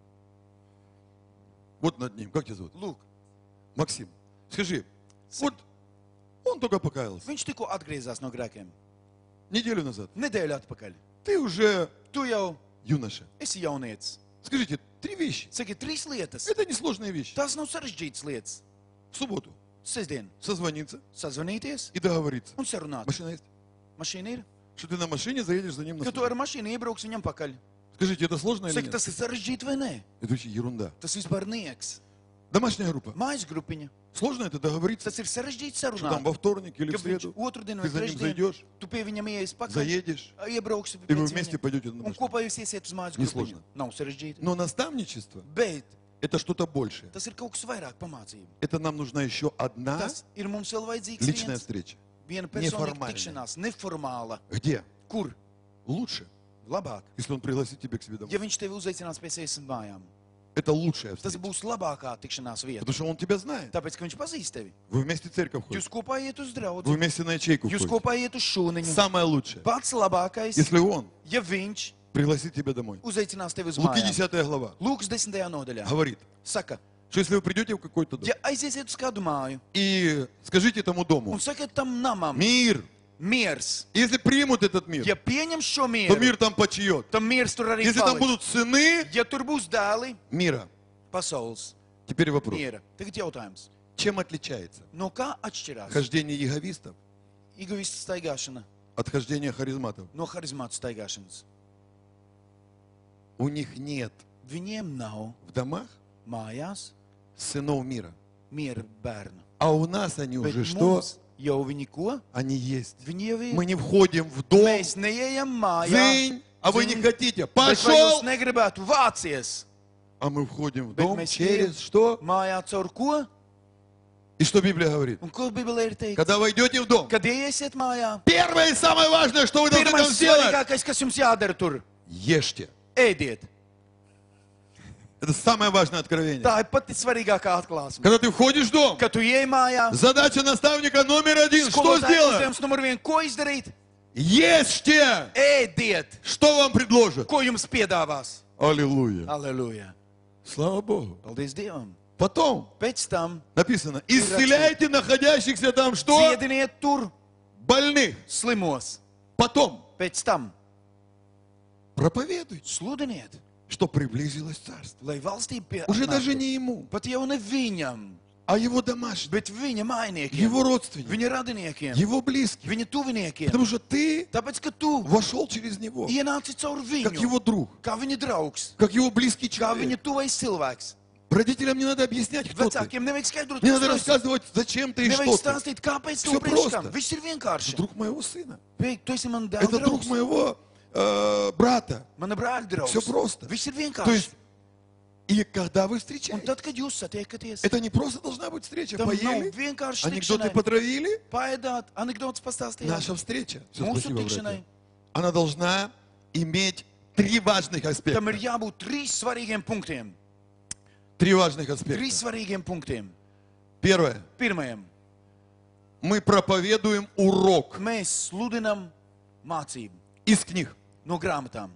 Вот над ним. Как тебя зовут?
Lūk,
Максим. Скажи, вот он только покаялся.
viņš tikko atgriezās no grēkiem.
Неделю назад.
Nedēļu atpakaļ.
Ты уже
Tu jau
юноша.
esi jaunietis.
Скажите, 3 вещи.
Saki, 3 lietas.
Это несложные вещи.
Tās nav sarežģītas lietas.
В субботу
Sestdien
созвониться
sazvanīties
и договориться.
un sarunāt.
Машина есть?
Mašīna ir.
Что ты на машине заедешь за ним на
Ka tu
службу.
ar mašīnu iebrauks viņam pakaļ.
Скажите, это сложно или
Saki,
нет?
tas ir sarežģīti vai nē?
Это вообще ерунда.
Tas vispār nieks.
Домашняя группа.
Mājas grupiņa.
Сложно это договориться,
Tas ir sarežģīti
что
sarunāt.
там во вторник или
Ka
в
viņš
среду
otrdien
ты
vai
за ним
trešdien,
зайдешь,
tu pie viņam ieies pakaļ,
заедешь,
iebrauksi
и вы
pēc
вместе
viņa,
пойдете на
un
домашнюю.
kopā jūs iesiet uz mājas
Nesložno.
grupiņu. Nav sarežģīti.
Но наставничество
Bet
– это что-то большее.
tas ir kaut kas vairāk pamācību.
Это нам нужна еще одна
Tas ir mums vēl vajadzīgs
личная
viens,
встреча.
viena personīga
Neformāļa.
tikšanās, neformāla.
Где?
Kur?
Лучше,
Labāk.
если он пригласит тебя к себе домой.
Ja viņš tevi uzaicinās pie sevis mājām,
Это лучшая
tas
встреча.
būs labākā tikšanās vieta.
Потому что он тебя знает.
Tāpēc, ka viņš pazīst tevi.
Вы вместе в церковь
Jūs
ходите.
kopā iet uz
Вы
draugu,
вместе на ячейку
jūs
ходите.
kopā iet uz šūniņu.
Самое лучшее,
Pats labākais,
если он
ja viņš
пригласит тебя домой.
uzaicinās tevi uz
Луки
mājām.
10 глава
Lūks 10. nodaļā.
говорит,
Saka,
что если вы придете в какой-то дом
ja aiziesiet uz kādu māju
и скажите этому дому,
un sakiet tam namam,
мир,
miers,
если примут этот мир,
ja pieņem šo
то
mieru,
мир там почиет.
tad miers tur arī
Если там
paliks.
будут сыны
Ja tur būs dēli,
мира.
pasaules
Теперь вопрос.
miera. Tagad jautājums.
Чем отличается
No kā atšķirās
хождение еговистов
egoistu staigāšana
от хождения харизматов?
no harizmātu staigāšanas?
У них нет
Viņiem nav
в домах
mājās
сынов мира.
miera bērnu.
А у нас они
Bet
уже что?
mums jau viņi ko?
Они есть.
Viņi jau ir.
Мы не входим в дом.
Mēs neejam mājā.
Дзынь, а вы не
Дзынь.
хотите.
Bet vai
Пошел!
jūs negribētu vācies
А мы входим в
Bet
дом
mēs
через что?
mājā caur ko?
И что Библия говорит?
Un ko Bībelē ir teikts?
Когда войдете в дом,
Kad ieiesiet mājā,
первое и самое важное, что вы должны там
pirmais
сделать,
svarīgākais, kas jums jādara tur,
ешьте.
ēdiet.
Это самое важное откровение.
Tā ir pati svarīgākā atklāsme.
Когда ты входишь в дом,
Kad tu ieej mājā,
задача наставника номер один, что
skolotāja
сделать?
uzdevums numur 1, ko izdarīt?
Ешьте!
Ēdiet,
Что вам предложат?
ko jums piedāvās.
Аллилуйя.
Aleluja.
Слава Богу.
Paldies Dievam.
Потом
Pēc tam
написано, исцеляйте находящихся там что?
dziediniet tur
Больных.
slimos.
Потом
Pēc tam
проповедуйте,
sludiniet,
что приблизилось царство.
lai valstība pie
Уже даже не ему,
pat jau ne viņam,
а его домашним,
bet viņa mainiekiem,
его родственникам,
viņa radiniekiem,
его близким.
viņa tuviniekiem.
Потому что ты
Tāpēc, ka tu
вошел через него,
ienāci caur
как
viņu,
его друг,
kā viņa draugs,
как его близкий
kā viņa
человек.
tuvais cilvēks.
Родителям не надо объяснять, кто ты.
Vecākiem nevajag skaidrot,
Не
kas
надо
tu esi.
рассказывать, зачем ты и
Nevajag
что ты.
stāstīt, kāpēc tu
Всё
priekš
просто.
kam. Viss ir vienkārši.
Друг моего сына.
Tu esi man dēla
Это друг
draugs,
моего брата.
mana brāļa draugs.
Всё просто.
Viss ir
То
vienkārši.
есть, и когда вы
Un
встречаетесь,
tad, kad jūs satiekaties,
это не просто должна быть встреча.
tam nav
Поели,
vienkārši
анекдоты
tikšanai.
потравили.
Paēdāt, anekdotas pastāstījāt.
Наша встреча, всё,
Mūsu
спасибо,
tikšanai.
братья, она должна иметь 3 важных
Tam
аспекта.
ir jābūt 3 svarīgiem punktiem.
3 важных
3
аспекта.
svarīgiem punktiem.
Первое.
Pirmajam,
Мы проповедуем урок
mēs sludinam mācību
из книг.
no grāmatām.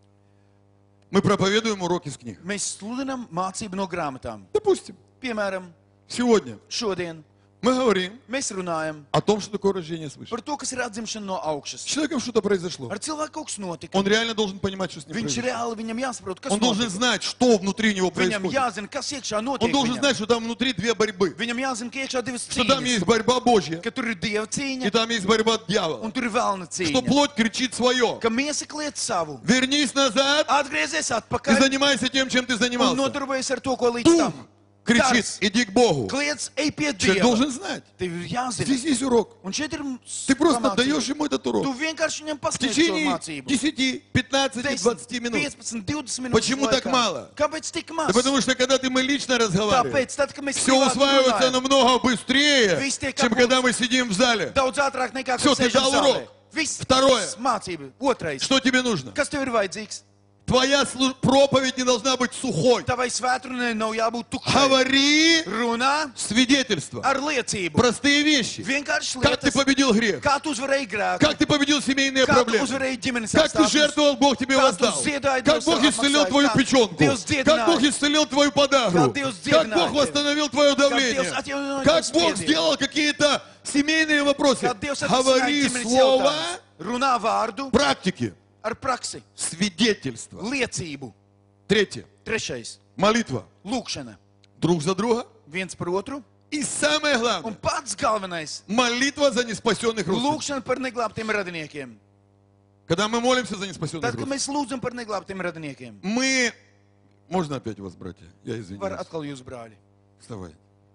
Мы проповедуем урок из книг.
Mēs sludinam mācību no grāmatām.
Допустим,
Piemēram,
сегодня
šodien
Мы говорим
Mēs runājam
о том, что такое рождение свыше.
par to, kas ir atzimšana no augšas.
С человеком что-то произошло.
Ar cilvēku kaut kas notika.
Он реально должен понимать, что с ним
Viņš
произошло.
reāli viņam jāsaprot, kas
Он должен
notika.
знать, что внутри него
Viņam
происходит.
jāzina, kas iekšā
Он
notiek.
должен
Viņam.
знать, что там внутри две борьбы.
Viņam jāzina, ka iekšā divas
Что там есть
cīņas.
борьба Божья,
Ka tur ir dieva
и
cīņa
там есть борьба дьявола.
un tur ir vēlna
Что
cīņa.
плоть кричит свое.
Ka miesa kliedz savu.
Вернись назад
Atgriezies
и
atpakaļ
занимайся тем, чем ты
un
занимался.
nodarbojies ar to, ko līdz
Дух
tam.
кричит,
Gars
иди к Богу.
kliedz, ej pie
Человек
Dieva.
должен знать.
Tev ir jāzina.
Здесь есть урок.
Un šeit ir
Ты просто
pamācība.
даешь ему этот
Tu
урок.
vienkārši viņam
В
pasniedz šo
течение
mācību.
10, 15,
10,
20 минут.
15, 20 minūtes
Почему так
laikā.
мало?
Kāpēc tik
Да
maz?
потому что когда мы лично разговариваем,
Tāpēc, tad, kad mēs
все
privāti
усваивается
runājam,
намного быстрее,
Viss tiek
чем
apgūts.
когда мы sидим в зале.
daudz ātrāk nekā
Всё,
kad
ты
sēžam
дал
zālē.
урок.
Viss
Второе.
mācība. Otrais.
Что тебе нужно?
Kas tev ir vajadzīgs?
Твоя проповедь не должна быть сухой.
Tavai svētdienai nav jābūt tukšai.
Говори
Runā
свидетельство.
ar liecību.
Простые вещи.
Vienkārši
Как ты
lietas.
победил грех?
Kā tu uzvarēji grēku?
Как ты победил семейные
Kā tu
проблемы?
uzvarēji ģimenes
Как ты
apstākļus?
жертвовал, Бог тебе
Kā tu
воздал?
ziedāji,
Как
Dievs
Бог
tev
исцелил
apmaksāja?
твою
Kā
печенку?
Dievs
Как Бог
dziedināja?
исцелил твою подагру?
Как Dievs
Как
dziedināja
Бог
tevi?
восстановил твое давление?
Dievs atjaunoja
Как
tavu
Бог
spiedienu?
сделал какие-то семейные вопросы?
Kā Dievs
Говори
atrisināja ģimenes
слово
jautājumus? Runā vārdu
практики,
ar praksi.
свидетельство.
Liecību.
Третье.
Trešais.
Молитва.
Lūkšana.
Друг за друга.
Viens par otru.
И самое
Un
главное,
pats galvenais.
молитва за неспасенных родственников.
Lūkšana par neglābtiem radiniekiem.
Когда мы молимся за неспасенных
Tad, kad
родственников,
mēs lūdzam par neglābtiem radiniekiem,
мы... Можно опять вас, братья? Я
var
извиняюсь.
atkal jūs brāļi.
Вставай.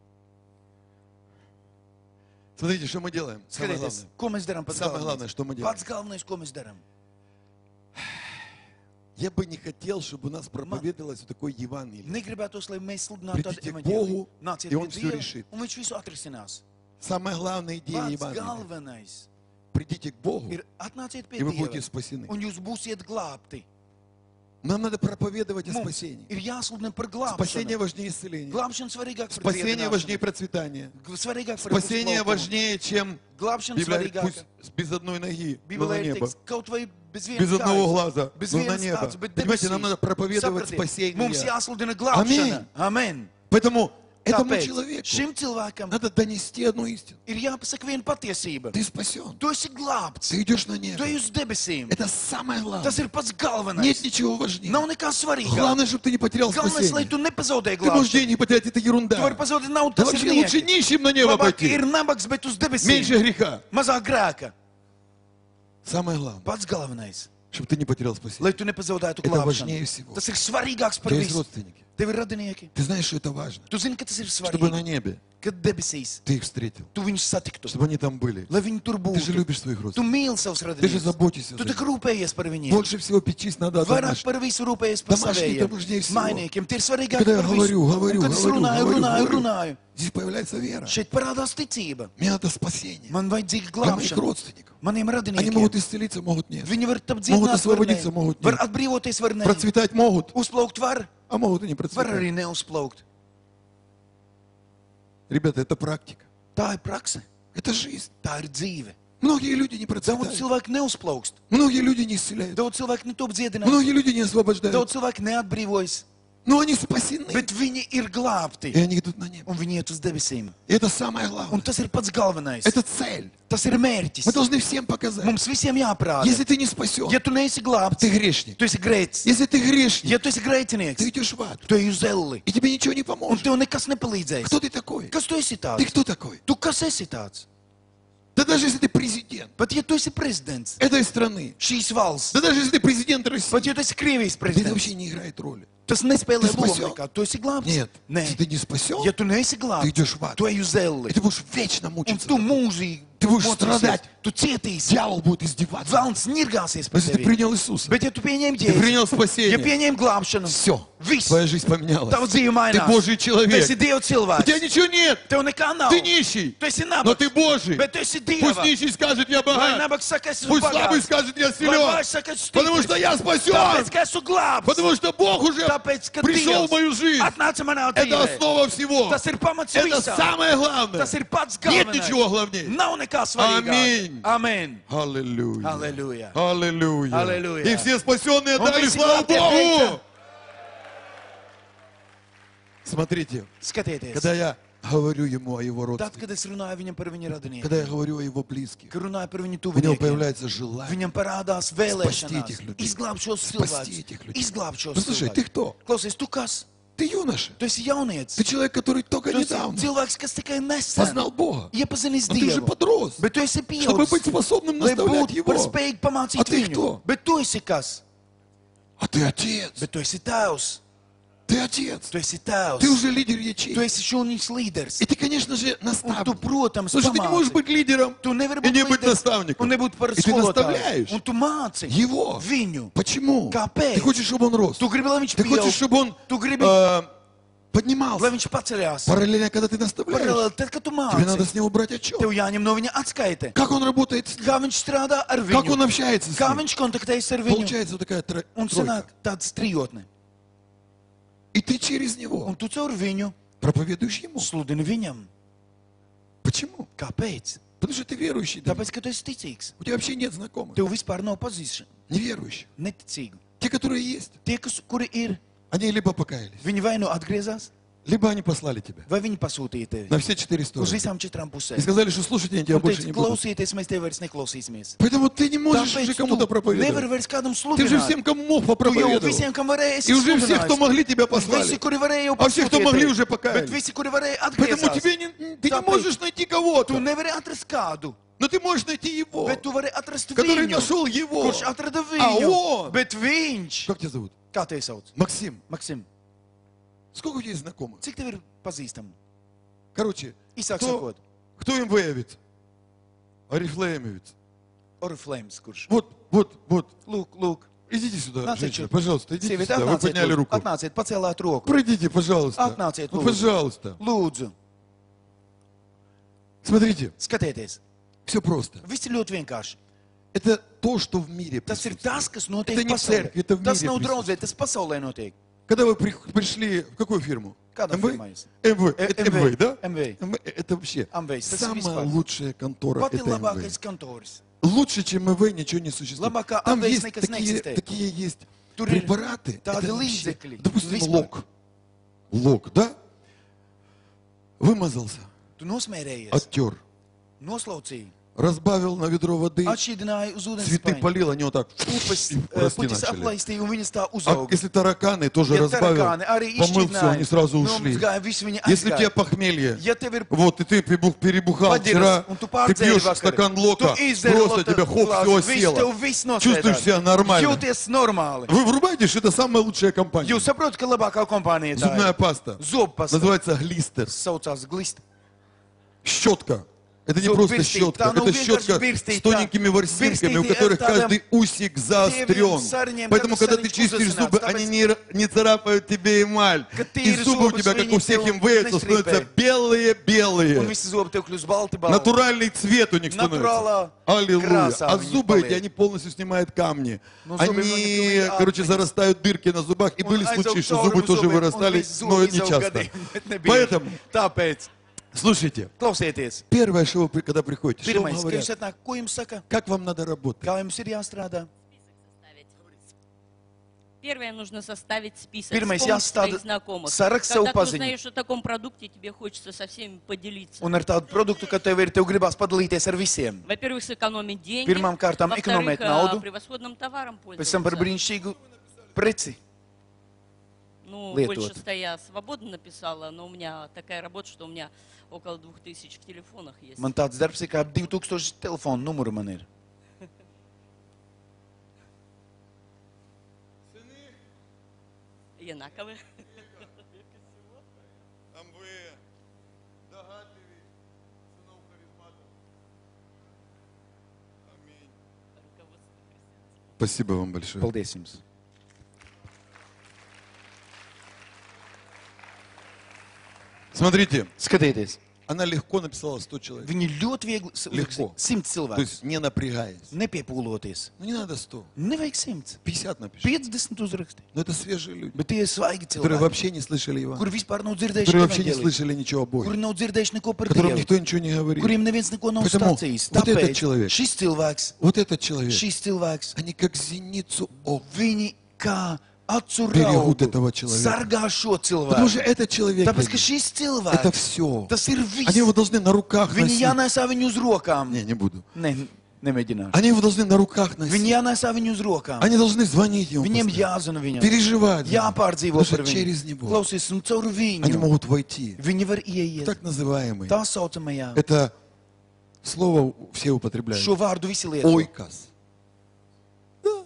Смотрите, что мы делаем. Самое
Skatieties,
главное.
ko mēs darām pats
Самое главное,
galvenais.
что мы делаем.
Pats galvenais, ko mēs darām.
Я бы не хотел, чтобы у нас проповедовалось вот такое Евангелие.
Negribētos, lai mēs sludinātu tādu
Придите к
evaņģēliju.
Богу,
Nāciet
и
pie
Он всё
Dieva,
решит.
un viņš visu atrisinās.
Самая главная идея
Pats
Евангелия.
galvenais
Придите к Богу,
ir atnāciet pie
и вы будете
Dieva,
спасены.
un jūs būsiet glābti.
Нам надо проповедовать о
Mums
спасении.
ir jāsludina par
Спасение
glābšanu.
важнее исцеления.
Glābšana svarīgāk par
Спасение важнее
dziedināšanu.
процветания.
Svarīgāk par
Спасение
uzplaukumu.
важнее, чем
Glābšana
Библия говорит,
svarīgāka.
пусть без одной ноги, но на
Bībelē ir
небо.
teikts, kaut vai bez
Без
vienas
одного
kājas,
глаза,
bez
но на
vienas
небо.
acis, bet
Понимаете, нам надо
debesīs.
проповедовать
Sapratiet, mums
спасение.
jāsludina glābšana. Amen.
Поэтому этому
Tāpēc
человеку
šim cilvēkam
надо донести одну истину.
ir jāpasaka viena patiesība.
Ты спасен.
Tu esi glābts.
Ты идешь на
Tu
небо.
ej uz debesīm.
Это самое главное.
Tas ir pats galvenais.
Нет ничего важнее.
Nav nekā svarīgāk.
Главное, чтобы ты не потерял
Galvenais, lai
спасение.
tu nepazaudēji
Ты можешь
glābšanu.
деньги потерять, это
Tu vari
ерунда.
pazaudēt naudu,
Да
tas ir
вообще лучше
nieki.
нищим на небо
Labāk
пойти.
ir nabags, bet uz debesīm.
Меньше греха.
Mazāk grēka.
Самое главное,
Pats galvenais,
чтобы ты не потерял спасение.
lai tu nepazaudētu
Это важнее
glābšanu.
всего.
Tas ir svarīgāks
У
par
тебя есть
visu.
родственники.
Tev ir radinieki.
Ты знаешь, что это важно.
Tu zini, ka tas ir
Чтобы
svarīgi.
на небе
Kad debesīs
ты их встретил.
tu viņus satiktu,
Чтобы они там были.
lai viņi tur
Ты же
būtu.
любишь своих
Tu
родственников.
mīli savus
Ты же
radiniekus.
заботишься
Tu
за
tik
них.
rūpējies par viņiem.
Больше всего печись надо о
Vairāk
домашних.
par visu rūpējies par
Domāšņi,
saviem
tam важнее всего.
mainiekiem. Tie ir svarīgāki
Когда я
par visu.
говорю,
Un, kad es runāju, runāju.
здесь появляется вера.
Šeit parādās ticība.
Мне надо спасение.
Man vajadzīga
Для моих
glābšana.
родственников.
Maniem
Они могут
radiniekiem.
исцелиться, могут нет.
Viņi var tapt
Могут
dziedināt, var
освободиться,
ne.
могут
Var
нет.
atbrīvoties, var ne.
Процветать могут,
Uzplaukt var,
а могут и не
var
процветать.
arī neuzplaukt.
Rебята, это практика.
Tā ir prakse.
Это жизнь.
Tā ir dzīve.
Многие люди не
Daudz
процветают.
cilvēku neuzplaukst.
Многие люди не исцеляют.
Daudz cilvēku netop dziedināt.
Многие люди не освобождают.
Daudz cilvēku neatbrīvojas.
Но они спасены.
Bet viņi ir glābti.
И они идут на небо.
Un viņi iet uz debesīm.
И это самое
Un
главное.
tas ir pats galvenais.
Это цель.
Tas ir mērķis.
Мы должны всем показать.
Mums visiem jāprāda.
Если ты не спасен,
Ja tu neesi glābts,
ты грешник.
tu esi grēts.
Если ты грешник,
Ja tu esi grēcinieks,
ты идешь в ад.
tu ej uz elli.
И тебе ничего не
Un
поможет.
tev nekas nepalīdzēs.
Кто ты такой?
Kas tu esi
Ты
tāds?
кто такой?
Tu kas esi tāds?
Да даже если ты президент
Pat ja tu esi prezidents
этой страны,
šīs valsts,
да даже если ты президент России,
pat ja tu esi Krievijas
это
prezidents,
вообще не играет роли.
tas nespēlē
Tu
lomu
spasio?
nekā. Tu esi glābts?
Нет.
Nē.
Если ты не спасен,
Ja tu neesi
ты
glābts,
идешь в ад.
tu ej uz elli.
И ты будешь вечно
Un
мучиться.
tu mūžīgi
Ты будешь
mocīsies.
страдать.
Tu cietīsi.
Дьявол будет издеваться.
Velns nirgāsies par
Если ты
tevi.
принял Иисуса,
Bet ja tu pieņem
ты принял
Jēzu, ja
спасение,
pieņem glābšanu,
все,
viss,
твоя жизнь поменялась.
tava dzīve
Ты
mainās.
Божий
Tu
человек.
esi Dieva
У тебя
cilvēks.
ничего нет.
Tev nekā nav.
Ты нищий.
Tu esi
Но
nabaks.
ты Божий.
Bet tu esi
Пусть
Dieva.
нищий скажет, я
Lai
богат.
nabaks saka, es esmu
Пусть слабый
bagāts.
скажет, я
Lai
силен.
vājš saka, es esmu
Потому что я
stiprs.
спасен.
Tāpēc, ka esmu glābts.
Потому что Бог уже
Tāpēc, ka
пришел в мою
Dievs
жизнь.
atnāca manā
Это
dzīvē.
основа всего.
Tas ir pamats
Это
visam.
самое главное.
Tas ir pats
Нет
galvenais.
ничего главнее.
Nav nekā svarīgāk.
Аминь.
Amen.
Аллилуйя.
Аллилуйя.
Аллилуйя.
Аллилуйя.
И все спасенные
Он
дали
весь
славу
главный
Богу.
ответил.
Смотрите,
Skatieties,
когда я говорю ему о его
Tad,
родственниках,
kad es runāju viņam par viņa radiniekiem,
когда я говорю о его близких,
kad runāju par viņu
у него
tuviniekiem,
появляется желание.
viņam parādās
этих
vēlēšanās
людей.
izglābt šos
Спасти этих
cilvēkus.
людей.
Izglābt šos
Послушай, ты
cilvēkus.
кто?
Klausies, tu kas?
Ты юноша.
Tu esi jaunietis.
Ты человек, который только
Tu esi
недавно
cilvēks, kas tikai nesen
познал Бога.
iepazinis
Но ты же
Dievu.
подрос,
Bet tu esi
чтобы быть
pieaudzis,
способным
lai
наставлять
būtu
его.
par spējīgu pamācīt
A ты
viņu.
кто?
Bet tu esi kas?
А ты отец.
Bet tu esi tēvs.
Ты отец.
Tu esi tēvs.
Ты уже лидер
Tu
ячейки.
esi šūniņš līderis.
И ты, конечно же,
Un tu,
наставник.
protams,
Потому что ты не можешь
pamāci.
быть лидером
Tu nevari
и
būt
не быть
līderis
наставником.
un nebūt par
И ты
skolotāju.
наставляешь
Un tu māci
его.
viņu.
Почему?
Kāpēc?
Ты хочешь, чтобы он рос.
Tu gribi, lai viņš
Ты хочешь,
pieaug.
чтобы он
Tu gribi,
э,
lai
поднимался.
viņš paceļās.
Параллельно, когда ты наставляешь,
Paralēli, tad, kad tu
тебе надо
māci,
с него брать отчет.
tev jāņem no viņa atskaite.
Как он работает с ним?
Kā viņš strādā ar
Как он
viņu.
общается с
Kā
ним?
viņš kontaktējas ar viņu.
Получается вот такая
Un
тройка.
sanāk tāds trijotne.
И ты через него
Un tu caur viņu
проповедуешь ему.
sludini viņam.
Почему?
Kāpēc?
Потому что ты верующий. Давид.
Tāpēc, ka tu esi ticīgs.
У тебя вообще нет знакомых.
Tev vispār nav pazīšana.
Неверующих.
Neticīgi.
Те, которые есть,
Tie, kuri ir,
они либо покаялись,
viņi vai nu atgriezās,
либо они послали тебя
vai viņi pasūtīja tevi
на все четыре
uz
стороны.
visām četrām
И
pusēm.
сказали, что слушайте, я тебя
Un
больше
teica,
не буду.
klausieties, mēs tevi vairs neklausīsimies.
Поэтому ты не можешь уже
Tāpēc
кому-то
tu nevari
проповедовать.
vairs kādam
Ты уже
sludināt.
всем, кому мог,
Tu jau
попроповедовал.
visiem, kam varēja,
И уже все, кто
sludinājis.
могли, тебя
Visi,
послали.
kuri varēja jau
А все, кто могли,
pasūtīt
уже
tevi. Bet
покаялись.
visi, kuri varēja
Поэтому
atgriezās.
ты не
Tāpēc
можешь найти
Tu
кого-то,
nevari atrast kādu,
но ты можешь найти его,
bet tu vari atrast
который
viņu,
нашел его.
kurš atrada
А
viņu.
он,
Bet viņš,
как тебя зовут?
kā tevi sauc?
Максим.
Maksim,
Сколько у тебя есть знакомых?
cik tev ir pazīstami?
Короче,
Īsāk
кто,
sakot,
кто им выявит? Орифлеемовец.
Oriflēms, kurš.
Вот.
Lūk,
Идите сюда,
Nāciet
женщина,
šeit.
пожалуйста, идите
Sieviete,
сюда. Вы
atnāciet,
подняли
lūdzu.
руку.
Atnāciet, pacēlāt roku.
Пройдите, пожалуйста.
Atnāciet,
Ну,
lūdzu.
пожалуйста.
Lūdzu,
Смотрите,
skatieties.
все просто.
Viss ir ļoti vienkārši.
Это то, что в мире
Tas ir
присутствует.
tas, kas notiek
Это не в церкви, это в
Tas
мире
nav
присутствует.
draudzē, tas pasaulē notiek.
Когда вы пришли в какую фирму?
Kādā
МВ?
firmā jūs?
МВ. Это МВ, да?
MV.
Это вообще
MV, tas ir
самая
vispār.
лучшая контора.
Pati
Это МВ.
labākais kantors.
Лучше, чем МВ, ничего не существует.
Labākā
Там
MV
есть
nekas neeksistē.
такие есть
Tur ir
препараты.
tādi
Это вообще,
līdzekļi.
допустим,
Vispār.
лок. Лок, да? Вымазался,
Tu nosmērējies,
оттер,
noslaucīji,
разбавил на ведро воды,
atšķīdināji uz ūdens
цветы
spaņu.
полил, они вот так
Upes
и расти
puķis
начали.
aplaistīja un viņas tā
А
uzauga.
если тараканы тоже
Ja
разбавил,
tarakāni arī
помыл все, они
izšķidināja,
сразу ушли.
nomazgāja, visi viņi
Если у тебя
aizgāja.
похмелье,
Ja tev ir
вот, и ты перебухал
paģiras
вчера,
un tu
ты
pārdzēri
пьешь
vakar,
стакан лока,
tu izderi
просто
lota
тебя хоп,
glāzi,
все
viss
осело.
tev viss
Чувствуешь
nosēdās.
себя нормально.
Jūties normāli.
Вы врубаете, что это самая лучшая компания.
Jūs saprotat, ka labākā kompānija tā
Зубная
ir.
паста.
Zobpasta.
Называется глистер.
Saucās glist.
Щетка. Это не
Зуб
просто
бирстик.
щетка,
Да, ну,
это
vienkārši
щетка
бирстик,
с тоненькими
да.
ворсинками, у
Бирстик,
которых
это
каждый усик заострен.
сарнем,
Поэтому,
когда
когда ты
сарничку
чистишь зубы,
засынать,
они не царапают тебе эмаль.
Kad
И
tīri
зубы у
zobus,
тебя, как
viņi
у всех
tev
МВ,
nestrīpē.
становятся белые-белые.
Un visi zobi tev kļūst balti, balti.
Натуральный цвет у них становится.
Натурала
Аллилуйя.
краса
А
у них
зубы эти,
полезны.
они полностью снимают камни.
Ну, зубы
Они,
многие
короче,
акне.
зарастают дырки на зубах. И
Un
были
aizaug
случаи, что
caurumu
зубы тоже
zobiem, un
вырастали,
visi
но
zobi
не
izaug
часто.
gadiem, bet nebieži.
Поэтому,
Tāpēc,
слушайте,
klausieties.
первое, что вы, когда приходите, что вам
Pirmais, ka
говорят?
jūs atnāk, ko jums saka?
Как вам надо работать?
Kā jums ir jāstrādā?
Составить. Первое, нужно составить список.
Первое,
Вспомнить
jāsastāda
своих знакомых.
saraksts
Когда
savu
ты
paziņu.
узнаешь о таком продукте, тебе хочется со всеми поделиться.
Un ar tādu produktu, ka tev gribās padalīties ar visiem.
Во-первых, сэкономить деньги.
Pirmām kārtām
Во-вторых,
ekonomēt naudu,
превосходным товаром
pēc tam par
пользоваться.
brīnišķīgu preci.
Ну,
lietot.
больше-то я свободно написала, но у меня такая работа, что у меня около 2000 в телефонах есть.
Man tāds darbs ir kā 2000 telefonu numuru man ir.
Одинаковые.
Спасибо вам большое.
Paldies jums.
Смотрите,
Skatieties,
она легко написала 100 человек.
viņi ļoti viegli
Lehko.
100
То
cilvēku.
есть не напрягаясь.
Nepiepūloties.
Ну не надо 100.
Nevajag 100.
50 напиши.
50 uzraksti.
Но это свежие люди,
Bet tie ir svaigi
которые
cilvēki,
вообще не слышали
kuri
Ивана,
vispār nav dzirdējuši
которые вообще не
evaņģēliju,
слышали ничего о
kuri
Боге,
nav dzirdējuši neko par
которым
Dievu,
никто ничего не говорил.
kuriem neviens neko nav
Поэтому
stāstījis.
вот этот
Tāpēc
человек,
šis cilvēks,
Вот этот человек,
šis cilvēks,
они как зеницу ока.
viņi kā acu
берегут
raugu
этого человека.
sargā šo
Потому что
cilvēku.
этот человек,
Tāpēc, ka
дорогие,
šis
это
cilvēks,
все.
tas ir
Они его
viss.
должны на руках
Viņi
носить.
jānēsā viņu uz rokām.
Не буду.
Nemēģināšu.
Они его должны на руках
Viņi
носить.
jānēsā viņu uz rokām.
Они должны звонить ему,
Viņiem
постоянно,
jāzina viņam.
переживать за него.
Jāpārdzīvo
Потому что
par viņu.
через него
Klausies, un caur
они
viņu
могут войти.
viņi var ieiet.
Так называемый.
Tā saucamajā.
Это слово все употребляют.
Šo vārdu visi lieto.
Ойкос. Да.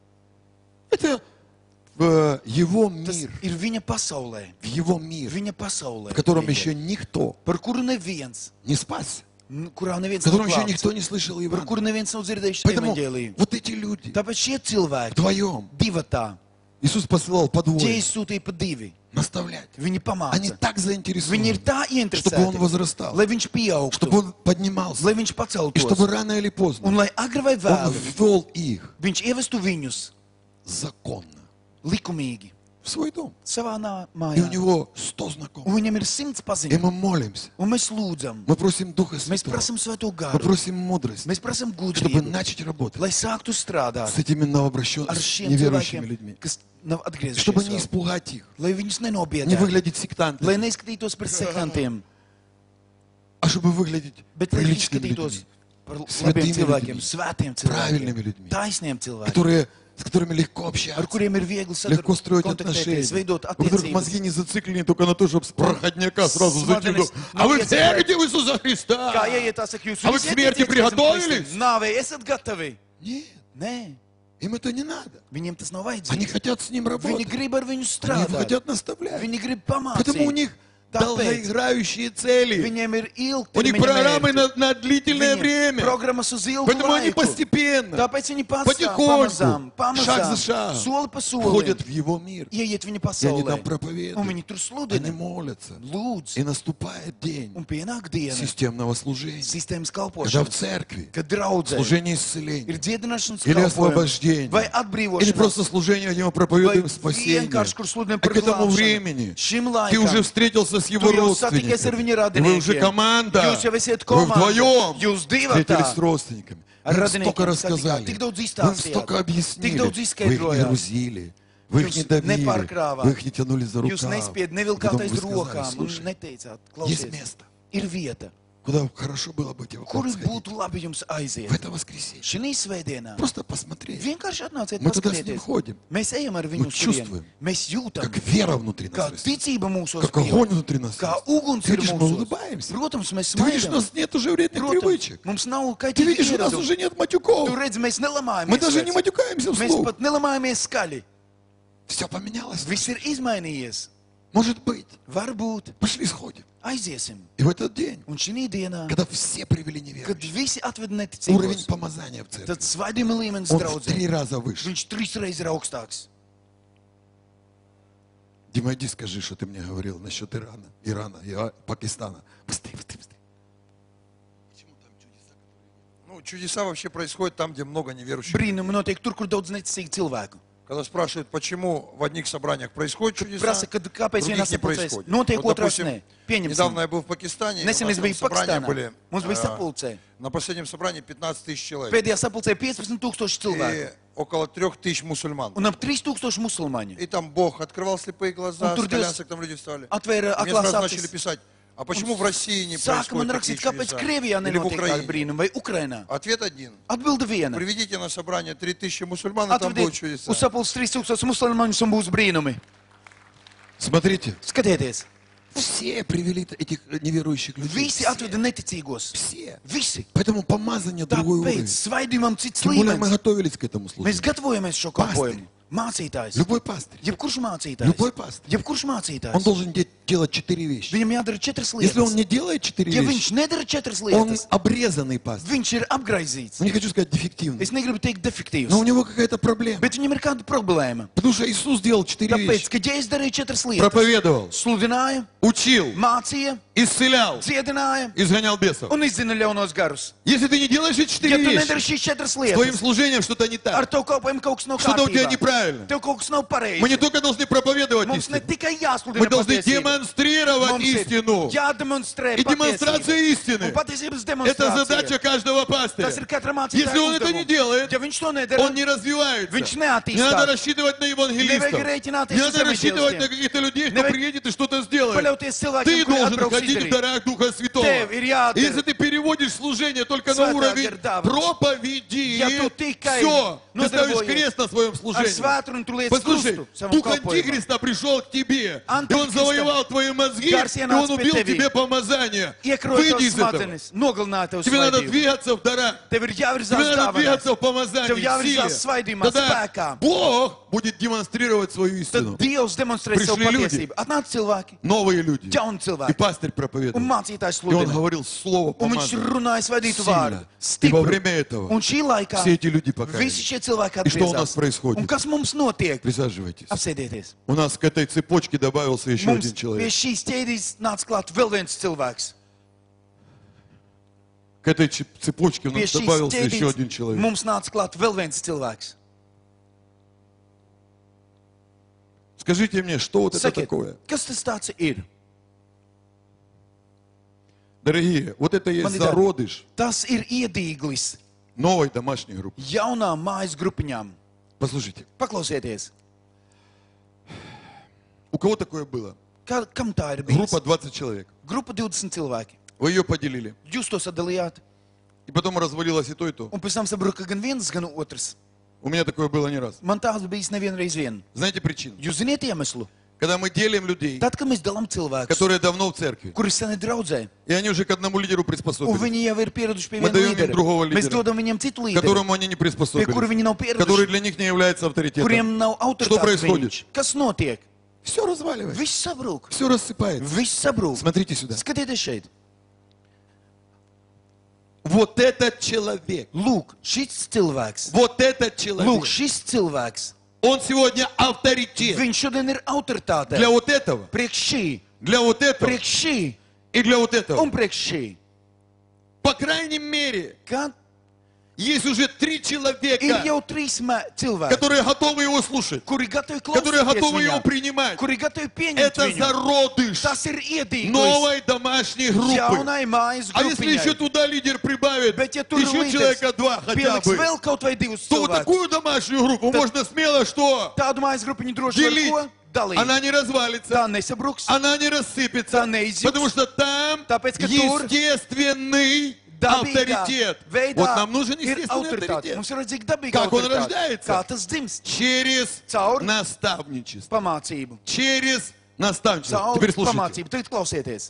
Это в его
Tas
мир.
ir viņa pasaulē.
В его мир.
Viņa pasaulē.
В котором
ieiet.
еще никто
Par kuru neviens,
не спасся.
kurā neviens
В
nav
котором еще
klāts.
никто не слышал
Par
Евангелия.
kuru neviens nav dzirdējis
Поэтому
evaņģēliju.
вот эти люди
Tāpēc šie cilvēki,
вдвоем
divatā,
Иисус посылал по
tie
двое
izsūtīja pa divi.
наставлять.
Viņi
Они
pamāca.
так
Viņi ir
заинтересованы,
tā
чтобы он
ieinteresēti,
возрастал,
lai viņš pieaugtu,
чтобы он поднимался,
lai viņš
и
paceltos.
чтобы рано или
Un
поздно
lai agri vai
он
vēlu,
ввел их
viņš ievestu viņus
законно
likumīgi
в свой дом.
savā
И у
mājā.
него 100
Un
знакомых.
viņam ir 100
И
paziņas.
мы молимся.
Un mēs lūdzam,
Мы просим Духа
mēs
Святого.
prasam svēto
Мы
garu,
просим мудрость,
mēs prasam
чтобы
gudrību,
начать работать
lai sāktu strādāt
с этими новообращенными,
ar šiem
неверующими
cilvēkiem,
людьми.
kas nav
Чтобы не
atgriezušies, vēl.
испугать их,
Lai viņus
не
nenobiedētu,
выглядеть
lai
сектантами,
neizskatītos par sektantiem,
а чтобы выглядеть
bet lai
приличными
izskatītos
людьми,
par
Svētīmi
labiem cilvēkiem,
ļudmi,
svētiem
правильными
cilvēkiem,
людьми,
taisniem cilvēkiem,
с которыми легко
ar
общаться,
kuriem ir viegli
легко строить
kontaktēties,
отношения,
veidot
у которых мозги
attiecības.
не зациклены только на то, чтобы с проходняка сразу
Смотрели,
закинуть. А вы
смотрите,
верите в Иисуса Христа?
Kā ieiet, tā saka, jūs
А вы к
visi
смерти
ieticīsiet
приготовились?
Nāvei esat gatavi?
Нет,
Nē,
им это не надо.
viņiem tas nav
Они
vajadzīgs.
хотят с ним
Viņi
работать.
grib ar viņu
Они его
strādāt.
хотят наставлять.
Viņi grib
Поэтому у
pamācīt.
них
Tāpēc
долгоиграющие цели.
viņiem ir
У них
ilgtermiņa
программы
mērķi.
на длительное
Viņiem
время.
programmas uz ilgu
Поэтому они
laiku.
постепенно,
Tāpēc viņi
потихоньку,
pamazām,
шаг за шагом
soli pa solim
входят в его мир.
ieiet viņa
И они
pasaulē.
там
Un
проповедуют.
viņi tur
Они
sludina,
молятся.
lūdz,
И наступает день
un pienāk diena
системного служения.
sistēmas
Когда в
kalpošanas,
церкви
kad draudzē
служение
ir
исцеления.
dziedināšanas
Или
kalpojums
освобождение.
vai
Или
atbrīvošanās,
просто служение, где мы
vai
проповедуем спасение.
vienkārši, kur sludinām
А
par
к этому
glābšanu.
времени
Šim
ты уже
laikam
встретился с
tu
его
jau satikies ar
родственниками.
viņa
И вы уже
radiniekiem.
команда.
Jūs jau esat
Вы
komanda.
вдвоем
Jūs divi
встретились
tā.
с родственниками.
Ar
Вы им
radiniekiem
столько
satikāt,
рассказали.
tik daudz
Вы им
izstāstījāt,
столько
tik
объяснили.
daudz
Вы их не
izskaidrojāt.
грузили. Вы их не
Jūs
давили.
nepārkrāvāt.
Вы их не тянули за
Jūs
рукав.
nespied,
Потом
nevilkāt
вы
aiz
сказали,
rokām un
слушай,
neteicāt,
есть
klausies,
место,
ir vieta,
куда хорошо было бы тебе
kur
сходить.
būtu labi jums aiziet.
В это воскресенье.
Šī svētdienā
Просто посмотреть.
vienkārši atnāciet
Мы туда с ним
paskatīties.
ходим.
Mēs ejam ar viņu
Мы
uz turieni.
чувствуем,
Mēs jūtam,
Как вера внутри
kā
нас растет.
ticība mūsos
Как
pieaug,
огонь внутри нас
kā
растет.
uguns
Ты
ir
видишь, мы
mūsos.
улыбаемся.
Protams, mēs
Ты видишь, у
smaidām.
нас нет уже вредных
Protams,
привычек.
mums nav
Ты
kaitīgi
видишь, у нас
ieradumi.
уже нет матюков.
Tu redzi, mēs
Мы
nelamājamies.
даже не
vairs.
матюкаемся
Mēs
вслух.
pat nelamājamies skaļi.
Все поменялось.
Viss ir izmainījies.
Может быть.
Varbūt
Пошли сходим.
aiziesim.
И в этот день,
Un šī dienā,
когда все привели
kad
неверующих,
visi atved
уровень
neticīgos,
помазания в церкви,
tad svaidījuma līmenis
он в
draudzē.
3 раза выше.
Viņš 3 reizes ir augstāks.
Дима, иди скажи, что ты мне говорил насчет Ирана и Пакистана. Быстрее, быстрее, быстрее. Почему там чудеса, которые...
Ну, чудеса вообще происходят там, где много неверующих.
Brīnumi notiek tur, kur daudz neticīgu cilvēku.
Когда спрашивают, почему в одних собраниях происходят чудеса,
Prasa, kad kāpēc
в
vienā
других не
sapulcēs
происходит.
notiek,
Вот,
otrās
допустим,
nē. Pieņemsim.
недавно я был в Пакистане, и у
Nesen
нас
es
там
biju
собрания
Pakistānā.
были,
Mums bija sapulcē.
на последнем собрании 15 тысяч человек.
Pēdējā sapulcē 15 000 cilvēku.
И около 3 тысяч мусульман.
Un ap 3000 musulmaņu.
И там Бог открывал слепые глаза,
Un tur
с колясок там люди встали.
Atvēra
И мне
aklās
сразу начали
acis.
писать, а почему в России не
Sāka man
происходят такие
rakstīt, kāpēc
чудеса?
Krievijā
Или в
nenotiek tādi
Украине?
brīnumi, vai Ukrainā.
Ответ один.
Atbilde viena.
Приведите на собрание 3000 мусульман, и там
Atvediet
будут чудеса.
uz sapulces 3000 musulmaņus un būs brīnumi.
Смотрите,
Skatieties,
все привели этих неверующих людей.
visi atveda neticīgos.
Все.
Visi.
Поэтому помазание другой
Tāpēc
уровень.
svaidījumam cits
Тем более мы
līmenis.
готовились к этому
Mēs
служению.
gatavojamies šo kalpojumu. Mācītājs.
Любой пастырь,
Jebkurš mācītājs.
любой пастырь,
Jebkurš
он
mācītājs.
должен делать 4 вещи.
Viņam jādara 4
Если он
lietas.
не делает 4
Ja
вещи,
viņš nedara 4
он
lietas,
обрезанный пастырь.
viņš ir apgraizīts.
Ну, не хочу сказать дефективный.
Es negribu teikt defektīvs.
Но у него какая-то проблема.
Bet viņam ir kāda problēma.
Потому что Иисус делал 4
Tāpēc,
вещи.
ka ja es darīju 4 lietas,
Проповедовал,
sludināju,
учил,
mācīju,
исцелял,
dziedināju
изгонял бесов.
un izzina ļaunos garus.
Если ты не делаешь эти
Ja
4
tu nedari
вещи,
šīs 4
с твоим
lietas,
служением что-то не
ar
так.
tev kalpojumu kaut kas nav
Что-то у тебя
kārtībā.
неправильно.
Tev kaut kas nav
Мы не
pareizi.
только должны проповедовать
Mums ne
истину,
tikai
мы
jāsludina
должны
patiesība.
демонстрировать
Mums ir
истину.
jādemonstrē
И демонстрация
patiesība.
истины
Un patiesības
– это
demonstrācija.
задача каждого пастыря.
Tas ir katra
Если он
mācītāja
это не
uzdevums.
делает,
Ja viņš to nedara,
он не развивается.
Viņš
Не
neattīstās.
надо рассчитывать на евангелистов.
Nevajag rēķināties
Не
uz
надо рассчитывать
evaņģēlistiem.
на каких-то людей, кто
Nevajag
приедет и что-то сделает.
paļauties cilvēkiem,
Ты
kuri
должен
atbrauks
ходить в
izdarīt.
дарах Духа Святого.
Tev ir jādara.
Если ты переводишь служение только на
Svētā
уровень
gara dāvana.
проповеди,
Ja tu tikai
все, ты ставишь
nodarbojies
крест на своем
ar
служении.
svētru un tu liec
Послушай,
krustu savam
Дух
kalpojumam.
Антихриста пришел к тебе, и он
Антихристом
завоевал твои мозги,
gars
и
ienāca
он
pie
убил
tevis.
тебе помазание.
Iekroja
Выйди
tavas
из этого.
smadzenes, nogalināt tev
Тебе надо
svaidību.
двигаться в дарах.
Tev ir
Тебе
jāvirzās
надо
dāvanās.
двигаться в помазании,
Tev
в
jāvirzās
силе.
svaidījumā,
Тогда
spēkā.
Бог будет демонстрировать свою
Tad
истину.
Dievs demonstrē savu
Пришли люди.
patiesību. Atnāca cilvēki,
Новые люди.
jauni
И
cilvēki,
пастырь
un
проповедовал.
mācītājs
И он
sludina.
говорил слово
Un viņš
помазание.
runāja svaidītu vārdu.
И во
Stipru.
время этого
Un šī laikā
все эти люди
visi
покаялись.
šie cilvēki
И что у нас
atgriezās.
происходит?
Un kas mums notiek?
Присаживайтесь.
Apsēdieties.
У нас к этой цепочке добавился еще
Mums
один
pie
человек.
šīs ķēdīs nāca klāt vēl viens cilvēks.
К этой цепочке у
Pie
нас
šīs
добавился еще
ķēdīs
один человек.
mums nāca klāt vēl viens cilvēks.
Скажите мне, что вот это
Sakiet,
такое?
kas tas tāds ir?
Dārgie, вот это есть
Mani dārgie,
зародыш
Tas ir iedīglis
новой домашней группы.
jaunām mājas grupiņām.
Послушайте,
Paklausieties,
у кого такое было?
kam tā ir bijusi?
Группа 20 человек.
Grupa 20 cilvēki.
Вы ее поделили.
Jūs to sadalījāt,
И потом развалилось и то, и то.
un pēc tam sabruka gan viens, gan otrs.
У меня такое было не раз.
Man tās bijis nevienreiz vien.
Знаете причину?
Jūs ziniet iemeslu?
Когда мы делим людей,
Tad, kad mēs dalām cilvēkus,
которые давно в церкви,
kuri sen ir draudzē,
и они уже к одному лидеру
un
приспособились,
viņi jau ir pieraduši pie
Мы
viena
даем им
līdera,
другого
mēs
лидера,
dodam viņiem citu
к
līderi,
которому они не
pie kura
приспособились,
viņi nav
который
pieraduši,
для них не является авторитетом.
kuriem nav
Что
autoritātes
происходит?
viņš. Kas notiek?
Все разваливается,
Viss sabrūk.
все рассыпается.
Viss sabrūk.
Смотрите сюда.
Skatieties šeit.
Вот этот человек,
Lūk, šis cilvēks.
вот этот
Lūk,
человек,
šis cilvēks.
он сегодня авторитет
Viņš šodien ir autoritāte.
для вот этого,
Priekš šī,
для вот этого
priekš šī
и для вот этого.
un priekš šī.
По крайней мере,
Kad
есть уже 3
ir
человека,
jau trīs cilvēki,
которые готовы его слушать,
kuri gatavi
которые
klausīties
готовы его
viņam,
принимать.
kuri gatavi pieņemt
Это
viņu.
зародыш
Tas ir iedīglis
новой домашней группы.
jaunai mājas
А если еще
grupiņai.
туда лидер прибавит
Bet ja tur
еще
līderis
человека 2 хотя
pieliks
бы,
vēl kaut vai divus
то вот
cilvēkus,
такую домашнюю группу
Tad-
можно смело что?
tādu mājas grupiņu droši
Делить.
var ko dalīt.
Она не развалится,
Tā nesabruks,
она не рассыпется,
tā neizjūgs.
потому что там
Tāpēc, ka tur
естественный
dabīgā
авторитет.
veidā
Вот нам нужен
ir
естественный
autoritāte.
авторитет.
Mums ir vajadzīga dabīga
Как он
autoritāte.
рождается?
Kā tas dzimst?
Через
Caur
наставничество.
pamācību.
Через наставничество.
Caur
Теперь слушайте.
pamācību. Tagad klausieties.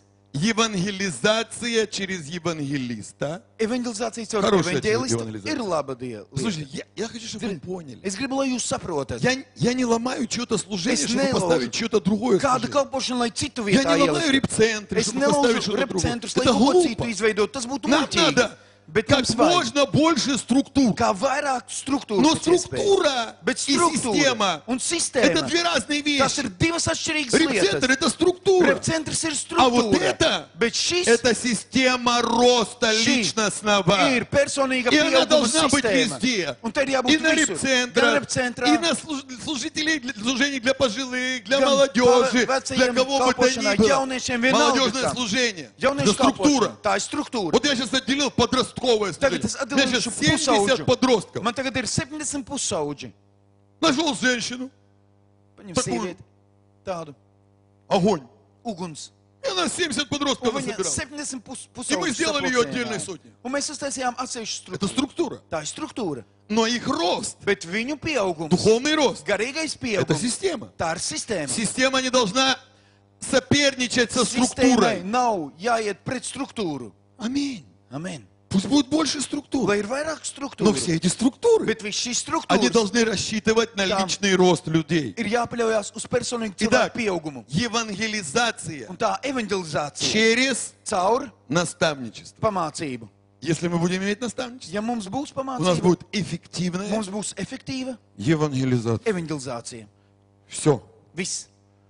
Евангелизация через евангелиста.
Evangelizācija caur
Хорошая
evanģēlistu
evangelizācija.
ir laba lieta.
Слушайте, я хочу, чтобы вы поняли.
Es gribu, lai jūs saprotat.
Я не ломаю чье-то служение,
Es
чтобы
nelaužu
поставить чье-то другое
Kādu
служение.
kalpošanu, lai citu
Я
vietā
не ломаю
ielikt.
репцентры,
Es
чтобы поставить
nelaužu
что-то другое.
repcentrus, lai
Это
ko citu
глупо.
izveidot. Tas būtu
Нам
muļķīgi.
надо
Bet
как
mums vajag
можно больше структур.
kā vairāk struktūru.
Но
pēc iespējas.
структура
Bet
и
struktūra
система
un
–
sistēma.
это две разные
Tas ir
вещи.
divas atšķirīgas
Репцентр –
lietas.
это структура.
Repcentrs ir
А вот
struktūra.
это
Bet šis
– это система роста
šī
личностного.
ir personīga
И она
pieauguma
должна быть
sistēma.
везде.
Un te ir
И
jābūt
на
visur. Gan
репцентрах,
repcentrā,
и на служителей, служений для пожилых, для
gan
молодежи,
vecajiem
для кого бы то
kalpošanai,
ни было.
jauniešiem vienalga
Молодежное
kam.
служение. Это
Jauniešu
структура.
kalpošana. Tā ir struktūra.
Вот я сейчас отделил подростковое
Tagad
служение.
es
У меня сейчас
atdalīšu
70
pusauģu.
подростков.
Man tagad ir 70 pusauģi.
Нашел женщину.
Paņem
Такую.
sievieti. Tādu.
Огонь.
Uguns.
И она 70
Un
подростков
viņa
насобирала.
70
И мы
pusauģi
сделали ее отдельной сотней.
Un mēs uztaisījām atsevišķu
Это
struktūru.
структура.
Tā ir struktūra.
Но их рост,
Bet viņu pieaugums,
духовный рост,
garīgais
это
pieaugums,
система.
tā ir sistēma.
Система не должна соперничать со
Sistēmai
структурой.
nav jāiet pret struktūru.
Аминь.
Amen.
Пусть будет больше структур.
Lai ir vairāk
Но
struktūru.
все эти структуры,
Bet viss šīs
они
struktūras
должны рассчитывать на
Там.
личный рост людей.
ir jāpaļaujas uz personīgu
Итак,
cilvēku pieaugumu.
евангелизация
Un tā evanģelizācija
через
caur
наставничество.
pamācību.
Если мы будем иметь наставничество,
Ja mums būs
у нас
pamācība,
будет эффективная
mums būs efektīva
евангелизация.
evanģelizācija.
Все.
Viss.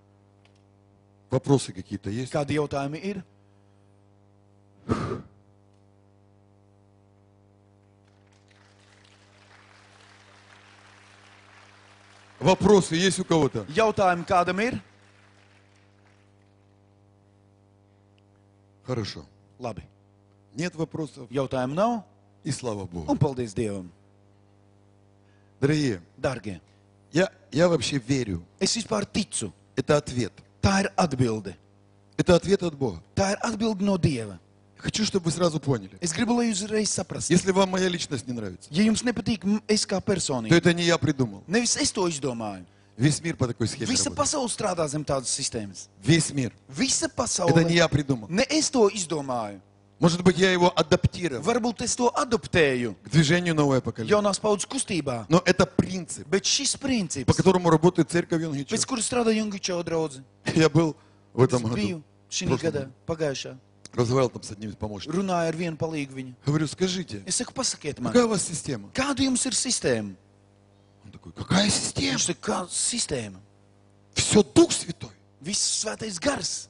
Вопросы какие-то есть?
Kādi jautājumi ir?
Вопросы есть у кого-то?
Jautājumi kādam ir?
Хорошо.
Labi.
Нет вопросов.
Jautājumu nav,
И слава Богу.
un paldies Dievam.
Дорогие,
Dārgie,
я вообще верю.
es vispār ticu.
Это ответ.
Tā ir atbilde.
Это ответ от Бога.
Tā ir atbilde no Dieva.
Хочу, чтобы вы сразу поняли.
Es gribu, lai jūs uzreiz saprastu.
Если вам моя личность не нравится,
Ja jums nepatīk es kā
то
personība,
это не я придумал.
nevis es to izdomāju.
Весь мир по такой схеме
Visa
работает.
pasaule strādā zem tādas sistēmas.
Весь мир.
Visa
Это не
pasaule.
я придумал.
Ne es to izdomāju.
Может быть, я его адаптировал
Varbūt es to adoptēju
к движению новое поколение.
jaunās paudzes kustībā.
Но это принцип,
Bet šis princips,
по которому работает церковь Юнгича.
pēc kura strādā Jungičau draudze,
Я был в этом
es biju
году.
šī
Прошлом
gada pagājušā.
Разговаривал там с одним из помощников.
Runāju ar vienu palīgu viņu.
Говорю, скажите,
Es saku, pasakiet man,
какая у вас система?
kāda jums ir sistēma?
Он такой, какая система?
Viņš saka, kāda sistēma?
Все Дух Святой.
Viss svētais gars.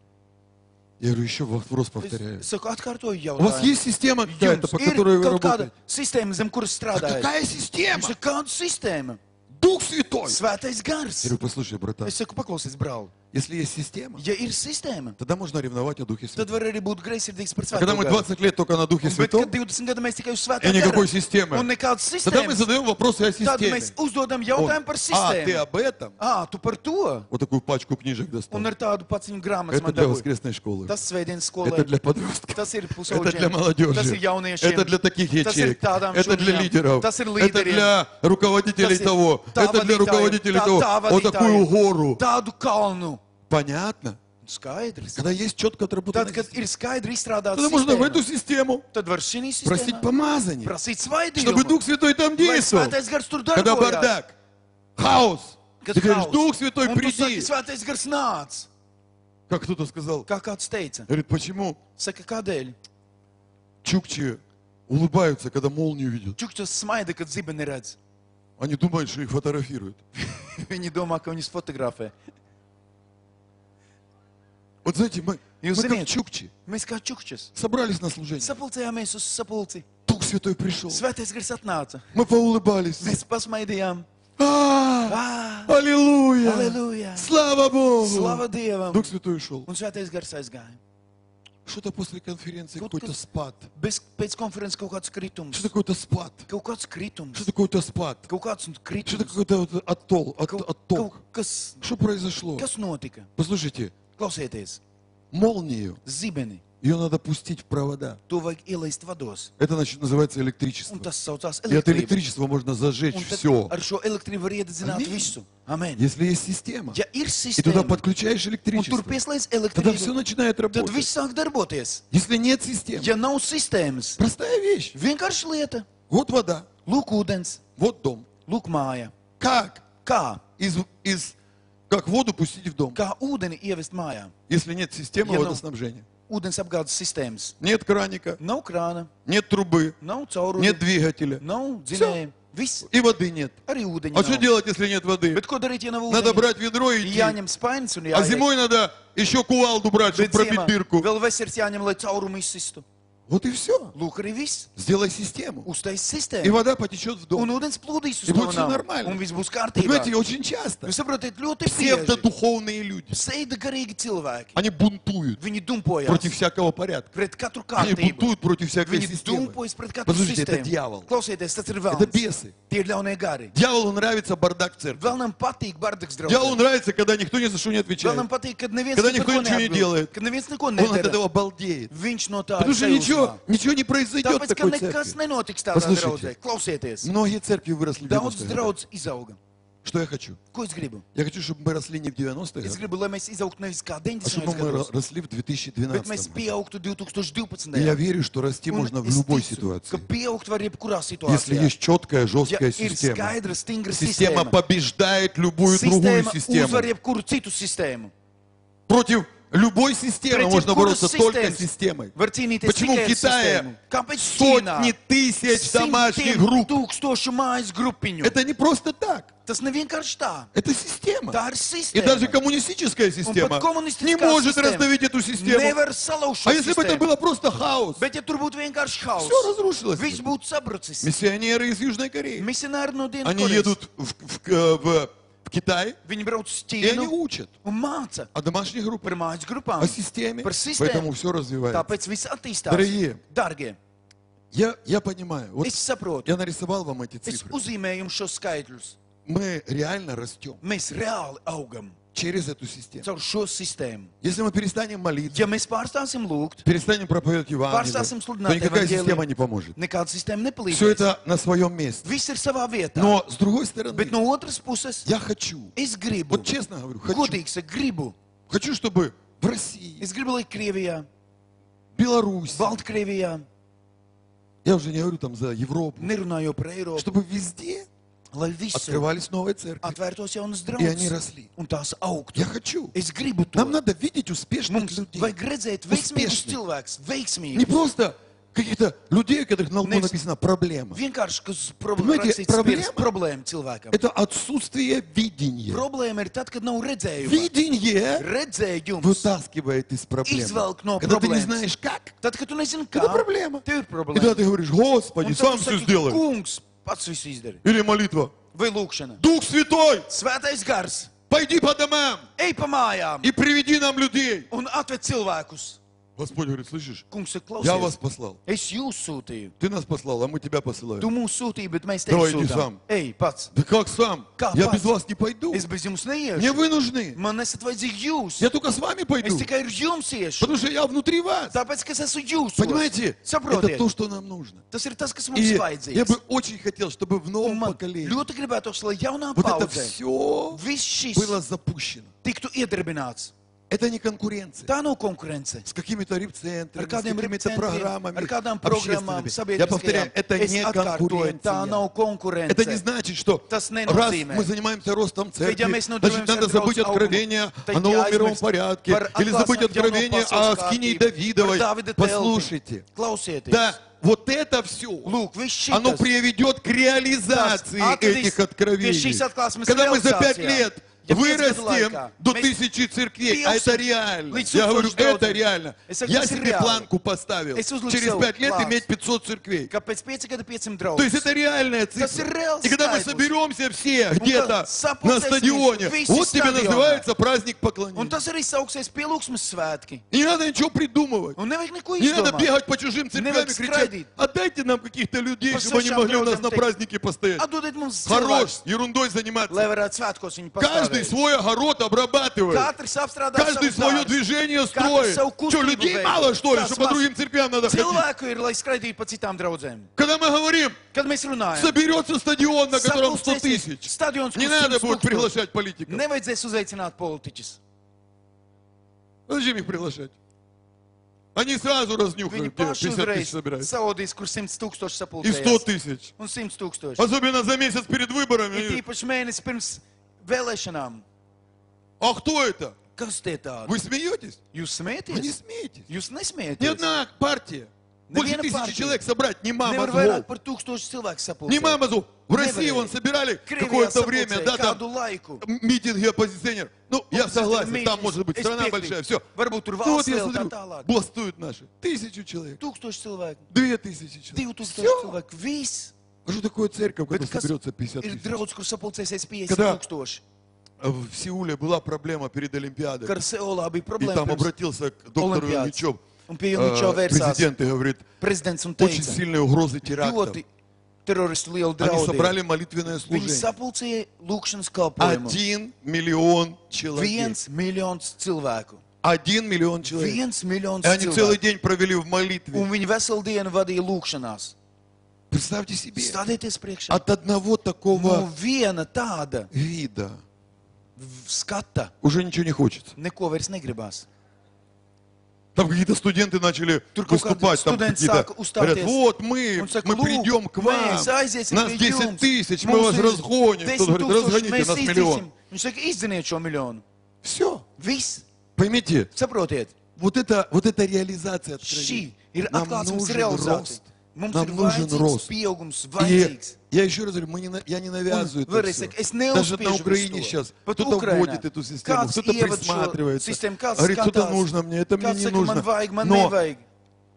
Я говорю, еще вопрос повторяю.
Es saku, atkārtoju
У вас
jautājumu.
есть система какая-то,
Jums
по
ir
которой вы
kaut kāda
работаете?
sistēma, zem kuras strādājat.
Какая система?
Viņš saka, kāda sistēma?
Дух Святой.
Svētais gars.
Я говорю, послушай, братан,
Es saku, paklausies, brāl.
если есть система,
Ja ir sistēma,
тогда можно ревновать о Духе
tad
Святом.
var arī būt greizsirdīgs par
А когда
svēto
мы
garu.
20 лет только на Духе
Bet,
Святом,
kad 20 gadu mēs tikai uz
и
svētā
никакой
gara
системы,
un nekādas
тогда мы
sistēmas,
задаем вопросы о
tad
системе.
mēs uzdodam
Он,
jautājumu par
ты
sistēmu.
об этом?
Tu par to?
Вот такую пачку книжек достал.
Un ar tādu paciņu grāmatu
Это
man
для
dabūja.
воскресной школы.
Tas svētdienas
Это
skolē.
для подростков.
Tas ir
Это
pusauģiem.
для молодежи.
Tas ir jauniešiem.
Это для таких
Tas ir
ячеек.
tādām
Это для
šūniņām.
лидеров.
Tas ir
Это
līderiem.
для руководителей
Tas ir
того.
tā
Это для
vadītājiem,
руководителей
tā-
того.
tā
Вот такую
vadītājiem.
гору.
Tādu kalnu.
Понятно?
Skaidrs.
Когда есть четко отработанная
Tad, kad
система,
ir skaidri izstrādāta
тогда можно в эту
sistēma,
систему
tad var šī
просить
sistēmā
помазание,
prasīt
чтобы
svaidījumu.
Дух Святой там
Lai
действовал.
svētais gars tur
Когда
darbojās.
бардак, хаос,
Kad
ты говоришь,
haus.
Дух Святой,
Un tu saki,
приди.
svētais gars nāc.
Как кто-то сказал,
Kā kāds teica.
говорит, почему
Saka, kādēļ?
чукчи улыбаются, когда молнию видят?
Čukčas smaida, kad zibeni redz.
Они думают, что их фотографируют.
Viņi domā, ka viņus fotografē.
Вот знаете, мы
Jūs
как
ziniet,
чукчи
mēs kā čukčas
собрались на служение.
sapulcējāmies uz sapulci.
Дух Святой пришел.
Svētais gars atnāca.
Мы поулыбались.
Mēs pasmaidījām.
А, Аллилуйя!
Аллилуйя!
Слава Богу!
Slava Dievam!
Дух Святой ушел.
Un svētais gars aizgāja.
Что-то после конференции,
Kaut
какой-то
kas-
спад.
Pēc konferences kaut kāds kritums.
Что такое-то спад?
Kaut kāds kritums.
Что такое-то спад?
Kaut kāds
Что-то
kritums.
какой-то вот
Kaut
отток.
kas,
Что произошло?
kas notika?
Послушайте,
Klausieties,
молнию,
zibeni.
ее надо пустить в провода.
To vajag ielaist vados.
Это значит, называется электричество.
Un tas saucās
И от
elektrība.
электричества можно зажечь
Un tad
все.
ar šo elektrību var iededzināt
Amen.
visu. Amen.
Если есть система,
Ja ir
и туда
sistēma,
подключаешь
un tur
электричество,
pieslēdz
тогда все
elektrību,
начинает
tad
работать.
viss sāk darboties.
Если нет системы,
Ja nav sistēmas,
простая вещь.
vienkārši lieta.
Вот вода,
Lūk, ūdens,
вот дом.
lūk, māja.
Как
Kā?
как воду пустить в дом,
Kā ūdeni ievest mājā?
если нет системы
Я, ну,
водоснабжения?
Ūdens apgādes sistēmas.
Нет краника,
Nav krāna,
нет трубы,
nav cauruļu,
нет двигателя.
nav dzinēja. Viss,
И воды нет.
arī ūdeņa
А что
nav.
делать, если нет воды?
Bet ko darīt, ja nav
Надо
ūdeņa?
брать ведро и идти.
Jāņem spainis un
А
jāiet.
зимой надо еще кувалду брать, чтобы
Bet
пробить
ziemā
дырку.
vēl vesels jāņem, lai caurumu izsistu.
Вот и все.
Lūk, arī viss.
Сделай систему.
Uztais
И
sistēmu.
вода потечет в
Un
дом.
ūdens plūdīs uz
И
to
будет всё
namu.
нормально.
Un viss būs
Понимаете,
kārtībā.
очень часто
Jūs saprotat, ļoti bieži
псевдодуховные люди,
pseida garīgi cilvēki.
они бунтуют
Viņi dumpojas
против всякого порядка.
pret katru
Они
kārtību.
бунтуют против всякой
Viņi
системы.
dumpojas pret katru
Послушайте, это
sistēmu.
дьявол.
Klausieties, tas ir
Это
vēlams.
бесы.
Tie ir ļaunie gari.
Дьяволу нравится бардак в церкви.
Vēl nam patīk bardaks
Дьяволу
draugs.
нравится, когда никто ни за что не
Vēl
отвечает.
nam patīk, kad neviens
Когда
par
никто
ko
ничего не
neatbild.
делает.
Kad neviens neko
Он от
nedara.
этого балдеет.
Viņš no tā
Потому что
ir
ничего не произойдет в
Tāpēc, ka
такой
nekas
церкви.
nenotiks tādā
Послушайте.
draudzē. Klausieties,
Многие церкви выросли в
daudz
90-х годах.
draudz izauga.
Что я хочу?
Ko es gribu?
Я хочу, чтобы мы росли не в 90-х
Es
годах,
gribu, lai mēs izaugtu nevis kā
а
90.
чтобы мы
gados,
росли в
bet
2012
mēs
году.
pieaugtu 2012.
И я верю, что расти
Un
можно в
es
любой
ticu, ka
ситуации.
pieaugt var jebkurā
Если
situācijā.
есть четкая,
Ja
жесткая
ir
система.
skaidra, stingra
Система
sistēma,
побеждает любую другую
sistēma
систему.
uzvar jebkuru citu sistēmu.
Против любой системы
Pret
можно
jebkuras
бороться только
sistēmas
системой.
var cīnīties
Почему
tikai
в
ar
Китае
sistēmu. Kāpēc Ķīnā
сотни тысяч домашних групп?
tūkstošu mājas grupiņu?
Это не просто так.
Tas nevienkārši tā.
Это система.
Tā ir
И даже
sistēma.
коммунистическая система
коммунистическая
не может
система
раздавить эту систему.
Nevar salauzt
А
šo
если бы это
sistēmu.
было просто хаос,
Bet ja tur būtu vienkārši hauss,
все разрушилось.
viss būtu sabrucis.
Миссионеры из Южной Кореи,
Misionāri no
они
Dienvidkorejas.
едут в Китай,
Viņi brauc uz
и они
Ķīnu
учат
un māca
о домашних
par
группах,
mājas grupām.
о системе,
Par sistēmu.
поэтому все развивается.
Tāpēc viss attīstās.
Дорогие,
Dārgie,
я понимаю, вот
es saprotu.
я нарисовал вам эти
Es
цифры.
uzzīmēju jums šos skaitļus.
Мы реально растем
Mēs reāli augam
через эту систему.
caur šo sistēmu.
Если мы перестанем молиться,
Ja mēs pārstāsim lūgt,
перестанем проповедовать Евангелие,
Pārstāsim
то
sludināt
никакая
evaņģēliju.
система не поможет.
nekāda sistēma
Все
nepalīdzēs.
это на своем месте.
Viss ir savā vietā.
Но с другой стороны,
Bet no otras puses,
я хочу,
es gribu,
вот честно говорю,
godīgi saku, gribu.
хочу, чтобы в России,
Es gribu, lai Krievijā,
Беларуси,
Baltkrievijā,
я уже не говорю там за Европу,
nerunājot par Eiropu,
чтобы везде
lai visur
открывались новые церкви,
atvērtos jaunas
и они
draudzes
росли.
un tās augtu.
Я хочу.
Es gribu to.
Нам надо видеть успешных
Mums
людей.
vajag redzēt veiksmīgus
Успешных.
cilvēkus,
Не
veiksmīgus.
просто каких-то людей, у которых на лбу
Nevis-
написано проблема.
Vienkārši, kas
Понимаете,
problēma cilvēkam.
Это отсутствие видения.
Problēma ir tad, kad nav redzējuma.
Видение
Redzējums.
вытаскивает из проблемы.
Izvelk no
Когда ты не
problēmas.
знаешь как,
Tad, kad tu nezini, kā,
это проблема.
tev ir
И
problēma.
тогда ты говоришь, Господи,
Un tad
сам
tu
все
saki,
сделай.
kungs, pats visu izdari.
Или молитва.
Vai lūkšana.
Дух Святой,
Svētais gars,
пойди по домам
ej pa mājām
и приведи нам людей.
un atved cilvēkus.
Господь говорит, слышишь,
Kungs saka,
я вас
klausies,
послал.
es jūs sūtīju.
Ты нас послал, а мы тебя посылаем.
Tu mūs sūtīji, bet mēs
Davai,
tevi
иди
sūtām.
сам.
Ej, pats.
Да как сам?
Как
Я
пас?
без вас не пойду.
Es bez jums
Мне
neiešu.
вы нужны.
Man esat vajadzīgi jūs.
Я только с вами
Es
пойду.
tikai ar jums iešu.
Потому что я внутри вас.
Tāpēc, ka es esmu jūsu.
Понимаете? Это
Saprotiet,
то, что нам нужно.
tas ir tas, kas mums
И я
vajadzīgs.
бы очень хотел, чтобы в
Un
новом
man
поколении
ļoti gribētos, lai jaunā
вот это
paudzē
все
viss šis
было запущено.
tiktu iedarbināts.
Это не конкуренция.
Tā nav konkurence.
С какими-то репцентрами,
Ar
с
kādiem
какими-то
ripcentriem,
программами
ar kādām programmām,
общественными. Я повторяю, это
Es
не
atkārtoju, tā
конкуренция.
nav konkurence.
Это не значит, что
Tas
раз
nenozīmē.
мы занимаемся ростом церкви,
ja mēs
значит,
nodarbojamies
надо
ar
забыть
draudz
откровение
augumu,
о новом
tad
мировом
jāaizmirst
порядке,
par
или забыть
atklāsmē
откровение
jauno
о
pasaules
Скинии
kārtību,
Давидовой.
par Davida telpi.
Послушайте,
Klausieties.
да, вот это все,
Lūk, viss
оно
šitas.
приведет к реализации
Tas atvedīs
этих
pie
откровений.
šīs atklāsmes
Когда мы за 5
realizācijām.
лет
Ja 5 gadu
вырастем
laikā
до
mēs
1000 церквей, а это реально.
līdz
Я говорю,
1000
это
draudzēm.
реально.
Es saku,
Я
tas ir
себе
reāli.
планку поставил.
Es uzliku
Через
sev
5 лет
plāns.
иметь 500 церквей.
Ka pēc 5 gadu 500
То есть
draugus.
это реальная
Tas ir
цифра.
reāls
И когда мы
skaitlis.
соберемся все где-то
sapulcēsimies
на стадионе,
visi
вот тебе
stadionā.
называется праздник
Un
поклонения.
tas arī sauksies pielūgsmes svētki.
И не надо ничего придумывать.
Un nevajag neko
Не надо
izdomāt.
бегать по чужим церквям и
Неважно,
кричать,
скрадить.
отдайте нам каких-то людей,
По
чтобы они
свечам
могли у нас
draugiem
на
teikt,
празднике постоять.
Atdodiet mums
Хорош,
cilvēkus,
ерундой
lai
заниматься.
varētu svētkos viņu
Каждый
pastāvēt.
свой огород обрабатывает.
Katrs apstrādā
Каждый
savu
свое
dārzu.
движение
Katrs
строит.
savu
Что,
kustību
людей
veido.
мало, что ли,
Kas
что по
maz?
другим церквям надо ходить?
Cilvēku ir, lai skraidītu pa citām draudzēm.
Когда мы говорим,
Kad mēs runājam,
соберется стадион, на котором 100
sapulcēsies
тысяч,
stadions,
не
kur
надо
100
будет
tūkstoši.
приглашать политиков.
Nevajadzēs uzaicināt politiķus.
Зачем их приглашать? Они сразу
Viņi
разнюхают, где
paši
50
uzreiz
тысяч собираются.
saudīs, kur 100 tūkstoši
И 100
sapulcējas.
тысяч.
Un 100 tūkstoši.
Особенно за месяц перед выборами.
Ir tīpaši mēnesis pirms vēlēšanām.
А кто это?
Kas tie tādi?
Вы смеетесь?
Jūs
Вы не
smieties?
смеетесь.
Jūs
Ни
nesmieties.
одна партия. Больше
Neviena
1000
partija
человек собрать. Не мама
Nevar
зло.
vairāk par 1000 cilvēku
Не
sapulcēt.
мама зло. В
Nevarēja.
России вон собирали
Krievijā
какое-то время,
sapulcēja
да, там
kādu laiku.
митинги оппозиционеров. Ну, я
Mums ir
согласен, там
mītings,
может быть
es
страна
piekrītu.
большая, все.
Varbūt tur
Ну вот
valsts
я
liela tā
смотрю,
tālāk.
бастуют наши. 1000 человек,
1000 cilvēku,
2000 человек.
2000
Всё.
cilvēku. Viss.
А что такое церковь, когда
Bet kas
соберется 50
ir
тысяч?
draudz, kur sapulcēsies 50
Когда
tūkstoši?
В Сеуле была проблема перед Олимпиадой.
Kar Seulā bija
И
problēma
там
pirms
обратился к доктору
Olimpiādas.
Ильичев,
Un pie Juņčo vērsās
президент, и говорит,
prezidents un
очень
teica,
сильные угрозы терактов.
ļoti teroristu lielu
Они
draudu.
собрали молитвенное
Viņi
служение.
sapulcēja lūkšanas kalpojumu.
1 миллион человек.
1 miljons cilvēku.
1 миллион человек.
1 miljons
И они целый
cilvēku.
день провели в молитве.
Un viņi veselu dienu vadīja lūkšanās.
Представьте себе,
Stādieties priekšā.
от одного
No
такого
viena tāda
вида
skata
уже ничего не хочется.
neko vairs negribās.
Там какие-то студенты начали
Tur kaut kādi
выступать, там
studenti
какие-то,
sāka uzstāties.
говорят, вот мы
Un saka,
мы
"Lūk,
придем к вам,
mēs aiziesim
нас
pie
10
jums.
тысяч, мы
Mums
вас
ir
разгоним.
10
Кто-то говорит,
tūkstoši,
разгоните
mēs
нас
iztiksim.
миллион.
Viņš saka, izdziniet šo miljonu.
Все.
Viss.
Поймите,
Saprotiet,
вот это реализация
šī
откровения.
ir
Нам
atklāsmes
нужен
realizācija.
рост.
Mums
Нам
ir
нужен
vajadzīgs
рост.
pieaugums,
И
vajadzīgs.
я еще раз говорю, я не навязываю
Un
это
vēlreiz
все.
saku, es
Даже на
neuzspiežu
Украине
visu to.
сейчас
Pat
кто-то
Ukrainā
вводит эту систему,
kāds
кто-то
ievada šo
присматривается.
sistēmu, kāds
Говорит, что-то
skatās,
нужно мне, это мне
kāds
не
saka,
нужно.
man vajag, man
Но
nevajag.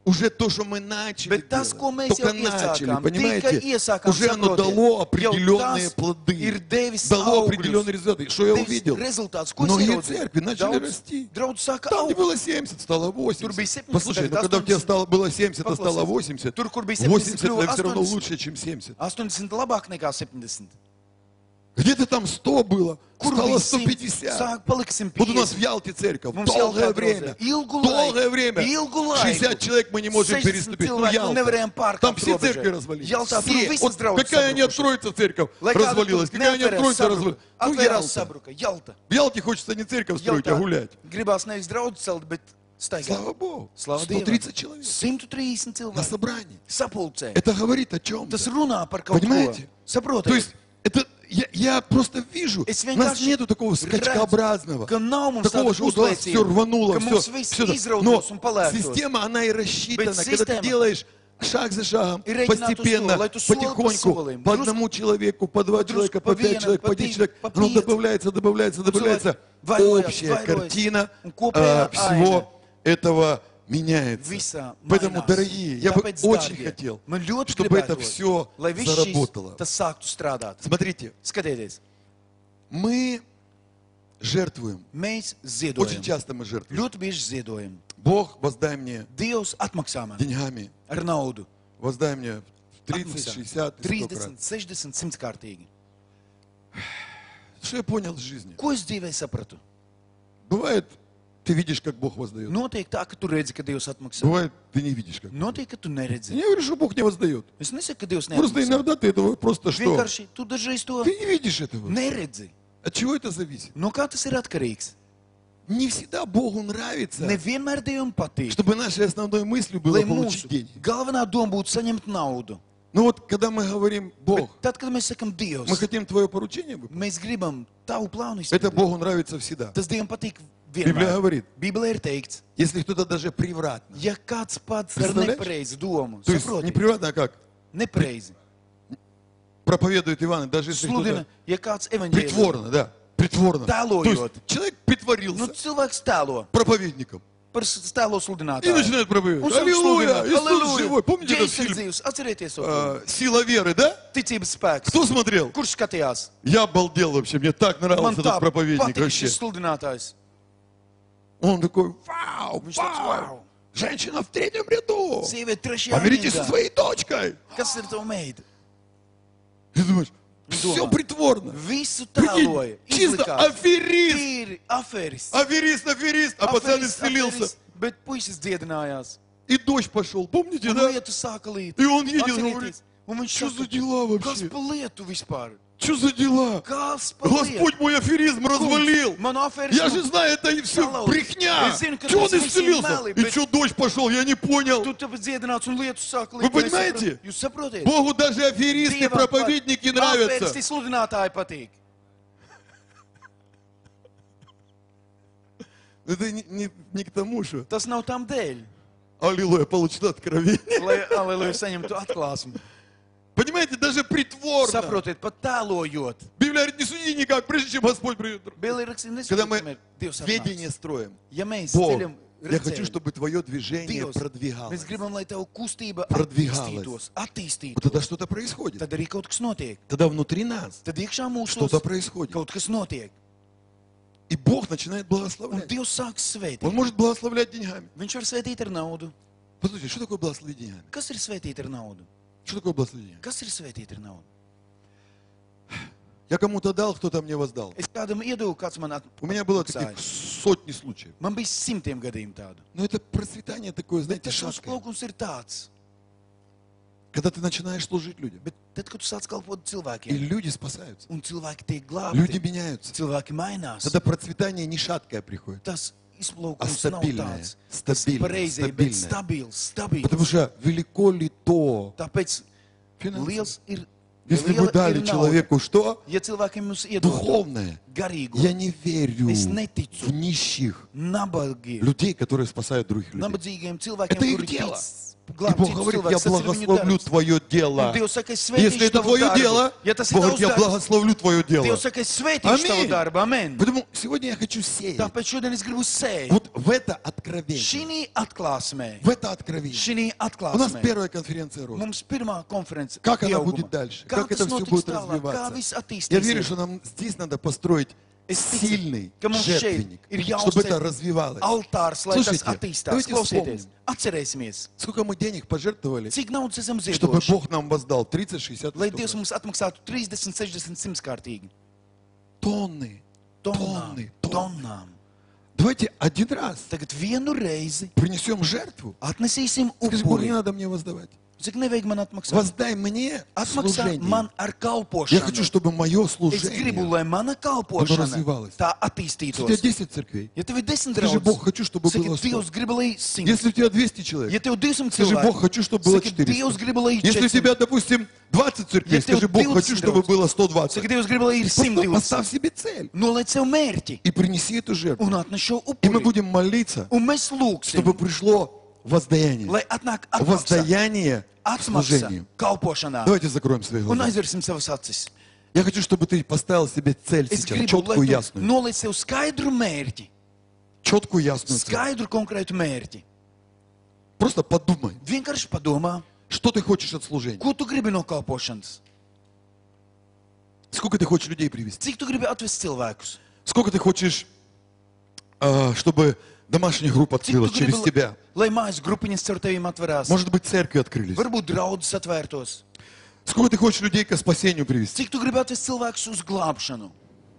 уже то, что мы начали
Bet tas, ko
делать,
mēs
только
jau
начали,
iesākām,
понимаете,
tikai iesākām,
уже оно
saprotiet,
дало
jau
определенные
tas
плоды,
ir devis
дало
augļus,
определенные результаты. Что я
devis
увидел?
rezultāts. Ko es
Многие
ieraudzīju?
церкви начали
Daudz
расти.
draugu sāka
Там, где
augt.
было 70, стало 80.
Tur bija 70,
Послушай, ну
tagad
когда у тебя
80.
было 70, а стало
Paklausies.
80,
Tur, kur bija 70,
80
kļuva
это все равно
80.
лучше, чем 70.
80 labāk nekā 70.
Где-то там 100 было,
Kur
стало
bija 100?
150.
Sāk palika 150.
Вот у нас в Ялте церковь.
Mums
Долгое
Ялtā
время.
draudzē. Ilgu
Долгое
laiku.
время.
Ilgu laiku.
60 человек мы не можем
60
переступить. Ну,
cilvēku
Ялта.
nevarējām pārkāpt
Там все
robežai.
церкви развалились.
Ялтā, tur
Все.
visas
Вот
draudzes
какая не
sabrukušas.
откроется церковь,
Lai kāda
развалилась.
tur
Какая не
neatverās,
откроется,
sabruka.
развалилась. Ну,
Atvērās,
Ялта.
sabruka. Jalta.
В Ялте хочется не церковь строить, а
Jaltā
гулять.
gribās nevis draudz celt, bet staigāt.
Слава Богу.
Slava Dievam.
130 человек
130
на
cilvēku.
собрании.
Sapulcē.
Это говорит о чем?
Tas runā par kaut
Понимаете?
ko.
То
Saprotiet?
есть, это, я просто вижу,
Es
у нас
vienkārši
нету такого скачкообразного,
ka nav mums
такого,
tāda
что у вас все рвануло,
ka mums
все,
viss
все. Но
izrautos un palēktos.
система, она и рассчитана,
Bet
когда ты
sistēma
делаешь шаг за шагом,
ir rēķināta uz to,
постепенно,
lai tu soli pa
потихоньку,
solim,
по
drusku-
одному человеку, по два
drusku
человека,
pa
по пять
vienam,
человек,
pa
по 10
divi,
человек,
pa
оно
pieci.
добавляется, добавляется.
Vairojās,
Общая
vairojās.
картина
Un kopējā
всего этого меняется.
Visā
Поэтому,
mainās.
дорогие, я бы
Tāpēc,
очень
dārgie,
хотел,
man ļoti
чтобы это
gribētos,
все
lai viss šis,
заработало.
tas sāktu strādāt.
Смотрите,
Skatieties,
мы жертвуем.
mēs
Очень
ziedojam.
часто мы жертвуем.
Ļoti bieži ziedojam.
Бог, воздай мне
Dievs atmaksā man
деньгами,
ar naudu.
воздай мне 30,
Atmaksā
60 и 100 крат.
30, 60, 100 kārtīgi.
Что я понял в жизни?
Ko es dzīvē sapratu?
Бывает, ты видишь, как Бог воздает.
Notiek tā, ka tu redzi, ka Dievs atmaksā.
Бывает, ты не видишь, как.
Notiek, ka tu
Я
neredzi.
не говорю, что Бог не воздает.
Es nesaku, ka Dievs
Просто
neatmaksā.
иногда ты этого просто что?
Vienkārši tu dažreiz to
Ты не видишь этого.
neredzi.
От чего это зависит?
No kā tas ir atkarīgs?
Не всегда Богу нравится,
Nevienmēr Dievam patīk,
чтобы нашей основной мыслью было
lai
получить
mūsu
деньги.
galvenā doma būtu saņemt naudu.
Ну вот, когда мы говорим,
Bet
Бог,
tad, kad mēs sakam Dievs,
мы хотим Твое поручение выполнить,
mēs gribam tavu plānu
это
izpildīt.
Богу нравится всегда.
Tas Dievam patīk
Библия
vienmēr.
говорит,
Bībelē ir teikts,
если кто-то даже превратно,
ja kāds pats ar
Представляешь?
nepareizu domu,
то есть не
saproti,
превратно, а как?
nepareizi,
Проповедует Иван, даже если
sludina,
кто-то
ja kāds evaņģēlis,
притворно, да, притворно.
Тēlojot.
То есть человек притворился
nu cilvēks tēlo
проповедником
par tēlo
и
sludinātāju.
начинает проповедовать.
Un sāk
Аллилуйя,
sludināt,
Иисус живой. Помните этот
Jēzus ir
фильм
dzīvs, atcerieties to.
«Сила веры», да?
Ticības spēks.
Кто смотрел?
Kurš skatījās?
Я обалдел вообще, мне так
Man
нравился
tā
этот проповедник
patīk
вообще.
šis sludinātājs.
Он такой, вау,
Viņš tāds,
вау,
vau,
женщина в третьем ряду,
sieviete trešajā
помиритесь со
rindā.
своей дочкой.
Kas ir tava meita?
И думаешь,
Domā.
все притворно.
Visu
Прикинь,
tēloja,
чисто
izlikās.
аферист,
Tīri afēris.
аферист, а пацан исцелился.
Bet puisis dziedinājās.
И дождь пошел, помните,
Un
да?
lietu sāka līt.
И он едет, говорит,
Atcerieties. Un viņš
что за
saka,
дела
kas
вообще?
pa lietu vispār?
Что за дела?
Kas pa lietu?
Господь мой аферизм развалил.
Manu afēris.
Я же знаю, это и все
Салау.
брехня.
Я знаю,
Чего он
как это
исцелился?
малы,
И
bet-
что дождь пошел, я не понял.
Tu tāpēc dziedināts un lietu sāka
Вы
līt.
понимаете?
Jūs saprotiet?
Богу даже аферисты,
Dievam
проповедники нравятся.
Afēristi sludinātāji patīk.
Это не к тому, что
Tas nav tam dēļ,
аллилуйя, получит откровение.
lai aleluja saņemtu atklāsmi.
Понимаете, даже притворно.
Saprotiet, pat tēlojot.
Библия говорит, не суди никак, прежде чем Господь придет.
Bībelē ir rakstīts,
Когда мы
nesūdzieties, Dievs
ведение
atnāks.
строим,
Ja mēs
Бог,
ceļam
я хочу,
redzējumu,
чтобы твое движение
Dievs,
продвигалось.
mēs gribam, lai tavu kustība
Продвигалась.
attīstītos,
Вот тогда что-то происходит.
tad arī kaut kas notiek.
Тогда внутри нас
Tad iekšā mūsos
что-то происходит.
kaut kas notiek.
И Бог начинает
Un
благословлять.
Dievs sāk svētīt.
Он может благословлять деньгами.
Viņš var svētīt ar naudu.
Послушайте, что такое благословить деньгами?
Kas ir svētīt ar naudu?
Что такое благословить деньгами?
Kas ir svētīt ar naudu?
Я кому-то дал, кто-то мне воздал.
Es kādam iedevu, kāds man
У меня было
atmaksāja.
таких сотни случаев.
Man bija 100 gadījumu tādu.
Но это процветание такое,
Bet
знаете,
tas savs
шаткое.
plaukums ir tāds.
Когда ты начинаешь служить людям,
Bet tad, kad tu sāc kalpot
и
cilvēkiem,
люди спасаются,
un cilvēki tiek
люди
glābti,
меняются,
cilvēki mainās,
тогда процветание не шаткое приходит.
tas
А
izplaukums nav
стабильное,
tāds. Tas
стабильное,
pareizi, bet
стабильное.
stabils.
Потому что велико ли то,
Tāpēc
финансово,
liels ir,
если
liela
мы дали
ir nauda.
человеку что?
Ja cilvēkiem mums iedod
Духовное.
garīgu,
Я не верю
Es neticu.
в нищих
nabagi,
людей, которые спасают других людей.
nabadzīgiem cilvēkiem,
Это их
kuri
дело.
tic
И
glābt
Бог
citus
говорит, я
cilvēkus. Tas ir viņu
благословлю
darbs.
твое дело.
Un Dievs saka, es
Если
svētīšu
это
tavu
твое
darbu.
дело,
Ja tas ir
Бог
tavs
говорит, я
darbs,
благословлю твое дело.
Dievs saka, es svētīšu tavu
Аминь.
darbu. Amen.
Поэтому сегодня я хочу сеять.
Tāpēc šodien es gribu sēt.
Вот в это откровение.
Šī atklāsmē,
В это откровение.
šī
У нас
atklāsmē.
первая конференция роста.
Mums pirmā konference.
Как она
pieauguma.
будет дальше?
Kā
Как это
tas
все
notiks
будет
tālāk? Kā viss
развиваться? Я верю,
attīstīsies?
что нам здесь надо построить
Es ticu,
сильный
ka mums šeit
жертвенник,
ir
чтобы это
jāuzceļ
развивалось.
altārs, lai tas
Слушайте,
attīstās.
давайте
Klausieties,
вспомним.
atcerēsimies,
Сколько мы денег пожертвовали,
cik naudas esam
чтобы
ziedojuši,
Бог нам воздал? 30, 60,
lai
100.
Dievs mums atmaksātu 30, 60, 100 kārtīgi.
Тонны.
Tonnām, tonnām.
Давайте один раз
Tagad vienu reizi
принесем жертву.
atnesīsim
Скажи, Бог, не
upuri.
надо мне воздавать.
Cik nevajag man atmaksāt?
Воздай мне
Atmaksā
служение.
man ar
Я хочу,
kalpošanu.
чтобы мое
Es gribu,
служение,
lai mana kalpošana
развивалась.
tā
у тебя
attīstītos.
10 церквей.
Ja tev ir 10
Скажи, Бог,
draugi,
хочу, чтобы
saki,
было 100.
Dievs grib, lai 100.
Если у тебя 200 человек,
Ja tev 200
скажи, Бог,
cilvēku,
хочу, чтобы было
saki,
400.
Dievs grib, lai ir
Если у
400.
тебя, допустим, 20 церквей,
Ja tev
скажи, Бог,
20
хочу, чтобы
draugs,
было 120.
Saka, Dievs grib, lai ir
Просто
120.
поставь себе цель
Noliec sev mērķi
и принеси эту жертву.
un atnes šo
И мы
upuri.
будем молиться,
Un mēs lūgsim,
чтобы пришло воздаяние.
lai atnāk atmaksa,
Воздаяние к
atmaksa
служению.
kalpošanā.
Давайте закроем свои
Un
глаза.
aizversim savas acis.
Я хочу, чтобы ты поставил себе цель
Es
сейчас,
gribu,
четкую,
lai tu
ясную.
noliec sev skaidru mērķi.
Четкую, ясную цель.
Skaidru, konkrētu mērķi.
Просто подумай,
Vienkārši padomā,
что ты хочешь от служения.
ko tu gribi no kalpošanas.
Сколько ты хочешь людей привести.
Cik tu gribi atvest cilvēkus?
Сколько ты хочешь, чтобы домашняя группа
Cik tu
открылась через
gribi,
тебя.
lai mājas grupiņas caur tevīm atverās?
Может быть, церкви открылись.
Varbūt draudzes atvērtos.
Сколько ты хочешь людей к спасению привести.
Cik tu gribi atvest cilvēkus uz glābšanu?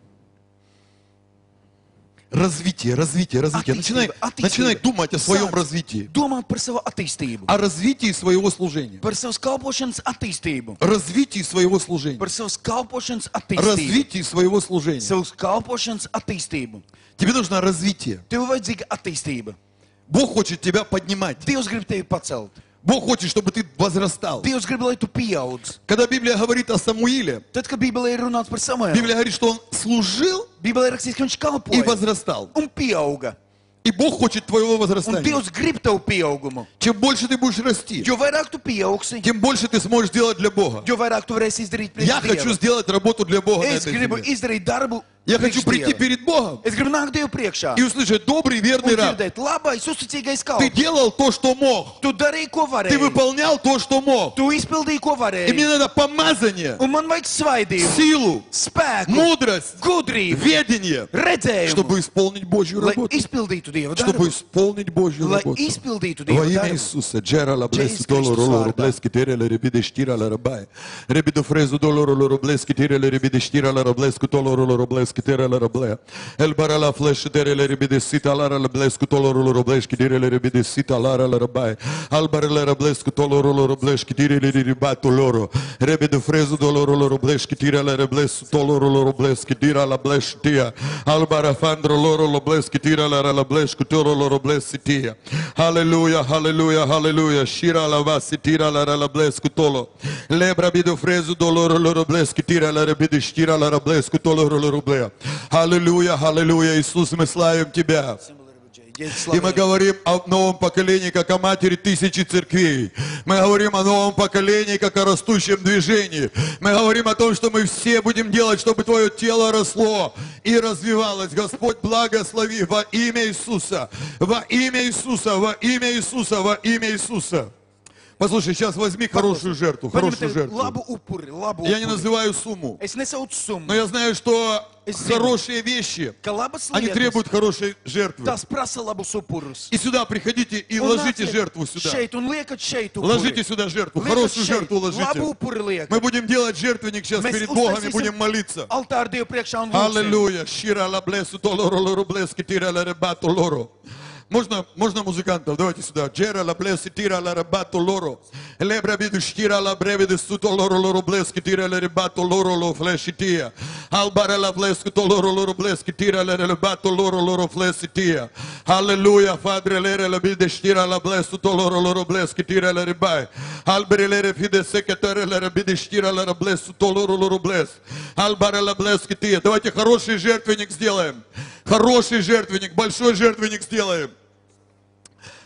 Развитие, развитие, развитие.
Attīstība,
Начинай
attīstība.
думать о своем
Sāc
развитии.
Domāt par savu attīstību,
О развитии своего служения.
par savas kalpošanas attīstību,
Развитии своего служения.
par savas kalpošanas attīstību,
Развитии своего служения.
savas kalpošanas attīstību.
Тебе нужно развитие.
Tev vajadzīga attīstība.
Bог хочет тебя поднимать.
Dievs grib tevi pacelt.
Bог хочет, чтобы ты возрастал.
Dievs grib, lai tu pieaudz.
Когда Библия говорит о Самуиле,
Tad, kad Bībelē ir runāts par Samuelu,
Библия говорит, что он служил
Bībelē ir rakstīts, ka viņš
и
kalpoja
возрастал.
un pieauga.
И Бог хочет твоего
Un
возрастания.
Dievs grib tavu pieaugumu.
Чем больше ты будешь расти,
Jo vairāk tu pieaugsi,
тем больше ты сможешь делать для Бога.
jo vairāk tu varēsi izdarīt
Я
priekš
хочу
Dieva.
сделать работу для Бога на
Es
этой
gribu
земле.
izdarīt darbu
Я хочу
priekš
прийти
Dieva.
перед Богом
Es gribu nākt Dievu priekšā
и услышать: добрый, верный
un
раб.
dzirdēt, labais, uzticīgais
Ты
kalps.
делал то, что мог.
Tu darīji, ko
Ты
varēji.
выполнял то, что мог.
Tu izpildīji, ko
И мне
varēji.
надо помазание,
Un man vajag svaidību,
силу,
spēku,
мудрость,
gudrību,
ведение,
redzējumu,
чтобы исполнить Божью
lai
работу.
izpildītu Dieva
Чтобы
darbu.
исполнить Божью
Lai
работу.
izpildītu
Во
Dieva
имя
darbu.
Иисуса. Джера ла блесу
Jēzus
долору
Kristus
лору
vārdā.
блески тереле ребиде штира ла рабай. Ребиду фрезу долору лору блески тереле ребиде штира ла раблеску толору лору блески тереле рабле. Эль барала флеш тереле ребиде сита ла ла блеску толору лору блески тереле ребиде сита ла ла рабай. Аль барала раблеску толору лору блески тереле ребату лору. Ребиду фрезу долору лору блески тереле раблесу толору лору блески тира ла блеш тия. Аль барафандро лору ло блески тира ла блеску толору лору блески тия. Halleluja, halleluja, halleluja. Shira la vasi tira la la blesku tolo. Lebra bidu frezu doloro loro blesku tira la bidu штира la blesku tolo loro blea. Halleluja, halleluja. Иисус, мы славим Тебя. И мы говорим о новом поколении, как о матери тысячи церквей. Мы говорим о новом поколении, как о растущем движении. Мы говорим о том, что мы все будем делать, чтобы Твое тело росло и развивалось. Господь, благослови во имя Иисуса, во имя Иисуса, во имя Иисуса, во имя Иисуса. Послушай, сейчас возьми хорошую жертву, хорошую жертву.
Labu upuri, labu
Я не
upuri.
называю сумму,
Es nesaucu summu,
но я знаю, что
Zinu.
хорошие вещи,
ka labas
они
lietas,
требуют хорошей жертвы.
tas prasa labus upurus.
И сюда приходите и
Un
ложите
nāciet
жертву сюда.
Šeit un liekat šeit upuri.
Ложите сюда жертву,
Liekat
хорошую
šeit,
жертву
labu
ложите.
upuri liekat.
Мы будем делать жертвенник сейчас
Mēs
перед Богом и
uztaisīsim
будем молиться.
Altāru Dievu priekšā un lūgsim.
Аллилуйя. Шира ла блесу толоро лоро блески тира ла ребату лоро. Можно музыкантов? Давайте сюда. Джера ла блеси тира ла ребату лоро. Лебра биду штира ла бревиде суто лоро лоро блески тира ла ребату лоро ло флеши тия. Албара ла блеску толоро лоро блески тира ла ребату лоро лоро флеши тия. Аллилуйя. Фадре лере ла биде штира ла блесу толоро лоро блески тира ла ребай. Албере лере фиде секретаре ла биде штира ла блесу толоро лоро блес. Албара ла блески тия. Давайте хороший жертвенник сделаем. Хороший жертвенник, большой жертвенник сделаем.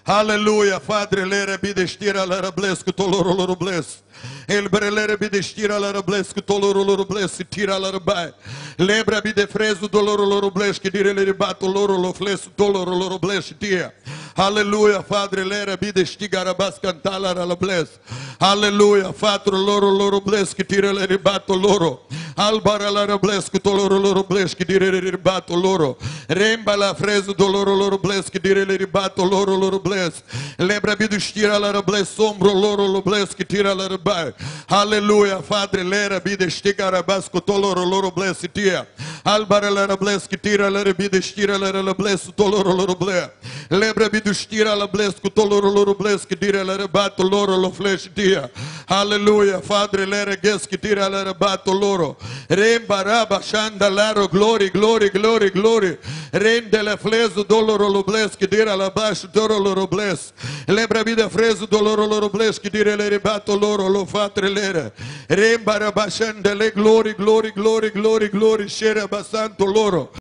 Aleluia, Padre, lere bidestira la rablesco toloro loro bles. El brelere bidestira la rablesco toloro loro bles, tira la rabai. Lembra bide freso doloro loro bles, que dire le ribato loro lo flesso doloro loro bles tia. Aleluia, Padre, lere bidestiga rabas cantala la bles. Aleluia, Fatro loro bles, que tira le ribato loro. Albara la rablesco toloro loro bles, que dire le ribato loro. Remba la freso doloro loro bles, que dire le ribato loro bles. Lembra bidestira la bles, sombro loro bles, que tira la rabai. Aleluia, Padre, lera bidestiga rabas toloro loro bles tia. Albara la bles, que tira la bidestira la bles toloro loro bles. Lembra bidestira la bles, toloro loro bles, que dire la ribato loro lo flesh tia. Aleluia, Padre, lera ges, que tira la ribato loro. Remba raba shanda laro, glory, glory, glory, glory. Rende la fleso doloro lo bles, que dire la baixo doro loro bles. Lembra vida freso doloro loro bles, que dire le ribato loro lo fatre lera. Remba raba shanda le glory, glory, glory, glory, glory, shera basanto loro.